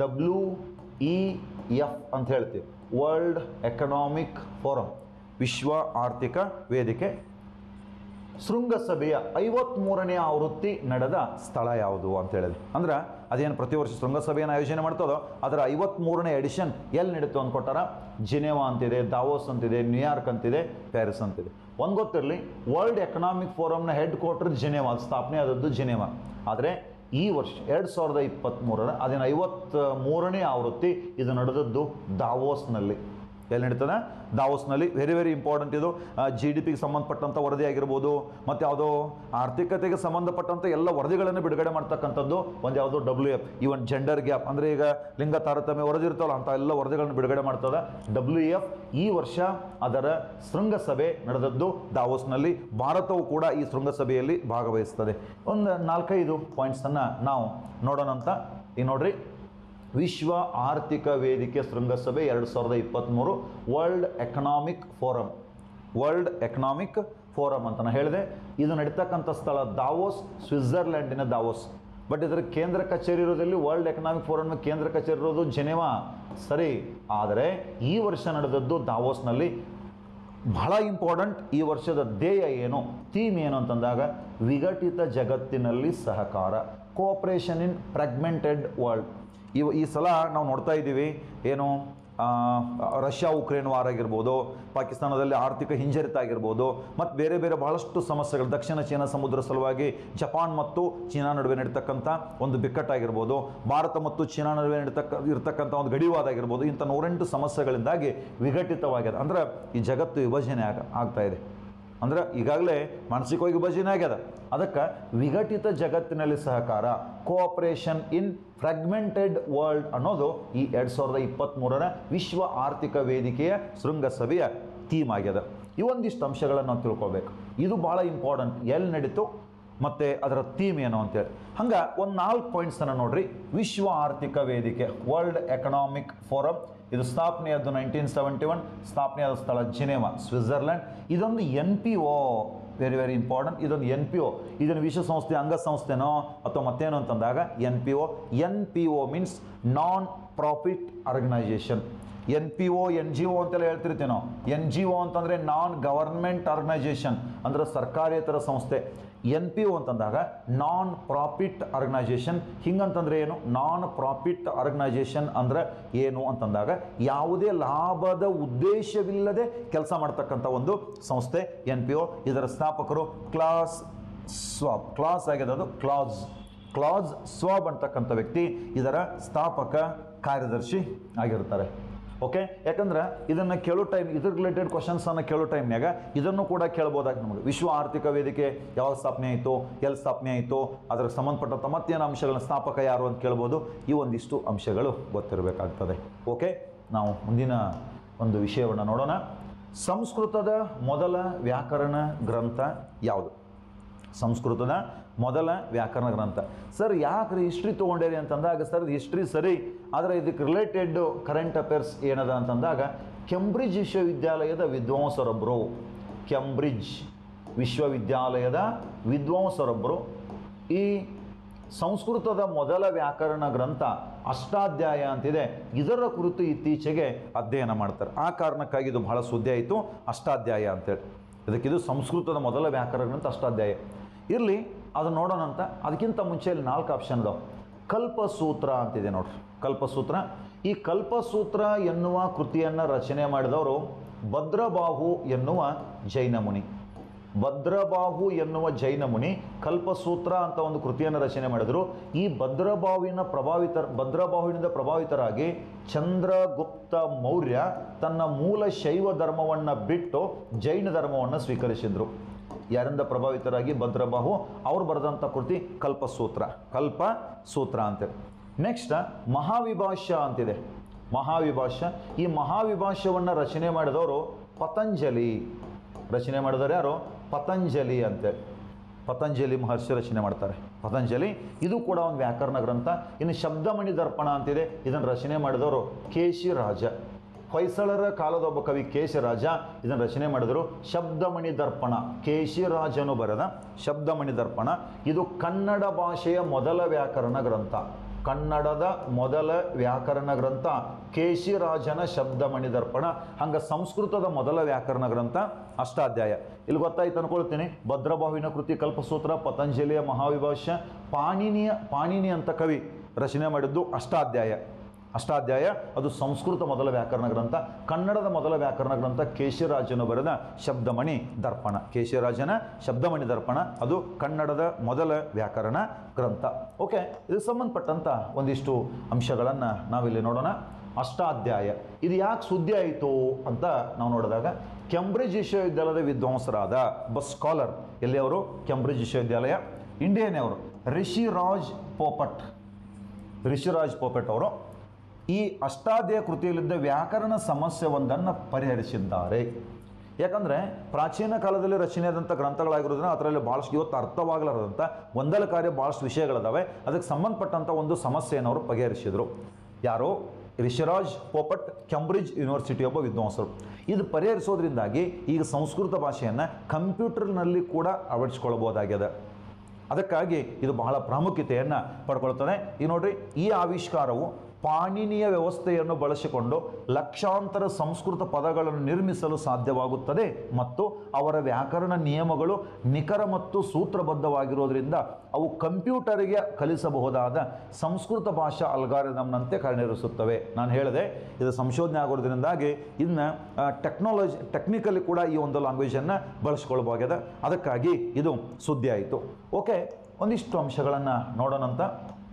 Speaker 1: WEF ಅಂತ ಹೇಳ್ತೀವಿ, ವರ್ಲ್ಡ್ ಎಕನಾಮಿಕ್ ಫೋರಮ್. ವಿಶ್ವ ಆರ್ಥಿಕ ವೇದಿಕೆ ಶೃಂಗಸಭೆಯ 53ನೇ ಆವೃತ್ತಿ ನಡೆದ ಸ್ಥಳ ಯಾವುದು ಅಂತ ಹೇಳಿದ್ವಿ. ಅಂದ್ರೆ ಅದೇನು ಪ್ರತಿ ವರ್ಷ ಶೃಂಗಸಭೆಯನ್ನು ಆಯೋಜನೆ ಮಾಡ್ತದೋ ಅದರ 53ನೇ ಎಡಿಷನ್ ಎಲ್ಲಿ ನಡೀತು ಅಂತ ಕೊಟ್ಟಾರ. ಜಿನೆವಾ ಅಂತಿದೆ, ದಾವೋಸ್ ಅಂತಿದೆ, ನ್ಯೂಯಾರ್ಕ್ ಅಂತಿದೆ, ಪ್ಯಾರಿಸ್ ಅಂತಿದೆ. ಒಂದು ಗೊತ್ತಿರಲಿ, ವರ್ಲ್ಡ್ ಎಕನಾಮಿಕ್ ಫೋರಮ್ನ ಹೆಡ್ ಕ್ವಾರ್ಟರ್ ಜಿನೆವಾ, ಸ್ಥಾಪನೆ ಆದದ್ದು ಜಿನೆವಾ. ಆದರೆ ಈ ವರ್ಷ 2023ರ ಅದೇನು 53ನೇ ಆವೃತ್ತಿ ಇದು ನಡೆದದ್ದು ದಾವೋಸ್ನಲ್ಲಿ. ಎಲ್ಲಿ ನಡೀತದೆ? ದಾವೋಸ್ನಲ್ಲಿ. ವೆರಿ ವೆರಿ ಇಂಪಾರ್ಟೆಂಟ್ ಇದು. GDPಗೆ ಸಂಬಂಧಪಟ್ಟಂಥ ವರದಿ ಆಗಿರ್ಬೋದು, ಮತ್ತು ಯಾವುದೋ ಆರ್ಥಿಕತೆಗೆ ಸಂಬಂಧಪಟ್ಟಂಥ ಎಲ್ಲ ವರದಿಗಳನ್ನು ಬಿಡುಗಡೆ ಮಾಡ್ತಕ್ಕಂಥದ್ದು ಒಂದು ಯಾವುದೋ WF. ಈವನ್ ಜೆಂಡರ್ ಗ್ಯಾಪ್ ಅಂದರೆ ಈಗ ಲಿಂಗ ತಾರತಮ್ಯ ವರದಿ ಇರ್ತಾವಲ್ಲ, ಅಂಥ ಎಲ್ಲ ವರದಿಗಳನ್ನು ಬಿಡುಗಡೆ ಮಾಡ್ತದೆ WF. ಈ ವರ್ಷ ಅದರ ಶೃಂಗಸಭೆ ನಡೆದದ್ದು ದಾವೋಸ್ನಲ್ಲಿ. ಭಾರತವು ಕೂಡ ಈ ಶೃಂಗಸಭೆಯಲ್ಲಿ ಭಾಗವಹಿಸ್ತದೆ. ಒಂದು 4-5 ಪಾಯಿಂಟ್ಸನ್ನು ನಾವು ನೋಡೋಣಂತ. ಈಗ ನೋಡ್ರಿ, ವಿಶ್ವ ಆರ್ಥಿಕ ವೇದಿಕೆ ಶೃಂಗಸಭೆ 2023 World Economic Forum. World Economic Forum ಅಂತ ನಾನು ಹೇಳಿದೆ. ಇದು ನಡೀತಕ್ಕಂಥ ಸ್ಥಳ ದಾವೋಸ್, ಸ್ವಿಟ್ಜರ್ಲ್ಯಾಂಡಿನ ದಾವೋಸ್. ಬಟ್ ಇದರ ಕೇಂದ್ರ ಕಚೇರಿ ಇರೋದ್ರಲ್ಲಿ ವರ್ಲ್ಡ್ ಎಕನಾಮಿಕ್ ಫೋರಮ್ನ ಕೇಂದ್ರ ಕಚೇರಿ ಇರೋದು ಜಿನೆವಾ, ಸರಿ. ಆದರೆ ಈ ವರ್ಷ ನಡೆದದ್ದು ದಾವೋಸ್ನಲ್ಲಿ. ಬಹಳ ಇಂಪಾರ್ಟೆಂಟ್. ಈ ವರ್ಷದ ಧ್ಯೇಯ ಏನು, ಥೀಮ್ ಏನು ಅಂತಂದಾಗ ವಿಘಟಿತ ಜಗತ್ತಿನಲ್ಲಿ ಸಹಕಾರ, ಕೋಆಪರೇಷನ್ ಇನ್ ಫ್ರಾಗ್ಮೆಂಟೆಡ್ ವರ್ಲ್ಡ್. ಈ ಸಲ ನಾವು ನೋಡ್ತಾ ಇದ್ದೀವಿ ಏನು, ರಷ್ಯಾ ಉಕ್ರೇನ್ ವಾರ್ ಆಗಿರ್ಬೋದು, ಪಾಕಿಸ್ತಾನದಲ್ಲಿ ಆರ್ಥಿಕ ಹಿಂಜರಿತ ಆಗಿರ್ಬೋದು, ಮತ್ತು ಬೇರೆ ಬೇರೆ ಬಹಳಷ್ಟು ಸಮಸ್ಯೆಗಳು, ದಕ್ಷಿಣ ಚೀನಾ ಸಮುದ್ರ ಸಲುವಾಗಿ ಜಪಾನ್ ಮತ್ತು ಚೀನಾ ನಡುವೆ ನಡೀತಕ್ಕಂಥ ಒಂದು ಬಿಕ್ಕಟ್ಟಾಗಿರ್ಬೋದು, ಭಾರತ ಮತ್ತು ಚೀನಾ ನಡುವೆ ಇರ್ತಕ್ಕಂಥ ಒಂದು ಗಡಿವಾದ ಆಗಿರ್ಬೋದು, ಇಂಥ 108 ಸಮಸ್ಯೆಗಳಿಂದಾಗಿ ವಿಘಟಿತವಾಗ್ಯದ. ಅಂದ್ರೆ ಈ ಜಗತ್ತು ವಿಭಜನೆ ಆಗ್ತಾ ಇದೆ. ಅಂದ್ರೆ ಈಗಾಗಲೇ ಮಾನಸಿಕವಾಗಿ ವಿಭಜನೆ ಆಗ್ಯದ. ಅದಕ್ಕೆ ವಿಘಟಿತ ಜಗತ್ತಿನಲ್ಲಿ ಸಹಕಾರ, ಕೋಆಪರೇಷನ್ ಇನ್ ಫ್ರಾಗ್ಮೆಂಟೆಡ್ ವರ್ಲ್ಡ್ ಅನ್ನೋದು ಈ 2023ರ ವಿಶ್ವ ಆರ್ಥಿಕ ವೇದಿಕೆಯ ಶೃಂಗಸಭೆಯ ಥೀಮ್ ಆಗ್ಯದ. ಇವೊಂದಿಷ್ಟು ಅಂಶಗಳನ್ನು ನಾವು ತಿಳ್ಕೊಳ್ಬೇಕು. ಇದು ಭಾಳ ಇಂಪಾರ್ಟೆಂಟ್, ಎಲ್ಲಿ ನಡೀತು ಮತ್ತು ಅದರ ಥೀಮ್ ಏನು ಅಂತೇಳಿ. ಹಂಗೆ ಒಂದು 4 ಪಾಯಿಂಟ್ಸನ್ನು ನೋಡ್ರಿ. ವಿಶ್ವ ಆರ್ಥಿಕ ವೇದಿಕೆ ವರ್ಲ್ಡ್ ಎಕನಾಮಿಕ್ ಫೋರಮ್, ಇದು ಸ್ಥಾಪನೆಯಾದ್ದು 1971, ಸ್ಥಾಪನೆಯಾದ ಸ್ಥಳ ಜಿನೆವಾ, ಸ್ವಿಟ್ಜರ್ಲ್ಯಾಂಡ್. ಇದೊಂದು NPO, ವೆರಿ ವೆರಿ ಇಂಪಾರ್ಟೆಂಟ್. ಇದೊಂದು NPO. ಇದನ್ನು ವಿಶ್ವಸಂಸ್ಥೆ ಅಂಗಸಂಸ್ಥೆನೋ ಅಥವಾ ಮತ್ತೇನೋ ಅಂತಂದಾಗ NPO means non profit organisation. NPO NGO ಅಂತೆಲ್ಲ ಹೇಳ್ತಿರ್ತೀವಿ ನಾವು. NGO ಅಂತಂದರೆ ನಾನ್ ಗವರ್ಮೆಂಟ್ ಆರ್ಗನೈಜೇಷನ್, ಅಂದರೆ ಸರ್ಕಾರೇತರ ಸಂಸ್ಥೆ. NPO ಅಂತಂದಾಗ ನಾನ್ ಪ್ರಾಫಿಟ್ ಆರ್ಗನೈಜೇಷನ್. ಹಿಂಗಂತಂದ್ರೆ ಏನು? ನಾನ್ ಪ್ರಾಫಿಟ್ ಆರ್ಗನೈಜೇಷನ್ ಅಂದ್ರೆ ಏನು ಅಂತಂದಾಗ ಯಾವುದೇ ಲಾಭದ ಉದ್ದೇಶವಿಲ್ಲದೆ ಕೆಲಸ ಮಾಡ್ತಕ್ಕಂಥ ಒಂದು ಸಂಸ್ಥೆ NPO. ಇದರ ಸ್ಥಾಪಕರು ಕ್ಲಾಸ್ ಸ್ವಾಬ್. ಕ್ಲಾಸ್ ಆಗಿದೆ ಅದು ಕ್ಲಾಸ್ ಸ್ವಾಬ್ ಅಂತಕ್ಕಂಥ ವ್ಯಕ್ತಿ ಇದರ ಸ್ಥಾಪಕ ಕಾರ್ಯದರ್ಶಿ ಆಗಿರ್ತಾರೆ. ಓಕೆ, ಯಾಕಂದ್ರೆ ಇದನ್ನು ಕೇಳೋ ಟೈಮ್, ಇದ್ರ ರಿಲೇಟೆಡ್ ಕ್ವಶನ್ಸನ್ನು ಕೇಳೋ ಟೈಮ್ನಾಗ ಇದನ್ನು ಕೂಡ ಕೇಳ್ಬೋದಾಗಿ ನಮಗೆ. ವಿಶ್ವ ಆರ್ಥಿಕ ವೇದಿಕೆ ಯಾವಾಗ ಸ್ಥಾಪನೆ ಆಯಿತು, ಎಲ್ಲಿ ಸ್ಥಾಪನೆ ಆಯಿತು, ಅದಕ್ಕೆ ಸಂಬಂಧಪಟ್ಟಂಥ ಮತ್ತೇನು ಅಂಶಗಳನ್ನ, ಸ್ಥಾಪಕ ಯಾರು ಅಂತ ಕೇಳ್ಬೋದು. ಈ ಒಂದಿಷ್ಟು ಅಂಶಗಳು ಗೊತ್ತಿರಬೇಕಾಗ್ತದೆ. ಓಕೆ, ನಾವು ಮುಂದಿನ ಒಂದು ವಿಷಯವನ್ನು ನೋಡೋಣ. ಸಂಸ್ಕೃತದ ಮೊದಲ ವ್ಯಾಕರಣ ಗ್ರಂಥ ಯಾವುದು? ಸಂಸ್ಕೃತದ ಮೊದಲ ವ್ಯಾಕರಣ ಗ್ರಂಥ. ಸರ್ ಯಾಕೆ ಹಿಸ್ಟ್ರಿ ತೊಗೊಂಡೇರಿ ಅಂತಂದಾಗ, ಸರ್ ಹಿಸ್ಟ್ರಿ ಸರಿ, ಆದರೆ ಇದಕ್ಕೆ ರಿಲೇಟೆಡ್ ಕರೆಂಟ್ ಅಫೇರ್ಸ್ ಏನದ ಅಂತಂದಾಗ ಕೇಂಬ್ರಿಡ್ಜ್ ವಿಶ್ವವಿದ್ಯಾಲಯದ ವಿದ್ವಾಂಸರೊಬ್ಬರು, ಕೇಂಬ್ರಿಡ್ಜ್ ವಿಶ್ವವಿದ್ಯಾಲಯದ ವಿದ್ವಾಂಸರೊಬ್ಬರು ಈ ಸಂಸ್ಕೃತದ ಮೊದಲ ವ್ಯಾಕರಣ ಗ್ರಂಥ ಅಷ್ಟಾಧ್ಯಾಯ ಅಂತಿದೆ. ಇದರ ಕುರಿತು ಇತ್ತೀಚೆಗೆ ಅಧ್ಯಯನ ಮಾಡ್ತಾರೆ. ಆ ಕಾರಣಕ್ಕಾಗಿ ಇದು ಬಹಳ ಸುದ್ದಿ ಆಯಿತು, ಅಷ್ಟಾಧ್ಯಾಯ ಅಂತೇಳಿ. ಇದಕ್ಕಿದು ಸಂಸ್ಕೃತದ ಮೊದಲ ವ್ಯಾಕರಣ ಗ್ರಂಥ ಅಷ್ಟಾಧ್ಯಾಯ. ಇರಲಿ, ಅದು ನೋಡೋಣ ಅಂತ. ಅದಕ್ಕಿಂತ ಮುಂಚೆ ಇಲ್ಲಿ 4 ಆಪ್ಷನ್ ಇದಾವೆ. ಕಲ್ಪಸೂತ್ರ ಅಂತಿದೆ ನೋಡ್ರಿ, ಕಲ್ಪಸೂತ್ರ. ಈ ಕಲ್ಪಸೂತ್ರ ಎನ್ನುವ ಕೃತಿಯನ್ನು ರಚನೆ ಮಾಡಿದವರು ಭದ್ರಬಾಹು ಎನ್ನುವ ಜೈನ ಮುನಿ. ಭದ್ರಬಾಹು ಎನ್ನುವ ಜೈನ ಮುನಿ ಕಲ್ಪಸೂತ್ರ ಅಂತ ಒಂದು ಕೃತಿಯನ್ನು ರಚನೆ ಮಾಡಿದರು. ಈ ಭದ್ರಬಾಹುವಿನಿಂದ ಪ್ರಭಾವಿತರಾಗಿ ಚಂದ್ರಗುಪ್ತ ಮೌರ್ಯ ತನ್ನ ಮೂಲ ಶೈವ ಧರ್ಮವನ್ನು ಬಿಟ್ಟು ಜೈನ ಧರ್ಮವನ್ನು ಸ್ವೀಕರಿಸಿದರು. ಯಾರಿಂದ ಪ್ರಭಾವಿತರಾಗಿ? ಭದ್ರಬಾಹು. ಅವರು ಬರೆದಂಥ ಕೃತಿ ಕಲ್ಪಸೂತ್ರ ಅಂತೇಳಿ. ನೆಕ್ಸ್ಟ್ ಮಹಾವಿಭಾಷ್ಯ ಅಂತಿದೆ. ಮಹಾವಿಭಾಷ್ಯ. ಈ ಮಹಾವಿಭಾಷ್ಯವನ್ನು ರಚನೆ ಮಾಡಿದವರು ಪತಂಜಲಿ. ರಚನೆ ಮಾಡಿದವರು ಯಾರು? ಪತಂಜಲಿ ಅಂತೇಳಿ. ಪತಂಜಲಿ ಮಹರ್ಷಿ ರಚನೆ ಮಾಡ್ತಾರೆ, ಪತಂಜಲಿ. ಇದು ಕೂಡ ಒಂದು ವ್ಯಾಕರಣ ಗ್ರಂಥ. ಇನ್ನು ಶಬ್ದಮಣಿ ದರ್ಪಣ ಅಂತಿದೆ. ಇದನ್ನು ರಚನೆ ಮಾಡಿದವರು ಕೇಶಿರಾಜ. ಹೊಯ್ಸಳರ ಕಾಲದ ಒಬ್ಬ ಕವಿ ಕೇಶಿರಾಜ ಇದನ್ನು ರಚನೆ ಮಾಡಿದರು. ಶಬ್ದಮಣಿ ದರ್ಪಣ, ಕೇಶಿರಾಜನು ಬರೆದ ಶಬ್ದಮಣಿ ದರ್ಪಣ. ಇದು ಕನ್ನಡ ಭಾಷೆಯ ಮೊದಲ ವ್ಯಾಕರಣ ಗ್ರಂಥ. ಕನ್ನಡದ ಮೊದಲ ವ್ಯಾಕರಣ ಗ್ರಂಥ ಕೇಶಿರಾಜನ ಶಬ್ದಮಣಿ ದರ್ಪಣ. ಹಂಗೆ ಸಂಸ್ಕೃತದ ಮೊದಲ ವ್ಯಾಕರಣ ಗ್ರಂಥ ಅಷ್ಟಾಧ್ಯಾಯ. ಇಲ್ಲಿ ಗೊತ್ತಾಯ್ತು ಅನ್ಕೊಳ್ತೀನಿ. ಭದ್ರಬಾಹುವಿನ ಕೃತಿ ಕಲ್ಪಸೂತ್ರ, ಪತಂಜಲಿಯ ಮಹಾವಿಭಾಷ್ಯ, ಪಾಣಿನಿ ಅಂತ ಕವಿ ರಚನೆ ಮಾಡಿದ್ದು ಅಷ್ಟಾಧ್ಯಾಯ. ಅದು ಸಂಸ್ಕೃತ ಮೊದಲ ವ್ಯಾಕರಣ ಗ್ರಂಥ. ಕನ್ನಡದ ಮೊದಲ ವ್ಯಾಕರಣ ಗ್ರಂಥ ಕೇಶಿರಾಜನು ಬರೆದ ಶಬ್ದಮಣಿ ದರ್ಪಣ. ಕೇಶಿರಾಜನ ಶಬ್ದಮಣಿ ದರ್ಪಣ ಅದು ಕನ್ನಡದ ಮೊದಲ ವ್ಯಾಕರಣ ಗ್ರಂಥ. ಓಕೆ, ಇದಕ್ಕೆ ಸಂಬಂಧಪಟ್ಟಂಥ ಒಂದಿಷ್ಟು ಅಂಶಗಳನ್ನು ನಾವಿಲ್ಲಿ ನೋಡೋಣ. ಅಷ್ಟಾಧ್ಯಾಯ ಇದು ಯಾಕೆ ಸುದ್ದಿ ಆಯಿತು ಅಂತ ನಾವು ನೋಡಿದಾಗ, ಕೇಂಬ್ರಿಡ್ಜ್ ವಿಶ್ವವಿದ್ಯಾಲಯದ ವಿದ್ವಾಂಸರಾದ ಒಬ್ಬ ಸ್ಕಾಲರ್, ಎಲ್ಲಿ ಅವರು? ಕೇಂಬ್ರಿಡ್ಜ್ ವಿಶ್ವವಿದ್ಯಾಲಯ, ಇಂಡಿಯಾನೇ ಅವರು, ರಿಷಿರಾಜ್ ಪೋಪಟ್ ಅವರು ಈ ಅಷ್ಟಾಧ್ಯಾಯ ಕೃತಿಯಲ್ಲಿದ್ದ ವ್ಯಾಕರಣ ಸಮಸ್ಯೆಯೊಂದನ್ನು ಪರಿಹರಿಸಿದ್ದಾರೆ. ಯಾಕಂದರೆ ಪ್ರಾಚೀನ ಕಾಲದಲ್ಲಿ ರಚನೆಯಾದಂಥ ಗ್ರಂಥಗಳಾಗಿರೋದ್ರಿಂದ ಅದರಲ್ಲಿ ಭಾಳಷ್ಟು ಇವತ್ತು ಅರ್ಥವಾಗಲಾರದಂಥ ಗೊಂದಲ ಕಾರ್ಯ ಭಾಳಷ್ಟು ವಿಷಯಗಳಿದ್ದಾವೆ. ಅದಕ್ಕೆ ಸಂಬಂಧಪಟ್ಟಂಥ ಒಂದು ಸಮಸ್ಯೆಯನ್ನು ಅವರು ಬಗೆಹರಿಸಿದರು. ಯಾರು? ರಿಷಿರಾಜ್ ಪೋಪಟ್, ಕೇಂಬ್ರಿಡ್ಜ್ ಯೂನಿವರ್ಸಿಟಿ ಒಬ್ಬ ವಿದ್ವಾಂಸರು. ಇದು ಪರಿಹರಿಸೋದ್ರಿಂದಾಗಿ ಈಗ ಸಂಸ್ಕೃತ ಭಾಷೆಯನ್ನು ಕಂಪ್ಯೂಟರ್ನಲ್ಲಿ ಕೂಡ ಅಳವಡಿಸ್ಕೊಳ್ಬೋದಾಗಿದೆ. ಅದಕ್ಕಾಗಿ ಇದು ಬಹಳ ಪ್ರಾಮುಖ್ಯತೆಯನ್ನು ಪಡ್ಕೊಳ್ತದೆ. ಈಗ ನೋಡ್ರಿ, ಈ ಆವಿಷ್ಕಾರವು ಪಾಣಿನಿಯ ವ್ಯವಸ್ಥೆಯನ್ನು ಬಳಸಿಕೊಂಡು ಲಕ್ಷಾಂತರ ಸಂಸ್ಕೃತ ಪದಗಳನ್ನು ನಿರ್ಮಿಸಲು ಸಾಧ್ಯವಾಗುತ್ತದೆ ಮತ್ತು ಅವರ ವ್ಯಾಕರಣ ನಿಯಮಗಳು ನಿಖರ ಮತ್ತು ಸೂತ್ರಬದ್ಧವಾಗಿರೋದ್ರಿಂದ ಅವು ಕಂಪ್ಯೂಟರಿಗೆ ಕಲಿಸಬಹುದಾದ ಸಂಸ್ಕೃತ ಭಾಷಾ ಅಲ್ಗಾರಿದಮ್ನಂತೆ ಕಾರ್ಯನಿರ್ವಹಿಸುತ್ತವೆ. ನಾನು ಹೇಳಿದೆ, ಇದು ಸಂಶೋಧನೆ ಆಗೋದ್ರಿಂದಾಗಿ ಇನ್ನು ಟೆಕ್ನಿಕಲಿ ಕೂಡ ಈ ಒಂದು ಲ್ಯಾಂಗ್ವೇಜನ್ನು ಬಳಸ್ಕೊಳ್ಬಹುದಾಗಿದೆ. ಅದಕ್ಕಾಗಿ ಇದು ಸುದ್ದಿ ಆಯಿತು. ಓಕೆ, ಒಂದಿಷ್ಟು ಅಂಶಗಳನ್ನು ನೋಡೋಣಂತ.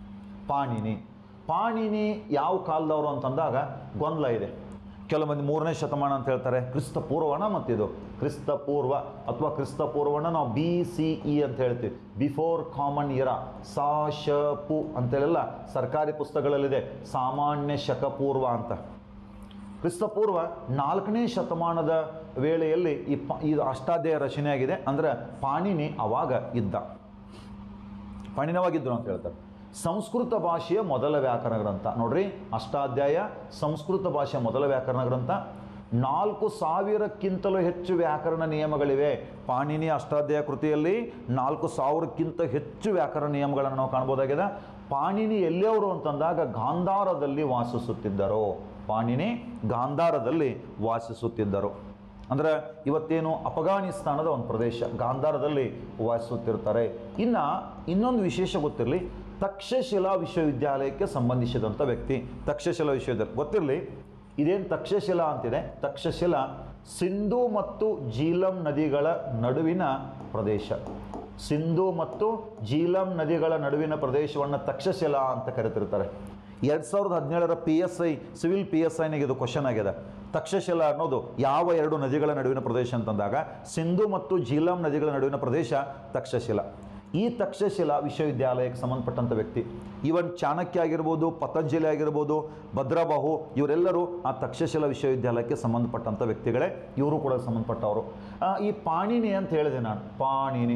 Speaker 1: ಪಾಣಿನಿ ಯಾವ ಕಾಲದವರು ಅಂತಂದಾಗ ಗೊಂದಲ ಇದೆ. ಕೆಲವು ಮಂದಿ 3ನೇ ಶತಮಾನ ಅಂತ ಹೇಳ್ತಾರೆ. ಕ್ರಿಸ್ತ ಪೂರ್ವನ ಮತ್ತಿದು ಕ್ರಿಸ್ತ ಪೂರ್ವ ಅಥವಾ ಕ್ರಿಸ್ತ ಪೂರ್ವನ ನಾವು BCE ಅಂತ ಹೇಳ್ತೀವಿ, ಬಿಫೋರ್ ಕಾಮನ್ ಇರಾ. ಸ.ಶ.ಪು ಅಂತೇಳೆಲ್ಲ ಸರ್ಕಾರಿ ಪುಸ್ತಕಗಳಲ್ಲಿದೆ, ಸಾಮಾನ್ಯ ಶಕ ಪೂರ್ವ ಅಂತ. ಕ್ರಿಸ್ತಪೂರ್ವ 4ನೇ ಶತಮಾನದ ವೇಳೆಯಲ್ಲಿ ಇದು ಅಷ್ಟಾಧ್ಯಾಯ ರಚನೆಯಾಗಿದೆ. ಅಂದರೆ ಪಾಣಿನಿ ಅವಾಗ ಪಾಣಿನವಾಗಿದ್ದರು ಅಂತ ಹೇಳ್ತಾರೆ. ಸಂಸ್ಕೃತ ಭಾಷೆಯ ಮೊದಲ ವ್ಯಾಕರಣ ಗ್ರಂಥ ನೋಡ್ರಿ, ಅಷ್ಟಾಧ್ಯಾಯ ಸಂಸ್ಕೃತ ಭಾಷೆಯ ಮೊದಲ ವ್ಯಾಕರಣ ಗ್ರಂಥ. 4000ಕ್ಕಿಂತಲೂ ಹೆಚ್ಚು ವ್ಯಾಕರಣ ನಿಯಮಗಳಿವೆ. ಪಾಣಿನಿ ಅಷ್ಟಾಧ್ಯಾಯ ಕೃತಿಯಲ್ಲಿ 4000ಕ್ಕಿಂತ ಹೆಚ್ಚು ವ್ಯಾಕರಣ ನಿಯಮಗಳನ್ನು ನಾವು ಕಾಣ್ಬೋದಾಗಿದೆ. ಪಾಣಿನಿ ಎಲ್ಲಿಯವರು ಅಂತಂದಾಗ ಗಾಂಧಾರದಲ್ಲಿ ವಾಸಿಸುತ್ತಿದ್ದರು. ಪಾಣಿನಿ ಗಾಂಧಾರದಲ್ಲಿ ವಾಸಿಸುತ್ತಿದ್ದರು. ಅಂದರೆ ಇವತ್ತೇನು ಅಫಘಾನಿಸ್ತಾನದ ಒಂದು ಪ್ರದೇಶ, ಗಾಂಧಾರದಲ್ಲಿ ವಾಸಿಸುತ್ತಿರ್ತಾರೆ. ಇನ್ನೊಂದು ವಿಶೇಷ ಗೊತ್ತಿರಲಿ, ತಕ್ಷಶಿಲಾ ವಿಶ್ವವಿದ್ಯಾಲಯಕ್ಕೆ ಸಂಬಂಧಿಸಿದಂಥ ವ್ಯಕ್ತಿ. ತಕ್ಷಶಿಲಾ ವಿಶ್ವವಿದ್ಯಾಲಯ ಗೊತ್ತಿರಲಿ. ಇದೇನು ತಕ್ಷಶಿಲಾ ಅಂತಿದೆ, ತಕ್ಷಶಿಲಾ ಸಿಂಧೂ ಮತ್ತು ಜೀಲಂ ನದಿಗಳ ನಡುವಿನ ಪ್ರದೇಶ. ಸಿಂಧೂ ಮತ್ತು ಜೀಲಂ ನದಿಗಳ ನಡುವಿನ ಪ್ರದೇಶವನ್ನು ತಕ್ಷಶಿಲಾ ಅಂತ ಕರೆತಿರ್ತಾರೆ. 2017ರ PSI ಸಿವಿಲ್ PSIನಾಗ ಇದು ಕ್ವಶನ್ ಆಗಿದೆ. ತಕ್ಷಶಿಲಾ ಅನ್ನೋದು ಯಾವ 2 ನದಿಗಳ ನಡುವಿನ ಪ್ರದೇಶ ಅಂತಂದಾಗ ಸಿಂಧೂ ಮತ್ತು ಜೀಲಂ ನದಿಗಳ ನಡುವಿನ ಪ್ರದೇಶ ತಕ್ಷಶಿಲಾ. ಈ ತಕ್ಷಶಿಲಾ ವಿಶ್ವವಿದ್ಯಾಲಯಕ್ಕೆ ಸಂಬಂಧಪಟ್ಟಂಥ ವ್ಯಕ್ತಿ. ಈವನ್ ಚಾಣಕ್ಯ ಆಗಿರ್ಬೋದು, ಪತಂಜಲಿ ಆಗಿರ್ಬೋದು, ಭದ್ರಬಾಹು, ಇವರೆಲ್ಲರೂ ಆ ತಕ್ಷಶಿಲಾ ವಿಶ್ವವಿದ್ಯಾಲಯಕ್ಕೆ ಸಂಬಂಧಪಟ್ಟಂಥ ವ್ಯಕ್ತಿಗಳೇ. ಇವರು ಕೂಡ ಸಂಬಂಧಪಟ್ಟವರು. ಈ ಪಾಣಿನಿ ಅಂತ ಹೇಳಿದೆ ನಾನು.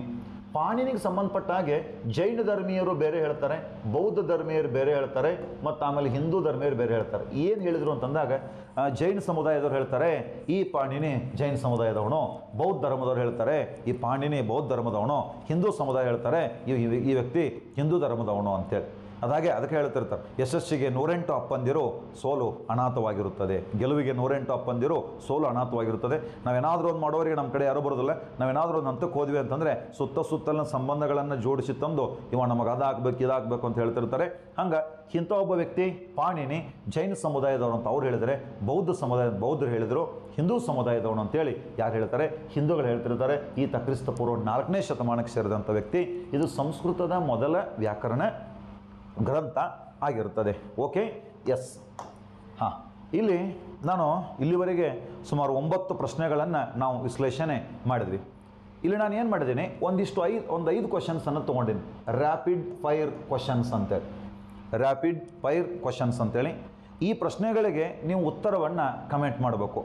Speaker 1: ಪಾಣಿನಿಗೆ ಸಂಬಂಧಪಟ್ಟ ಹಾಗೆ ಜೈನ ಧರ್ಮೀಯರು ಬೇರೆ ಹೇಳ್ತಾರೆ, ಬೌದ್ಧ ಧರ್ಮೀಯರು ಬೇರೆ ಹೇಳ್ತಾರೆ, ಮತ್ತು ಆಮೇಲೆ ಹಿಂದೂ ಧರ್ಮೀಯರು ಬೇರೆ ಹೇಳ್ತಾರೆ. ಏನು ಹೇಳಿದರು ಅಂತಂದಾಗ ಜೈನ ಸಮುದಾಯದವ್ರು ಹೇಳ್ತಾರೆ ಈ ಪಾಣಿನಿ ಜೈನ ಸಮುದಾಯದವನು, ಬೌದ್ಧ ಧರ್ಮದವ್ರು ಹೇಳ್ತಾರೆ ಈ ಪಾಣಿನಿ ಬೌದ್ಧ ಧರ್ಮದವನು, ಹಿಂದೂ ಸಮುದಾಯ ಹೇಳ್ತಾರೆ ಈ ವ್ಯಕ್ತಿ ಹಿಂದೂ ಧರ್ಮದವನು ಅಂತೇಳಿ. ಅದಾಗೆ ಅದಕ್ಕೆ ಹೇಳ್ತಿರ್ತಾರೆ, ಯಶಸ್ಸಿಗೆ 108 ಅಪ್ಪಂದಿರು, ಸೋಲು ಅನಾಥವಾಗಿರುತ್ತದೆ. ಗೆಲುವಿಗೆ 108 ಅಪ್ಪಂದಿರು, ಸೋಲು ಅನಾಥವಾಗಿರುತ್ತದೆ. ನಾವೇನಾದರೂ ಒಂದು ಮಾಡೋರಿಗೆ ನಮ್ಮ ಕಡೆ ಯಾರೂ ಬರೋದಿಲ್ಲ. ನಾವೇನಾದರೂ ಒಂದು ಹಂತಕ್ಕೆ ಹೋದ್ವಿ ಅಂತಂದರೆ ಸುತ್ತಲಿನ ಸಂಬಂಧಗಳನ್ನು ಜೋಡಿಸಿ ತಂದು ಇವ ನಮಗೆ ಅದಾಗಬೇಕು ಇದಾಗಬೇಕು ಅಂತ ಹೇಳ್ತಿರ್ತಾರೆ. ಹಂಗೆ ಇಂಥ ಒಬ್ಬ ವ್ಯಕ್ತಿ ಪಾಣಿನಿ ಜೈನ ಸಮುದಾಯದವನು ಅಂತ ಅವ್ರು ಹೇಳಿದರೆ, ಬೌದ್ಧರು ಹೇಳಿದರು ಹಿಂದೂ ಸಮುದಾಯದವನು ಅಂತೇಳಿ ಯಾರು ಹೇಳ್ತಾರೆ? ಹಿಂದೂಗಳು ಹೇಳ್ತಿರ್ತಾರೆ. ಈತ ಕ್ರಿಸ್ತಪೂರ್ವ 4ನೇ ಶತಮಾನಕ್ಕೆ ಸೇರಿದಂಥ ವ್ಯಕ್ತಿ. ಇದು ಸಂಸ್ಕೃತದ ಮೊದಲ ವ್ಯಾಕರಣ ಗ್ರಂಥ ಆಗಿರುತ್ತದೆ. Okay, yes. ಹಾಂ, ಇಲ್ಲಿ ನಾನು ಇಲ್ಲಿವರೆಗೆ ಸುಮಾರು 9 ಪ್ರಶ್ನೆಗಳನ್ನು ನಾವು ವಿಶ್ಲೇಷಣೆ ಮಾಡಿದ್ವಿ. ಇಲ್ಲಿ ನಾನು ಏನು ಮಾಡಿದ್ದೀನಿ, ಒಂದು 5 ಕ್ವಶನ್ಸನ್ನು ತೊಗೊಂಡಿನಿ. ರ್ಯಾಪಿಡ್ ಫೈರ್ ಕ್ವಶನ್ಸ್ ಅಂತೇಳಿ, ರ್ಯಾಪಿಡ್ ಫೈರ್ ಕ್ವಶನ್ಸ್ ಅಂತೇಳಿ. ಈ ಪ್ರಶ್ನೆಗಳಿಗೆ ನೀವು ಉತ್ತರವನ್ನು ಕಮೆಂಟ್ ಮಾಡಬೇಕು.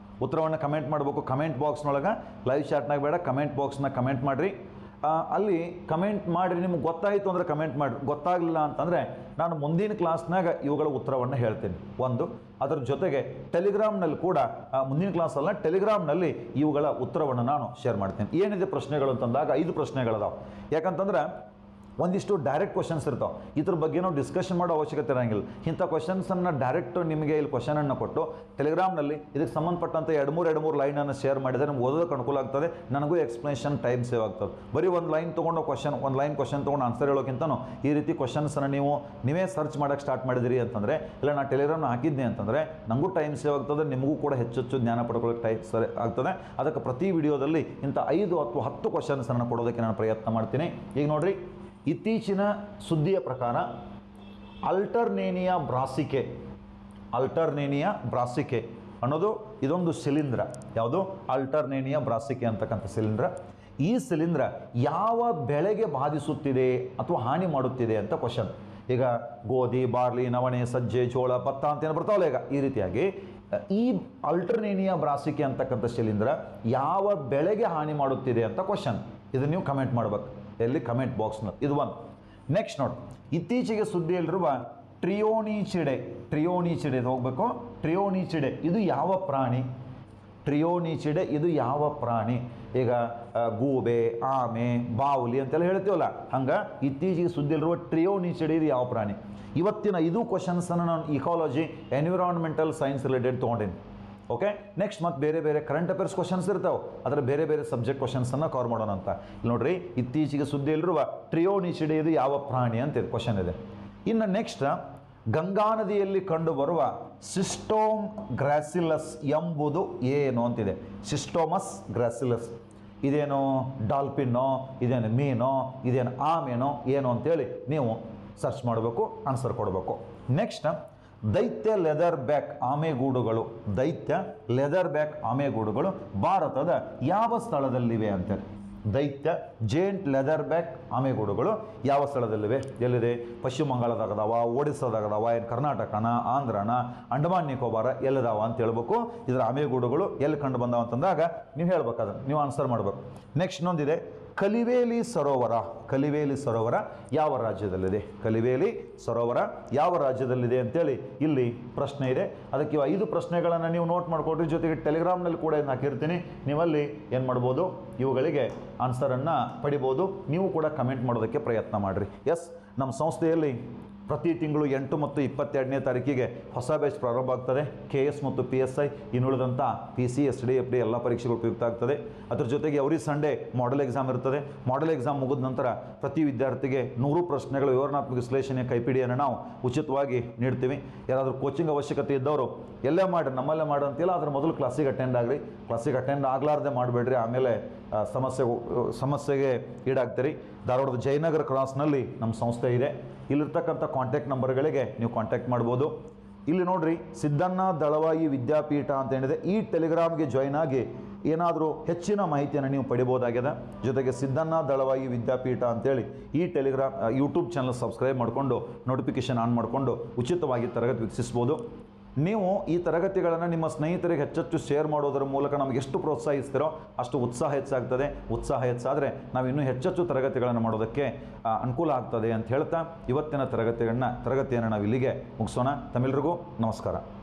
Speaker 1: ಕಮೆಂಟ್ ಬಾಕ್ಸ್ನೊಳಗೆ, ಲೈವ್ ಚಾಟ್ನಾಗ ಬೇಡ, ಕಮೆಂಟ್ ಬಾಕ್ಸ್ನ ಕಮೆಂಟ್ ಮಾಡಿರಿ. ಅಲ್ಲಿ ಕಮೆಂಟ್ ಮಾಡಿರಿ. ನಿಮ್ಗೆ ಗೊತ್ತಾಯಿತು ಅಂದರೆ ಕಮೆಂಟ್ ಮಾಡಿರಿ, ಗೊತ್ತಾಗಲಿಲ್ಲ ಅಂತಂದರೆ ನಾನು ಮುಂದಿನ ಕ್ಲಾಸ್ನಾಗ ಇವುಗಳ ಉತ್ತರವನ್ನು ಹೇಳ್ತೀನಿ. ಅದರ ಜೊತೆಗೆ ಟೆಲಿಗ್ರಾಮ್ನಲ್ಲಿ ಕೂಡ ಮುಂದಿನ ಕ್ಲಾಸಲ್ಲ, ಟೆಲಿಗ್ರಾಮ್ನಲ್ಲಿ ಇವುಗಳ ಉತ್ತರವನ್ನು ನಾನು ಶೇರ್ ಮಾಡ್ತೀನಿ. ಏನಿದೆ ಪ್ರಶ್ನೆಗಳು ಅಂತಂದಾಗ 5 ಪ್ರಶ್ನೆಗಳದಾವೆ. ಯಾಕಂತಂದ್ರೆ ಒಂದಿಷ್ಟು ಡೈರೆಕ್ಟ್ ಕ್ವಶನ್ಸ್ ಇರ್ತಾವೆ. ಇದ್ರ ಬಗ್ಗೆ ನಾವು ಡಿಸ್ಕಷನ್ ಮಾಡೋ ಅವಶ್ಯಕತೆ ಇರೋಂಗಿಲ್ಲ. ಇಂಥ ಕ್ವಶನ್ಸನ್ನು ಡೈರೆಕ್ಟ್ ನಿಮಗೆ ಇಲ್ಲಿ ಕ್ವಶನನ್ನು ಕೊಟ್ಟು ಟೆಲಿಗ್ರಾಮ್ನಲ್ಲಿ ಇದಕ್ಕೆ ಸಂಬಂಧಪಟ್ಟಂಥ 2-3 ಲೈನನ್ನು ಶೇರ್ ಮಾಡಿದರೆ ನಮ್ಗೆ ಓದೋದಕ್ಕೆ ಅನುಕೂಲ ಆಗ್ತದೆ, ನನಗೂ ಎಕ್ಸ್ಪ್ಲನೇಷನ್ ಟೈಮ್ ಸೇವ್ ಆಗ್ತದೆ. ಬರೀ ಒಂದು ಲೈನ್ ತೊಗೊಂಡು ಕ್ವಶನ್ ತೊಗೊಂಡು ಆನ್ಸರ್ ಹೇಳೋಕ್ಕಿಂತನೂ ಈ ರೀತಿ ಕ್ವಶನ್ಸನ್ನು ನೀವೇ ಸರ್ಚ್ ಮಾಡೋಕ್ಕೆ ಸ್ಟಾರ್ಟ್ ಮಾಡಿದಿರಿ ಅಂತಂದರೆ, ಇಲ್ಲ ನಾನು ಟೆಲಿಗ್ರಾಮ್ನ ಹಾಕಿದ್ದೆ ಅಂತಂದರೆ ನನಗೂ ಟೈಮ್ ಸೇವ್ ಆಗ್ತದೆ, ನಿಮಗೂ ಕೂಡ ಹೆಚ್ಚು ಜ್ಞಾನ ಪಡ್ಕೊಳ್ಳೋಕ್ಕೆ ಟೈಮ್ ಸರಿ ಆಗ್ತದೆ. ಅದಕ್ಕೆ ಪ್ರತಿ ವಿಡಿಯೋದಲ್ಲಿ ಇಂಥ 5 ಅಥವಾ 10 ಕ್ವಶನ್ಸನ್ನು ಕೊಡೋದಕ್ಕೆ ನಾನು ಪ್ರಯತ್ನ ಮಾಡ್ತೀನಿ. ಈಗ ನೋಡಿರಿ, ಇತ್ತೀಚಿನ ಸುದ್ದಿಯ ಪ್ರಕಾರ ಅಲ್ಟರ್ನೇನಿಯಾ ಬ್ರಾಸಿಕೆ ಅನ್ನೋದು ಇದೊಂದು ಶಿಲೀಂಧ್ರ. ಯಾವುದು? ಅಲ್ಟರ್ನೇನಿಯಾ ಬ್ರಾಸಿಕೆ ಅಂತಕ್ಕಂಥ ಶಿಲೀಂಧ್ರ. ಈ ಶಿಲೀಂಧ್ರ ಯಾವ ಬೆಳೆಗೆ ಬಾಧಿಸುತ್ತಿದೆ ಅಥವಾ ಹಾನಿ ಮಾಡುತ್ತಿದೆ ಅಂತ ಕ್ವಶನ್. ಈಗ ಗೋಧಿ, ಬಾರ್ಲಿ, ನವಣೆ, ಸಜ್ಜೆ, ಜೋಳ, ಭತ್ತ ಅಂತೇನು ಬರ್ತಾವಲ್ಲ, ಈಗ ಈ ರೀತಿಯಾಗಿ ಈ ಅಲ್ಟರ್ನೇನಿಯಾ ಬ್ರಾಸಿಕೆ ಅಂತಕ್ಕಂಥ ಶಿಲೀಂಧ್ರ ಯಾವ ಬೆಳೆಗೆ ಹಾನಿ ಮಾಡುತ್ತಿದೆ ಅಂತ ಕ್ವಶನ್. ಇದನ್ನು ನೀವು ಕಮೆಂಟ್ ಮಾಡ್ಬೇಕು ಎಲ್ಲಿ? ಕಮೆಂಟ್ ಬಾಕ್ಸ್ನಲ್ಲಿ. ಇದು ಒಂದು. ನೆಕ್ಸ್ಟ್ ನೋಡಿ, ಇತ್ತೀಚೆಗೆ ಸುದ್ದಿಯಲ್ಲಿರುವ ಟ್ರಿಯೋನಿಚಿಡೆ ಹೋಗಬೇಕು. ಟ್ರಿಯೋನಿಚಿಡೆ ಇದು ಯಾವ ಪ್ರಾಣಿ? ಈಗ ಗೂಬೆ, ಆಮೆ, ಬಾವುಲಿ ಅಂತೆಲ್ಲ ಹೇಳ್ತೀವಲ್ಲ, ಹಂಗೆ ಇತ್ತೀಚೆಗೆ ಸುದ್ದಿಯಲ್ಲಿರುವ ಟ್ರಿಯೋನಿಚಿಡೆ ಇದು ಯಾವ ಪ್ರಾಣಿ? ಇವತ್ತಿನ 5 ಕ್ವಶನ್ಸನ್ನು ನಾನು ಇಕಾಲಜಿ, ಎನ್ವಿರಾನ್ಮೆಂಟಲ್ ಸೈನ್ಸ್ ರಿಲೇಟೆಡ್ ತೊಗೊಂಡೇನಿ. ಓಕೆ, ನೆಕ್ಸ್ಟ್ ಮತ್ತೆ ಬೇರೆ ಕರೆಂಟ್ ಅಫೇರ್ಸ್ ಕ್ವಶನ್ಸ್ ಇರ್ತಾವೆ, ಅದರ ಬೇರೆ ಸಬ್ಜೆಕ್ಟ್ ಕ್ವಶನ್ಸನ್ನು ಕವರ್ ಮಾಡೋಣ ಅಂತ. ಇಲ್ಲಿ ನೋಡ್ರಿ, ಇತ್ತೀಚೆಗೆ ಸುದ್ದಿಯಲ್ಲಿರುವ ಟ್ರಿಯೋನಿಚಿಡೆ ಇದು ಯಾವ ಪ್ರಾಣಿ ಅಂತ ಕ್ವಶನ್ ಇದೆ. ಇನ್ನು ನೆಕ್ಸ್ಟ್, ಗಂಗಾ ನದಿಯಲ್ಲಿ ಕಂಡುಬರುವ ಸಿಸ್ಟೋಮ್ ಗ್ರಾಸಿಲಸ್ ಎಂಬುದು ಏನು ಅಂತಿದೆ. ಸಿಸ್ಟೋಮಸ್ ಗ್ರಾಸಿಲಸ್ ಇದೇನು? ಡಾಲ್ಫಿನ್ನೋ, ಇದೇನು ಮೀನೋ, ಇದೇನು ಆಮೆನೋ, ಏನು ಅಂತೇಳಿ ನೀವು ಸರ್ಚ್ ಮಾಡಬೇಕು, ಆನ್ಸರ್ ಕೊಡಬೇಕು. ನೆಕ್ಸ್ಟ್, ದೈತ್ಯ ಲೆದರ್ ಬ್ಯಾಕ್ ಆಮೆಗೂಡುಗಳು ಭಾರತದ ಯಾವ ಸ್ಥಳದಲ್ಲಿವೆ ಅಂತೇಳಿ. ದೈತ್ಯ ಜೇಂಟ್ ಲೆದರ್ ಬ್ಯಾಕ್ ಆಮೆಗೂಡುಗಳು ಯಾವ ಸ್ಥಳದಲ್ಲಿವೆ? ಎಲ್ಲಿದೆ? ಪಶ್ಚಿಮ ಬಂಗಾಳದಾಗದಾವ, ಒಡಿಸ್ಸಾದಾಗದಾವ, ಏನು ಕರ್ನಾಟಕನ, ಆಂಧ್ರನ, ಅಂಡಮಾನ್ ನಿಕೋಬಾರ ಎಲ್ಲಿದಾವ ಅಂತ ಹೇಳ್ಬೇಕು. ಇದರ ಆಮೆಗೂಡುಗಳು ಎಲ್ಲಿ ಕಂಡು ಬಂದಾವ ಅಂತಂದಾಗ ನೀವು ಹೇಳ್ಬೇಕು, ಅದನ್ನು ನೀವು ಆನ್ಸರ್ ಮಾಡಬೇಕು. ನೆಕ್ಸ್ಟ್ ಇನ್ನೊಂದಿದೆ, ಕಲಿವೇಲಿ ಸರೋವರ ಯಾವ ರಾಜ್ಯದಲ್ಲಿದೆ? ಯಾವ ರಾಜ್ಯದಲ್ಲಿದೆ ಅಂತೇಳಿ ಇಲ್ಲಿ ಪ್ರಶ್ನೆ ಇದೆ. ಅದಕ್ಕೆ 5 ಪ್ರಶ್ನೆಗಳನ್ನು ನೀವು ನೋಟ್ ಮಾಡಿಕೊಡ್ರಿ. ಜೊತೆಗೆ ಟೆಲಿಗ್ರಾಮ್ನಲ್ಲಿ ಕೂಡ ಹಾಕಿರ್ತೀನಿ, ನೀವಲ್ಲಿ ಏನು ಮಾಡ್ಬೋದು, ಇವುಗಳಿಗೆ ಆನ್ಸರನ್ನು ಪಡಿಬೋದು. ನೀವು ಕೂಡ ಕಮೆಂಟ್ ಮಾಡೋದಕ್ಕೆ ಪ್ರಯತ್ನ ಮಾಡಿರಿ. ಎಸ್, ನಮ್ಮ ಸಂಸ್ಥೆಯಲ್ಲಿ ಪ್ರತಿ ತಿಂಗಳು 8 ಮತ್ತು 22ನೇ ತಾರೀಕಿಗೆ ಹೊಸ ಬ್ಯಾಚ್ ಪ್ರಾರಂಭ ಆಗ್ತದೆ. KS ಮತ್ತು PSI, ಇನ್ನುಳಿದಂಥ PC, SD, FD ಎಲ್ಲ ಪರೀಕ್ಷೆಗಳು ಉಪಯುಕ್ತ ಆಗ್ತದೆ. ಅದರ ಜೊತೆಗೆ ಎವ್ರಿ ಸಂಡೇ ಮಾಡೆಲ್ ಎಕ್ಸಾಮ್ ಇರ್ತದೆ. ಮಾಡೆಲ್ ಎಕ್ಸಾಮ್ ಮುಗಿದ ನಂತರ ಪ್ರತಿ ವಿದ್ಯಾರ್ಥಿಗೆ 100 ಪ್ರಶ್ನೆಗಳ ವಿವರಣಾತ್ಮಕ ವಿಶ್ಲೇಷಣೆ ಕೈಪಿಡಿಯನ್ನು ನಾವು ಉಚಿತವಾಗಿ ನೀಡ್ತೀವಿ. ಯಾರಾದರೂ ಕೋಚಿಂಗ್ ಅವಶ್ಯಕತೆ ಇದ್ದವರು ಎಲ್ಲೇ ಮಾಡಿ, ನಮ್ಮಲ್ಲೇ ಮಾಡಿ ಅಂತಿಲ್ಲ, ಅದರ ಮೊದಲು ಕ್ಲಾಸಿಗೆ ಅಟೆಂಡ್ ಆಗಿರಿ. ಕ್ಲಾಸಿಗೆ ಅಟೆಂಡ್ ಆಗಲಾರ್ದೆ ಮಾಡಬೇಡ್ರಿ, ಆಮೇಲೆ ಸಮಸ್ಯೆಗೆ ಈಡಾಗ್ತೀರಿ. ಧಾರವಾಡದ ಜಯನಗರ ಕ್ರಾಸ್ನಲ್ಲಿ ನಮ್ಮ ಸಂಸ್ಥೆ ಇದೆ. ಇಲ್ಲಿರ್ತಕ್ಕಂಥ ಕಾಂಟ್ಯಾಕ್ಟ್ ನಂಬರ್ಗಳಿಗೆ ನೀವು ಕಾಂಟ್ಯಾಕ್ಟ್ ಮಾಡ್ಬೋದು. ಇಲ್ಲಿ ನೋಡ್ರಿ, ಸಿದ್ದಣ್ಣ ದಳವಾಯಿ ವಿದ್ಯಾಪೀಠ ಅಂತ ಏನಿದೆ, ಈ ಟೆಲಿಗ್ರಾಮ್ಗೆ ಜಾಯ್ನ್ ಆಗಿ ಏನಾದರೂ ಹೆಚ್ಚಿನ ಮಾಹಿತಿಯನ್ನು ನೀವು ಪಡಿಬೋದಾಗಿದೆ. ಜೊತೆಗೆ ಸಿದ್ದಣ್ಣ ದಳವಾಯಿ ವಿದ್ಯಾಪೀಠ ಅಂತೇಳಿ ಈ ಯೂಟ್ಯೂಬ್ ಚಾನಲ್ ಸಬ್ಸ್ಕ್ರೈಬ್ ಮಾಡಿಕೊಂಡು ನೋಟಿಫಿಕೇಷನ್ ಆನ್ ಮಾಡಿಕೊಂಡು ಉಚಿತವಾಗಿ ತರಗತಿ ವೀಕ್ಷಿಸ್ಬೋದು. ನೀವು ಈ ತರಗತಿಗಳನ್ನು ನಿಮ್ಮ ಸ್ನೇಹಿತರಿಗೆ ಹೆಚ್ಚೆಚ್ಚು ಶೇರ್ ಮಾಡೋದರ ಮೂಲಕ ನಮಗೆ ಎಷ್ಟು ಪ್ರೋತ್ಸಾಹಿಸ್ತೀರೋ ಅಷ್ಟು ಉತ್ಸಾಹ ಹೆಚ್ಚಾಗ್ತದೆ. ಉತ್ಸಾಹ ಹೆಚ್ಚಾದರೆ ನಾವು ಇನ್ನೂ ಹೆಚ್ಚೆಚ್ಚು ತರಗತಿಗಳನ್ನು ಮಾಡೋದಕ್ಕೆ ಅನುಕೂಲ ಆಗ್ತದೆ ಅಂತ ಹೇಳ್ತಾ ಇವತ್ತಿನ ತರಗತಿಯನ್ನು ನಾವು ಇಲ್ಲಿಗೆ ಮುಗಿಸೋಣ. ತಮ್ಮೆಲ್ಲರಿಗೂ ನಮಸ್ಕಾರ.